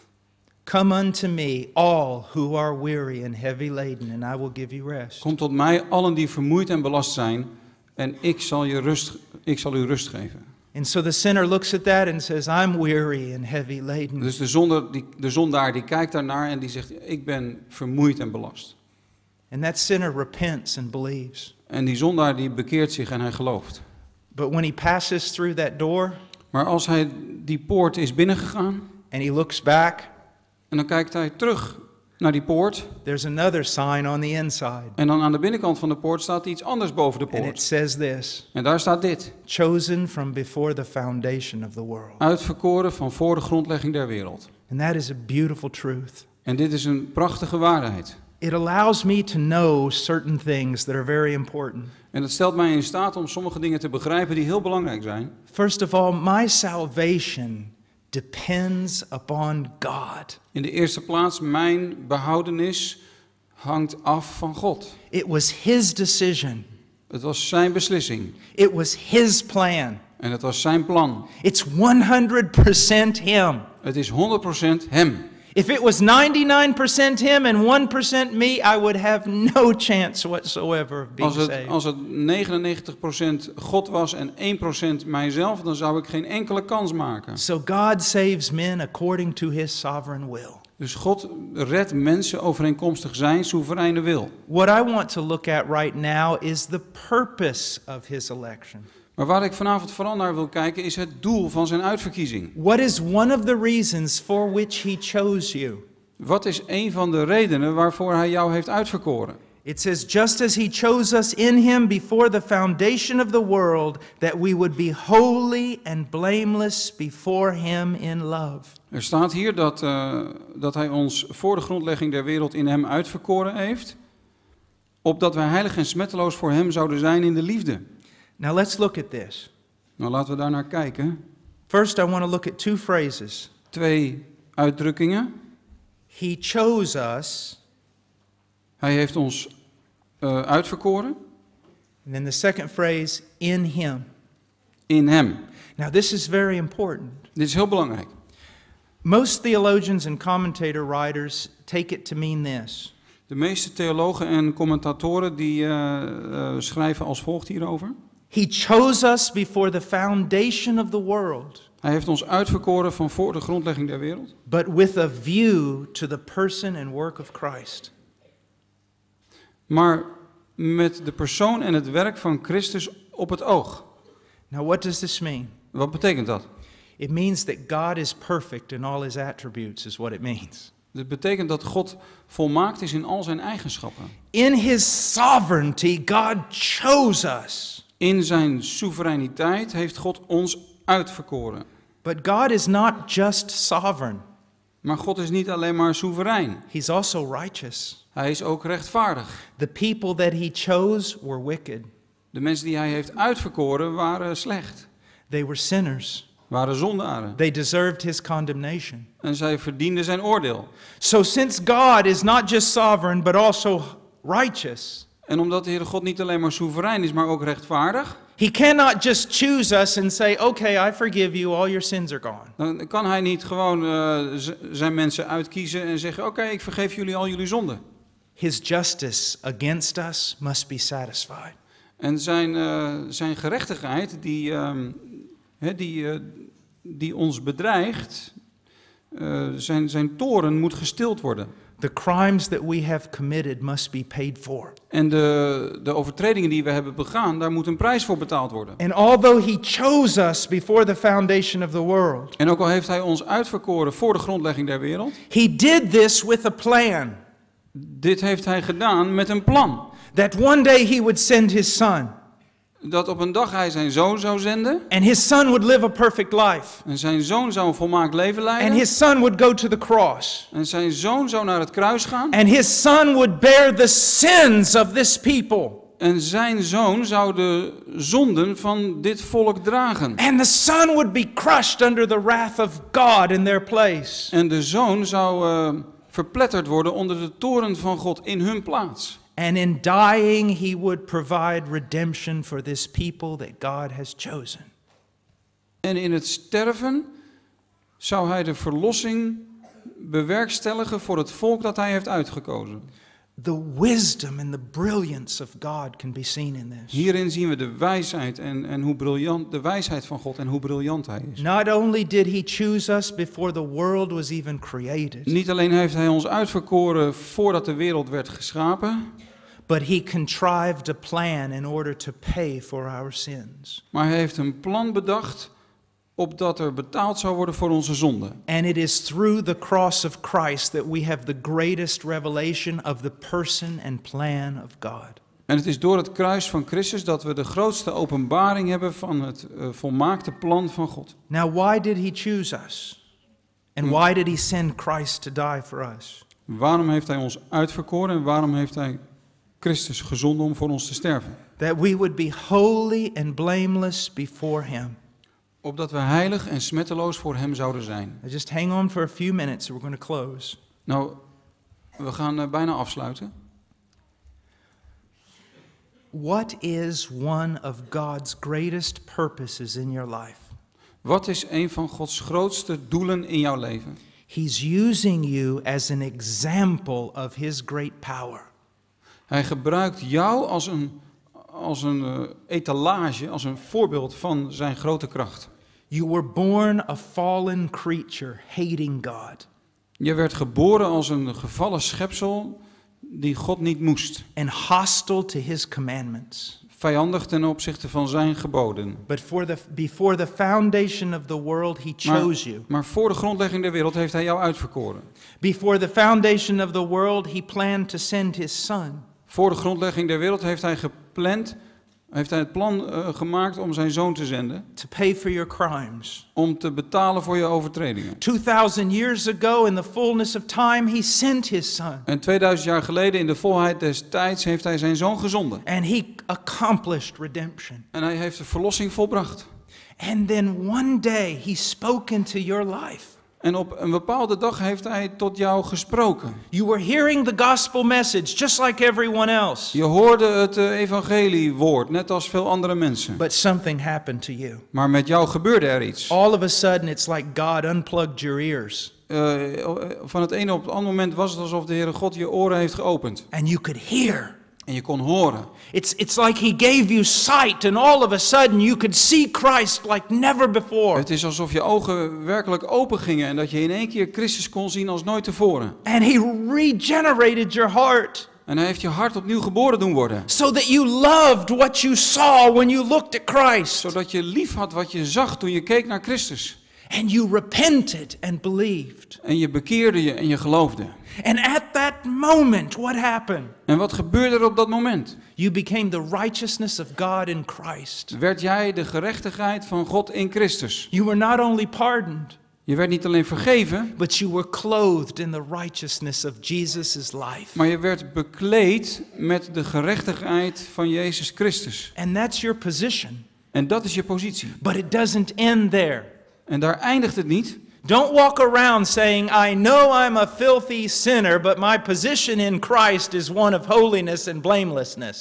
Come unto me, all who are weary and heavy laden, and I will give you rest. Kom tot mij, allen die vermoeid en belast zijn, en ik zal, je rust, ik zal u rust geven. And so the sinner looks at that and says, I'm weary and heavy laden. Dus de, zonde, die, de zondaar die kijkt daarnaar en die zegt, ik ben vermoeid en belast. And that sinner repents and believes. En die zondaar die bekeert zich en hij gelooft. But when he passes through that door Maar als hij die poort is binnengegaan and he looks back, en dan kijkt hij terug naar die poort, there's another sign on the inside. en dan aan de binnenkant van de poort staat iets anders boven de And it poort. says this: En daar staat dit. chosen from before the foundation of the world. Uitverkoren van voor de grondlegging der wereld. And that is a beautiful truth. En dit is een prachtige waarheid. It allows me to know certain things that are very important. En het stelt mij in staat om sommige dingen te begrijpen die heel belangrijk zijn. First of all, my salvation depends upon God. In de eerste plaats, mijn behoudenis hangt af van God. It was His decision. Het was zijn beslissing. It was His plan. En het was zijn plan. It's one hundred percent Him. Het is honderd procent hem. If it was ninety-nine percent Him and one percent me, I would have no chance whatsoever of being Als het, saved. als het negenennegentig procent God was en één procent mijzelf, dan zou ik geen enkele kans maken. So God saves men according to His sovereign will. Dus God redt mensen overeenkomstig zijn soevereine wil. What I want to look at right now is the purpose of His election. Maar waar ik vanavond vooral naar wil kijken is het doel van zijn uitverkiezing. What is one of the reasons for which He chose you? Wat is een van de redenen waarvoor hij jou heeft uitverkoren? It says, just as He chose us in Him before the foundation of the world, that we would be holy and blameless before Him in love. Er staat hier dat, uh, dat hij ons voor de grondlegging der wereld in hem uitverkoren heeft, opdat wij heilig en smetteloos voor hem zouden zijn in de liefde. Now let's look at this. Nou, laten we daar naar kijken. First, I want to look at two phrases. Twee uitdrukkingen. He chose us, Hij heeft ons uh, uitverkoren and then the second phrase, in Him. in hem. Now this is very important. Dit is heel belangrijk. Most theologians and commentator writers take it to mean this. De meeste theologen en commentatoren die uh, uh, schrijven als volgt hierover. He chose us before the foundation of the world, Hij heeft ons uitverkoren van voor de grondlegging der wereld, but with a view to the person and work of Christ. maar met de persoon en het werk van Christus op het oog. Now what does this mean? Wat betekent dat? It means that God is perfect in all His attributes, is what it means. Dit betekent dat God volmaakt is in al zijn eigenschappen. In His sovereignty, God chose us. In zijn soevereiniteit heeft God ons uitverkoren. But God is not just sovereign. Maar God is niet alleen maar soeverein. He's also righteous. Hij is ook rechtvaardig. The people that He chose were wicked. De mensen die hij heeft uitverkoren waren slecht. They were sinners. Waren zondaren. They deserved His condemnation. En zij verdienden zijn oordeel. So since God is not just sovereign, but also righteous, En omdat de Heere God niet alleen maar soeverein is, maar ook rechtvaardig, He cannot just choose us and say, okay, I forgive you, all your sins are gone. dan kan hij niet gewoon uh, z- zijn mensen uitkiezen en zeggen, oké, okay, ik vergeef jullie al jullie zonden. His justice against us must be satisfied. En zijn, uh, zijn gerechtigheid die, uh, he, die, uh, die ons bedreigt, uh, zijn, zijn toren moet gestild worden. The crimes that we have committed must be paid for. En de, de overtredingen die we hebben begaan, daar moet een prijs voor betaald worden. And although he chose us before the foundation of the world, En ook al heeft hij ons uitverkoren voor de grondlegging der wereld, he did this with a plan. dit heeft hij gedaan met een plan. That one day he would send his son. Dat op een dag hij zijn zoon zou zenden. And his son would live a perfect life. En zijn zoon zou een volmaakt leven leiden. And his son would go to the cross. En zijn zoon zou naar het kruis gaan. And his son would bear the sins of this people. En zijn zoon zou de zonden van dit volk dragen. And the son would be crushed under the wrath of God in their place. En de zoon zou uh, verpletterd worden onder de toorn van God in hun plaats. And in dying, he would provide redemption for this people that God has chosen. En in het sterven zou hij de verlossing bewerkstelligen voor het volk dat hij heeft uitgekozen. The wisdom and the brilliance of God can be seen in this. Hierin zien we de wijsheid en, en hoe briljant de wijsheid van God en hoe briljant hij is. Not only did he choose us before the world was even created, Niet alleen heeft hij ons uitverkoren voordat de wereld werd geschapen, but he contrived a plan in order to pay for our sins. maar hij heeft een plan bedacht opdat er betaald zou worden voor onze zonden. And it is through the cross of Christ that we have the greatest revelation of the person and plan of God. En het is door het kruis van Christus dat we de grootste openbaring hebben van het uh, volmaakte plan van God. Now, why did he choose us? And why did he send Christ to die for us? Waarom heeft hij ons uitverkoren en waarom heeft hij Christus gezonden om voor ons te sterven? That we would be holy and blameless before him. Opdat we heilig en smetteloos voor hem zouden zijn. Just hang on for a few minutes, we're going to close. Nou, we gaan uh, bijna afsluiten. What is one of God's greatest purposes in your life? Wat is een van Gods grootste doelen in jouw leven? He's using you as an example of his great power. Hij gebruikt jou als een, als een uh, etalage, als een voorbeeld van zijn grote kracht. You were born a fallen creature, hating God. Je werd geboren als een gevallen schepsel die God niet moest. And hostile to his commandments. Vijandig ten opzichte van zijn geboden. But for the, before the foundation of the world, he chose Maar, you. maar voor de grondlegging der wereld heeft hij jou uitverkoren. Before the foundation of the world, he planned to send his son. Voor de grondlegging der wereld heeft hij gepland, heeft hij het plan uh, gemaakt om zijn zoon te zenden. To pay for your crimes. Om te betalen voor je overtredingen. two thousand years ago, in the fullness of time, he sent his son. En tweeduizend jaar geleden, in de volheid des tijds, heeft hij zijn zoon gezonden. And he accomplished redemption. En hij heeft de verlossing volbracht. And then one day, he spoke into your life. En op een bepaalde dag heeft hij tot jou gesproken. You were hearing the gospel message just like everyone else. Je hoorde het uh, evangeliewoord, net als veel andere mensen. But something happened to you. Maar met jou gebeurde er iets. All of a sudden, it's like God unplugged your ears. Uh, van het ene op het andere moment was het alsof de Heere God je oren heeft geopend. And you could hear. En je kon horen. It's, it's like he gave you sight and all of a sudden you could see Christ like never before. Het is alsof je ogen werkelijk open gingen en dat je in één keer Christus kon zien als nooit tevoren. And he regenerated your heart. En hij heeft je hart opnieuw geboren doen worden. So that you loved what you saw when you looked at Christ. Zodat je lief had wat je zag toen je keek naar Christus. And you repented and believed. En je bekeerde je en je geloofde. And at that moment, what happened? En wat gebeurde er op dat moment? You became the righteousness of God in Christ. Werd jij de gerechtigheid van God in Christus. You were not only pardoned. Je werd niet alleen vergeven. But you were clothed in the righteousness of Jesus' life. Maar je werd bekleed met de gerechtigheid van Jezus Christus. And that's your position. En dat is je positie. But it doesn't end there. En daar eindigt het niet. Don't walk around saying, I know I'm a filthy sinner, but my position in Christ is one of holiness and blamelessness.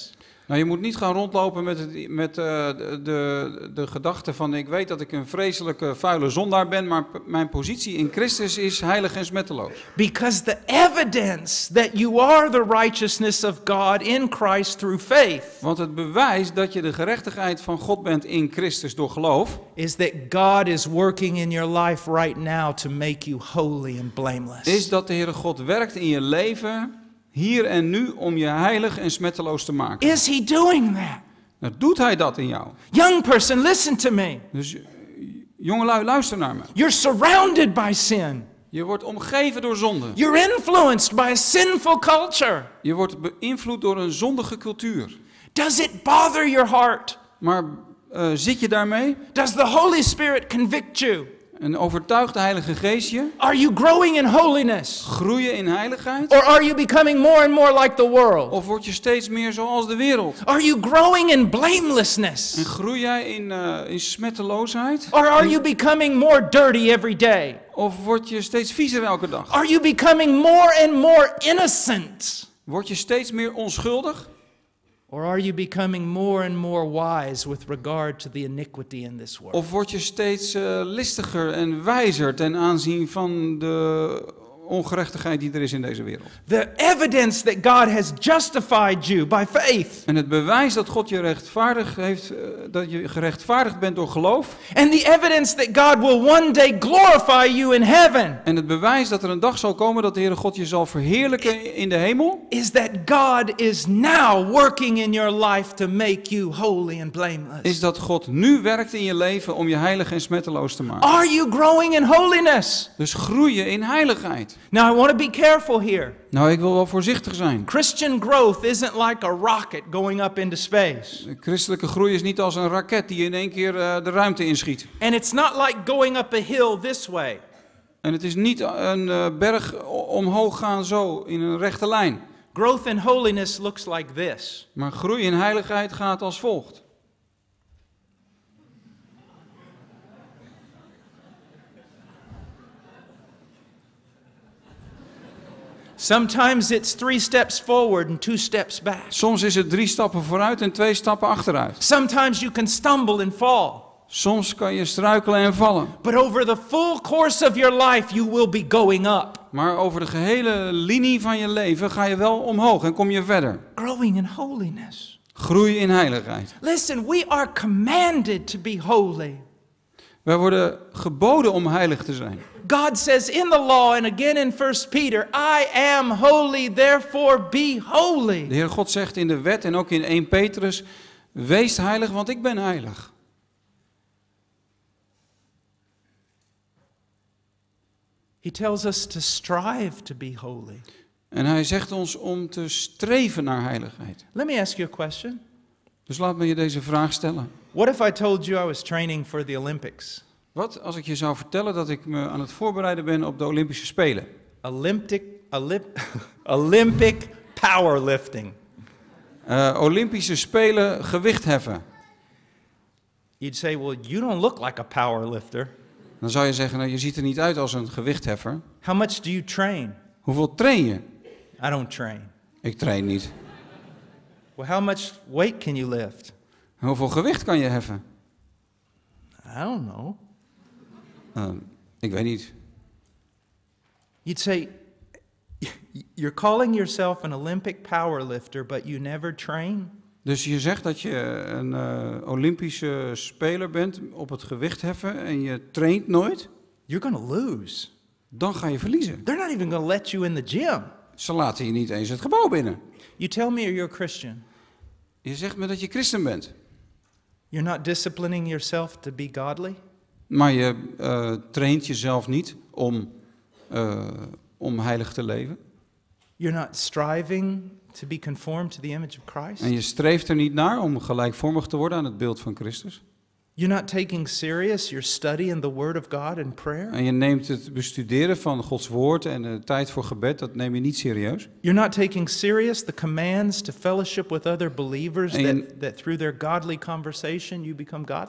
Nou, je moet niet gaan rondlopen met, het, met uh, de, de, de gedachte van ik weet dat ik een vreselijke vuile zondaar ben, maar p- mijn positie in Christus is heilig en smetteloos. Because the evidence that you are the righteousness of God in Christ through faith Want het bewijs dat je de gerechtigheid van God bent in Christus door geloof, is that God is working in your life right now to make you holy and blameless. is dat de Heere God werkt in je leven, hier en nu, om je heilig en smetteloos te maken. Is he doing that? Nou, doet hij dat in jou? Young person, listen to me. Dus jongelui, luister naar me. You're surrounded by sin. Je wordt omgeven door zonde. You're influenced by a sinful culture. Je wordt beïnvloed door een zondige cultuur. Does it bother your heart? Maar uh, zit je daarmee? Does the Holy Spirit convict you? En overtuigt de Heilige Geest je? Are you growing in holiness? Groeien in heiligheid? Or are you becoming more and more like the world? Of word je steeds meer zoals de wereld? Are you growing in blamelessness? En groei jij in, uh, in smetteloosheid? Or are you becoming more dirty every day? Of word je steeds viezer elke dag? Are you becoming more and more innocent? Word je steeds meer onschuldig? Or are you becoming more and more wise with regard to the iniquity in this world? Of word je steeds uh, listiger en wijzer ten aanzien van de ongerechtigheid die er is in deze wereld? The evidence that God has justified you by faith. En het bewijs dat God je rechtvaardig heeft, uh, dat je gerechtvaardigd bent door geloof. And the evidence that God will one day glorify you in heaven. En het bewijs dat er een dag zal komen dat de Heere God je zal verheerlijken in de hemel. Is that God is now working in your life to make you holy and blameless. Is dat God nu werkt in je leven om je heilig en smetteloos te maken. Are you growing in holiness? Dus groeien in heiligheid. Now I want to be careful here. Nou, ik wil wel voorzichtig zijn. Christian growth isn't like a rocket going up into space. De christelijke groei is niet als een raket die in één keer uh, de ruimte inschiet. And it's not like going up a hill this way. En het is niet een uh, berg omhoog gaan zo in een rechte lijn. Growth in holiness looks like this. Maar groei in heiligheid gaat als volgt. Sometimes it's three steps forward and two steps back. Soms is het drie stappen vooruit en twee stappen achteruit. Sometimes you can stumble and fall. Soms kan je struikelen en vallen. But over the full course of your life you will be going up. Maar over de gehele linie van je leven ga je wel omhoog en kom je verder. Growing in holiness. Groei in heiligheid. Listen, we are commanded to be holy. Wij worden geboden om heilig te zijn. God says in the law and again in First Peter, I am holy, therefore be holy. De Heer God zegt in de wet en ook in Eerste Petrus, wees heilig, want ik ben heilig. He tells us to strive to be holy. En hij zegt ons om te streven naar heiligheid. Let me ask you a question. Dus laat me je deze vraag stellen. What if I told you I was training for the Olympics? Wat als ik je zou vertellen dat ik me aan het voorbereiden ben op de Olympische Spelen? Olympic, Olymp, Olympic powerlifting. Uh, Olympische Spelen gewichtheffen. You'd say, well, you don't look like a powerlifter. Dan zou je zeggen, nou, je ziet er niet uit als een gewichtheffer. How much do you train? Hoeveel train je? I don't train. Ik train niet. Well, how much weight can you lift? Hoeveel gewicht kan je heffen? I don't know. Uh, ik weet niet. You'd say, you're calling yourself an Olympic powerlifter, but you never train? Dus je zegt dat je een uh, Olympische speler bent op het gewichtheffen en je traint nooit? You're going to lose. Dan ga je verliezen. They're not even going to let you in the gym. Ze laten je niet eens het gebouw binnen. You tell me you're a Christian. Je zegt me dat je christen bent. You're not disciplining yourself to be godly? Maar je uh, traint jezelf niet om, uh, om heilig te leven. You're not striving to be conformed to the image of Christ? En je streeft er niet naar om gelijkvormig te worden aan het beeld van Christus. You're not taking serious your study in the Word of God and prayer? En je neemt het bestuderen van Gods woord en de tijd voor gebed, dat neem je niet serieus. You're not taking serious the commands to fellowship with other believers En je- that, that through their godly conversation you become godly?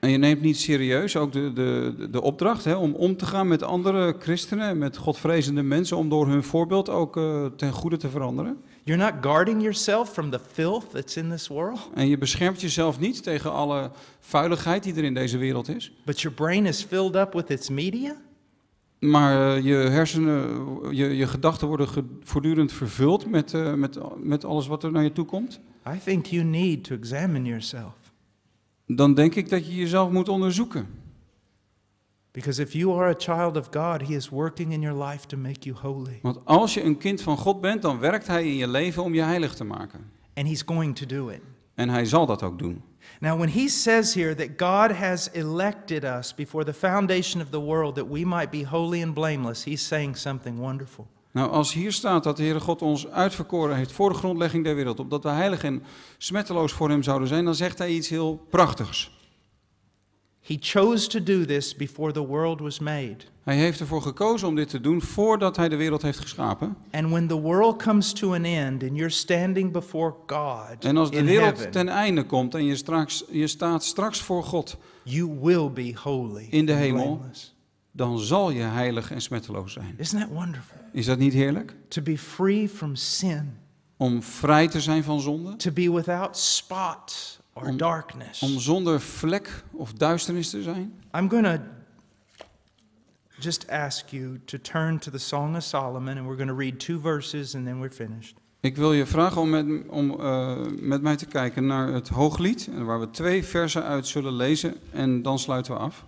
En je neemt niet serieus ook de, de, de opdracht hè, om om te gaan met andere christenen en met godvrezende mensen, om door hun voorbeeld ook uh, ten goede te veranderen. You're not guarding yourself from the filth that's in this world. En je beschermt jezelf niet tegen alle vuiligheid die er in deze wereld is. But your brain is filled up with its media. Maar uh, je hersenen, je, je gedachten worden ge, voortdurend vervuld met, uh, met, met alles wat er naar je toe komt. I think you need to examine yourself. Dan denk ik dat je jezelf moet onderzoeken. Because if you are a child of God, He is working in your life to make you holy. Want als je een kind van God bent, dan werkt Hij in je leven om je heilig te maken. And He's going to do it. En Hij zal dat ook doen. Now, when He says here that God has elected us before the foundation of the world that we might be holy and blameless, He's saying something wonderful. Nou, als hier staat dat de Heere God ons uitverkoren heeft voor de grondlegging der wereld, opdat we heilig en smetteloos voor Hem zouden zijn, dan zegt Hij iets heel prachtigs. He chose to do this before the world was made. Hij heeft ervoor gekozen om dit te doen voordat Hij de wereld heeft geschapen. And when the world comes to an end and you're standing before God En als de in wereld heaven, ten einde komt en je, straks, je staat straks voor God you will be holy in de and hemel, blameless. dan zal je heilig en smetteloos zijn. Isn't that wonderful? Is dat niet heerlijk? To be free from sin, Om vrij te zijn van zonde, to be without spot or Om- darkness. om zonder vlek of duisternis te zijn. I'm going to just ask you to turn to the Song of Solomon, and we're going to read two verses and then we're finished. Ik wil je vragen om, met, om uh, met mij te kijken naar het Hooglied, waar we twee versen uit zullen lezen en dan sluiten we af.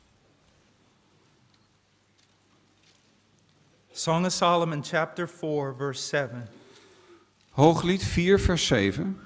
Song of Solomon, chapter four, verse seven. Hooglied vier, vers zeven.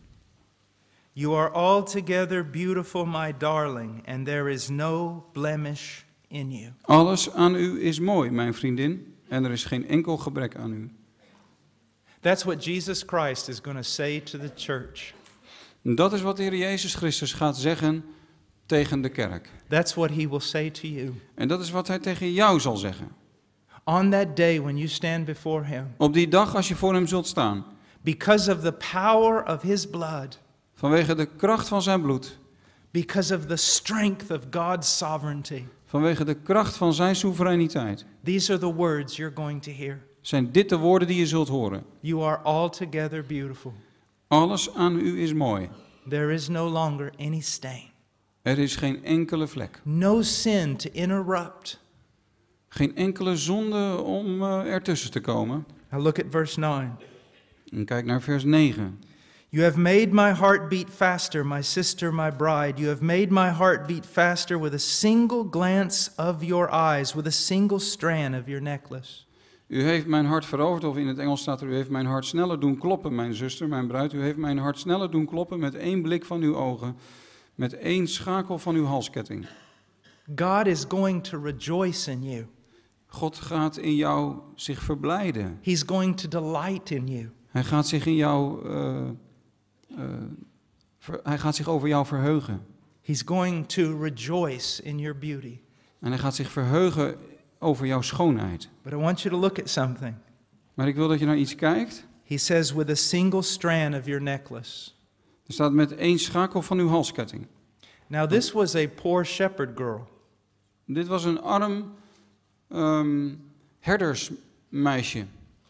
You are altogether beautiful, my darling, and there is no blemish in you. Alles aan u is mooi, mijn vriendin, en er is geen enkel gebrek aan u. That's what Jesus Christ is going to say to the church. En dat is wat de Heer Jezus Christus gaat zeggen tegen de kerk. That's what He will say to you. En dat is wat Hij tegen jou zal zeggen. On that day when you stand before Him, Op die dag als je voor Hem zult staan, because of the power of His blood, vanwege de kracht van zijn bloed, because of the strength of God's sovereignty, vanwege de kracht van zijn soevereiniteit, these are the words you're going to hear. zijn dit de woorden die je zult horen. You are altogether beautiful. Alles aan u is mooi. There is no longer any stain. Er is geen enkele vlek. No sin to interrupt. Geen enkele zonde om uh, ertussen te komen. Now look at verse nine. En kijk naar vers negen. You have made my heart beat faster, my sister, my bride. You have made my heart beat faster with a single glance of your eyes, with a single strand of your necklace. U heeft mijn hart veroverd, of in het Engels staat er, u heeft mijn hart sneller doen kloppen, mijn zuster, mijn bruid. U heeft mijn hart sneller doen kloppen met één blik van uw ogen, met één schakel van uw halsketting. God is going to rejoice in you. God gaat in jou zich verblijden. He's going to delight in you. Hij gaat zich in jou, uh, uh, ver, hij gaat zich over jou verheugen. He's going to rejoice in your beauty. En hij gaat zich verheugen over jouw schoonheid. But I want you to look at something. Maar ik wil dat je naar iets kijkt. He says, with a single strand of your necklace. Er staat met één schakel van uw halsketting. Now this was a poor shepherd girl. Dit was een arm um, herdersmeisje.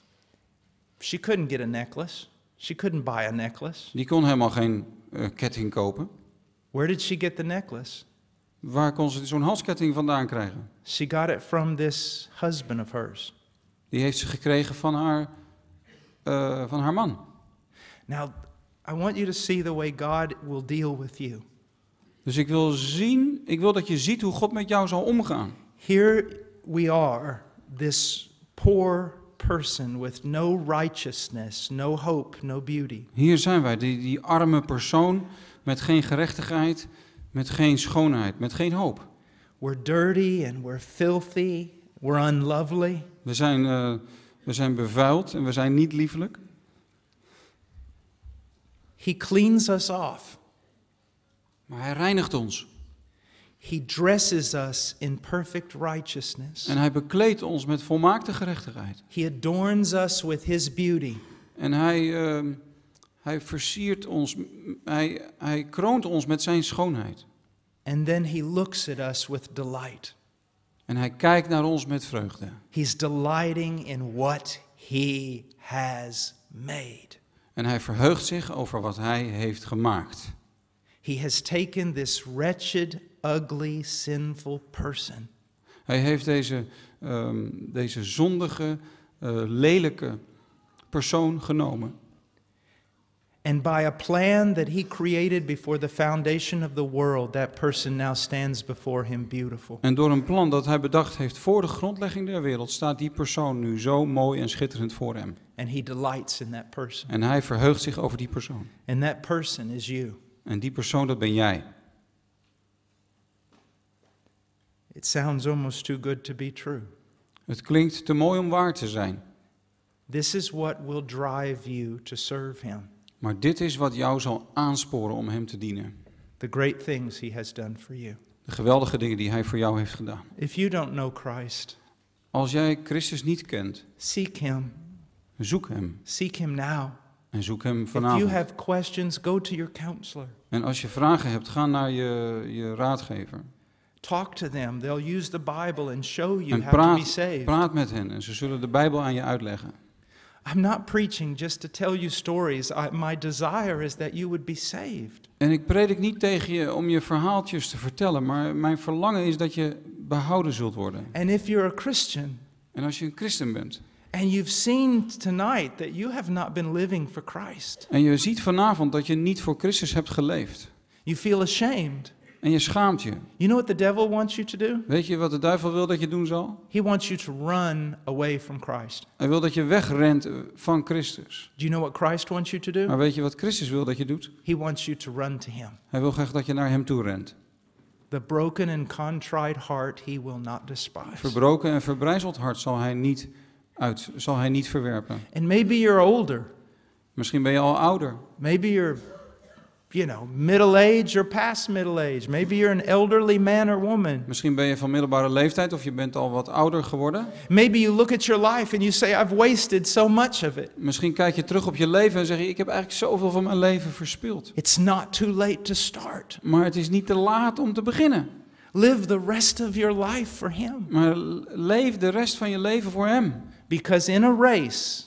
She couldn't get a necklace. She couldn't buy a necklace. Die kon helemaal geen uh, ketting kopen. Where did she get the necklace? Waar kon ze zo'n halsketting vandaan krijgen? She got it from this husband of hers. Die heeft ze gekregen van haar, uh, van haar man. Now, I want you to see the way God will deal with you. Dus ik wil zien, ik wil dat je ziet hoe God met jou zal omgaan. Here we are, this poor person with no righteousness, no hope, no beauty. Hier zijn wij, die, die arme persoon met geen gerechtigheid, met geen schoonheid, met geen hoop. We're dirty and we're filthy, we're unlovely. We zijn, uh, we zijn bevuild en we zijn niet liefelijk. He cleans us off. Maar hij reinigt ons. He dresses us in perfect righteousness. En hij bekleedt ons met volmaakte gerechtigheid. He adorns us with his beauty. En hij, uh, hij versiert ons, hij, hij kroont ons met zijn schoonheid. And then he looks at us with delight. En hij kijkt naar ons met vreugde. He's delighting in what he has made. En hij verheugt zich over wat hij heeft gemaakt. He has taken this wretched, ugly, sinful person. Hij heeft deze, um, deze zondige, uh, lelijke persoon genomen. And by a plan that he created before the foundation of the world, that person now stands before him beautiful. En door een plan dat hij bedacht heeft voor de grondlegging der wereld, staat die persoon nu zo mooi en schitterend voor hem. And he delights in that person. En hij verheugt zich over die persoon. And that person is you. En die persoon, dat ben jij. It sounds almost too good to be true. Het klinkt te mooi om waar te zijn. This is what will drive you to serve him. Maar dit is wat jou zal aansporen om hem te dienen. The great things he has done for you. De geweldige dingen die hij voor jou heeft gedaan. If you don't know Christ, Als jij Christus niet kent, seek him. zoek hem. Seek him now. En zoek hem If you vanavond. have questions, go to your counselor. En als je vragen hebt, ga naar je, je raadgever. Talk to them. They'll use the Bible and show you En how to be praat, saved. praat met hen en ze zullen de Bijbel aan je uitleggen. I'm not preaching just to tell you stories. I, my desire is that you would be saved. En ik predik niet tegen je om je verhaaltjes te vertellen, maar mijn verlangen is dat je behouden zult worden. And if you're a Christian En als je een christen bent and you've seen tonight that you have not been living for Christ, en je ziet vanavond dat je niet voor Christus hebt geleefd you feel ashamed. en je schaamt je. You know what the devil wants you to do? Weet je wat de duivel wil dat je doen zal? He wants you to run away from Christ. Hij wil dat je wegrent van Christus. Do you know what Christ wants you to do? Maar weet je wat Christus wil dat je doet? He wants you to run to him. Hij wil graag dat je naar hem toe rent. The broken and contrite heart he will not despise. Verbroken en verbrijzeld hart zal hij niet, uit, zal hij niet verwerpen. And maybe you're older. Misschien ben je al ouder. Maybe you're, you know, middle age or past middle age. Maybe you're an elderly man or woman. Misschien ben je van middelbare leeftijd of je bent al wat ouder geworden. Maybe you look at your life and you say, I've wasted so much of it. Misschien kijk je terug op je leven en zeg je, ik heb eigenlijk zoveel van mijn leven verspild. It's not too late to start. Maar het is niet te laat om te beginnen. Live the rest of your life for him. Maar leef de rest van je leven voor hem. Because in a race,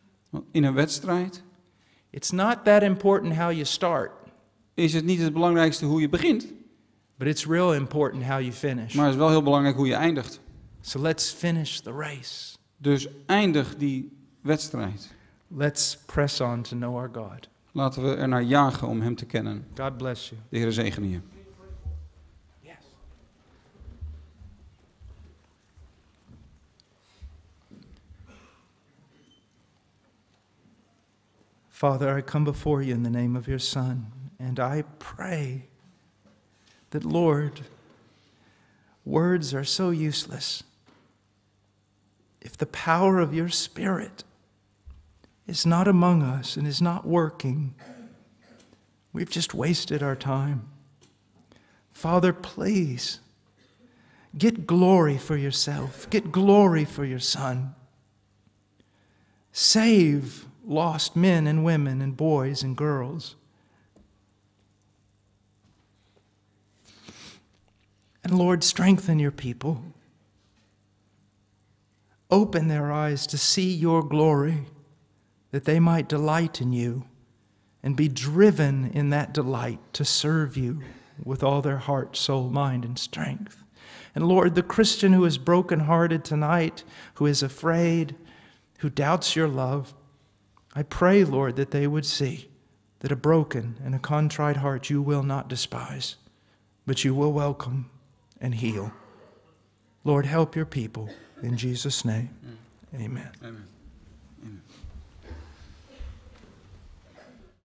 In een wedstrijd it's not that important how you start, is het niet het belangrijkste hoe je begint. but it's real important how you finish. Maar het is wel heel belangrijk hoe je eindigt. So let's finish the race. Dus eindig die wedstrijd. Let's press on to know our God. Laten we er naar jagen om hem te kennen. God bless you. De Heer zegene je. Yes. Father, I come before you in the name of your Son, and I pray that, Lord, words are so useless. If the power of your Spirit is not among us and is not working, we've just wasted our time. Father, please, get glory for yourself. Get glory for your Son. Save lost men and women and boys and girls. And Lord, strengthen your people. Open their eyes to see your glory, that they might delight in you and be driven in that delight to serve you with all their heart, soul, mind, and strength. And Lord, the Christian who is brokenhearted tonight, who is afraid, who doubts your love, I pray, Lord, that they would see that a broken and a contrite heart you will not despise, but you will welcome and heal. Lord, help your people. In Jesus' name, amen. Amen. Amen.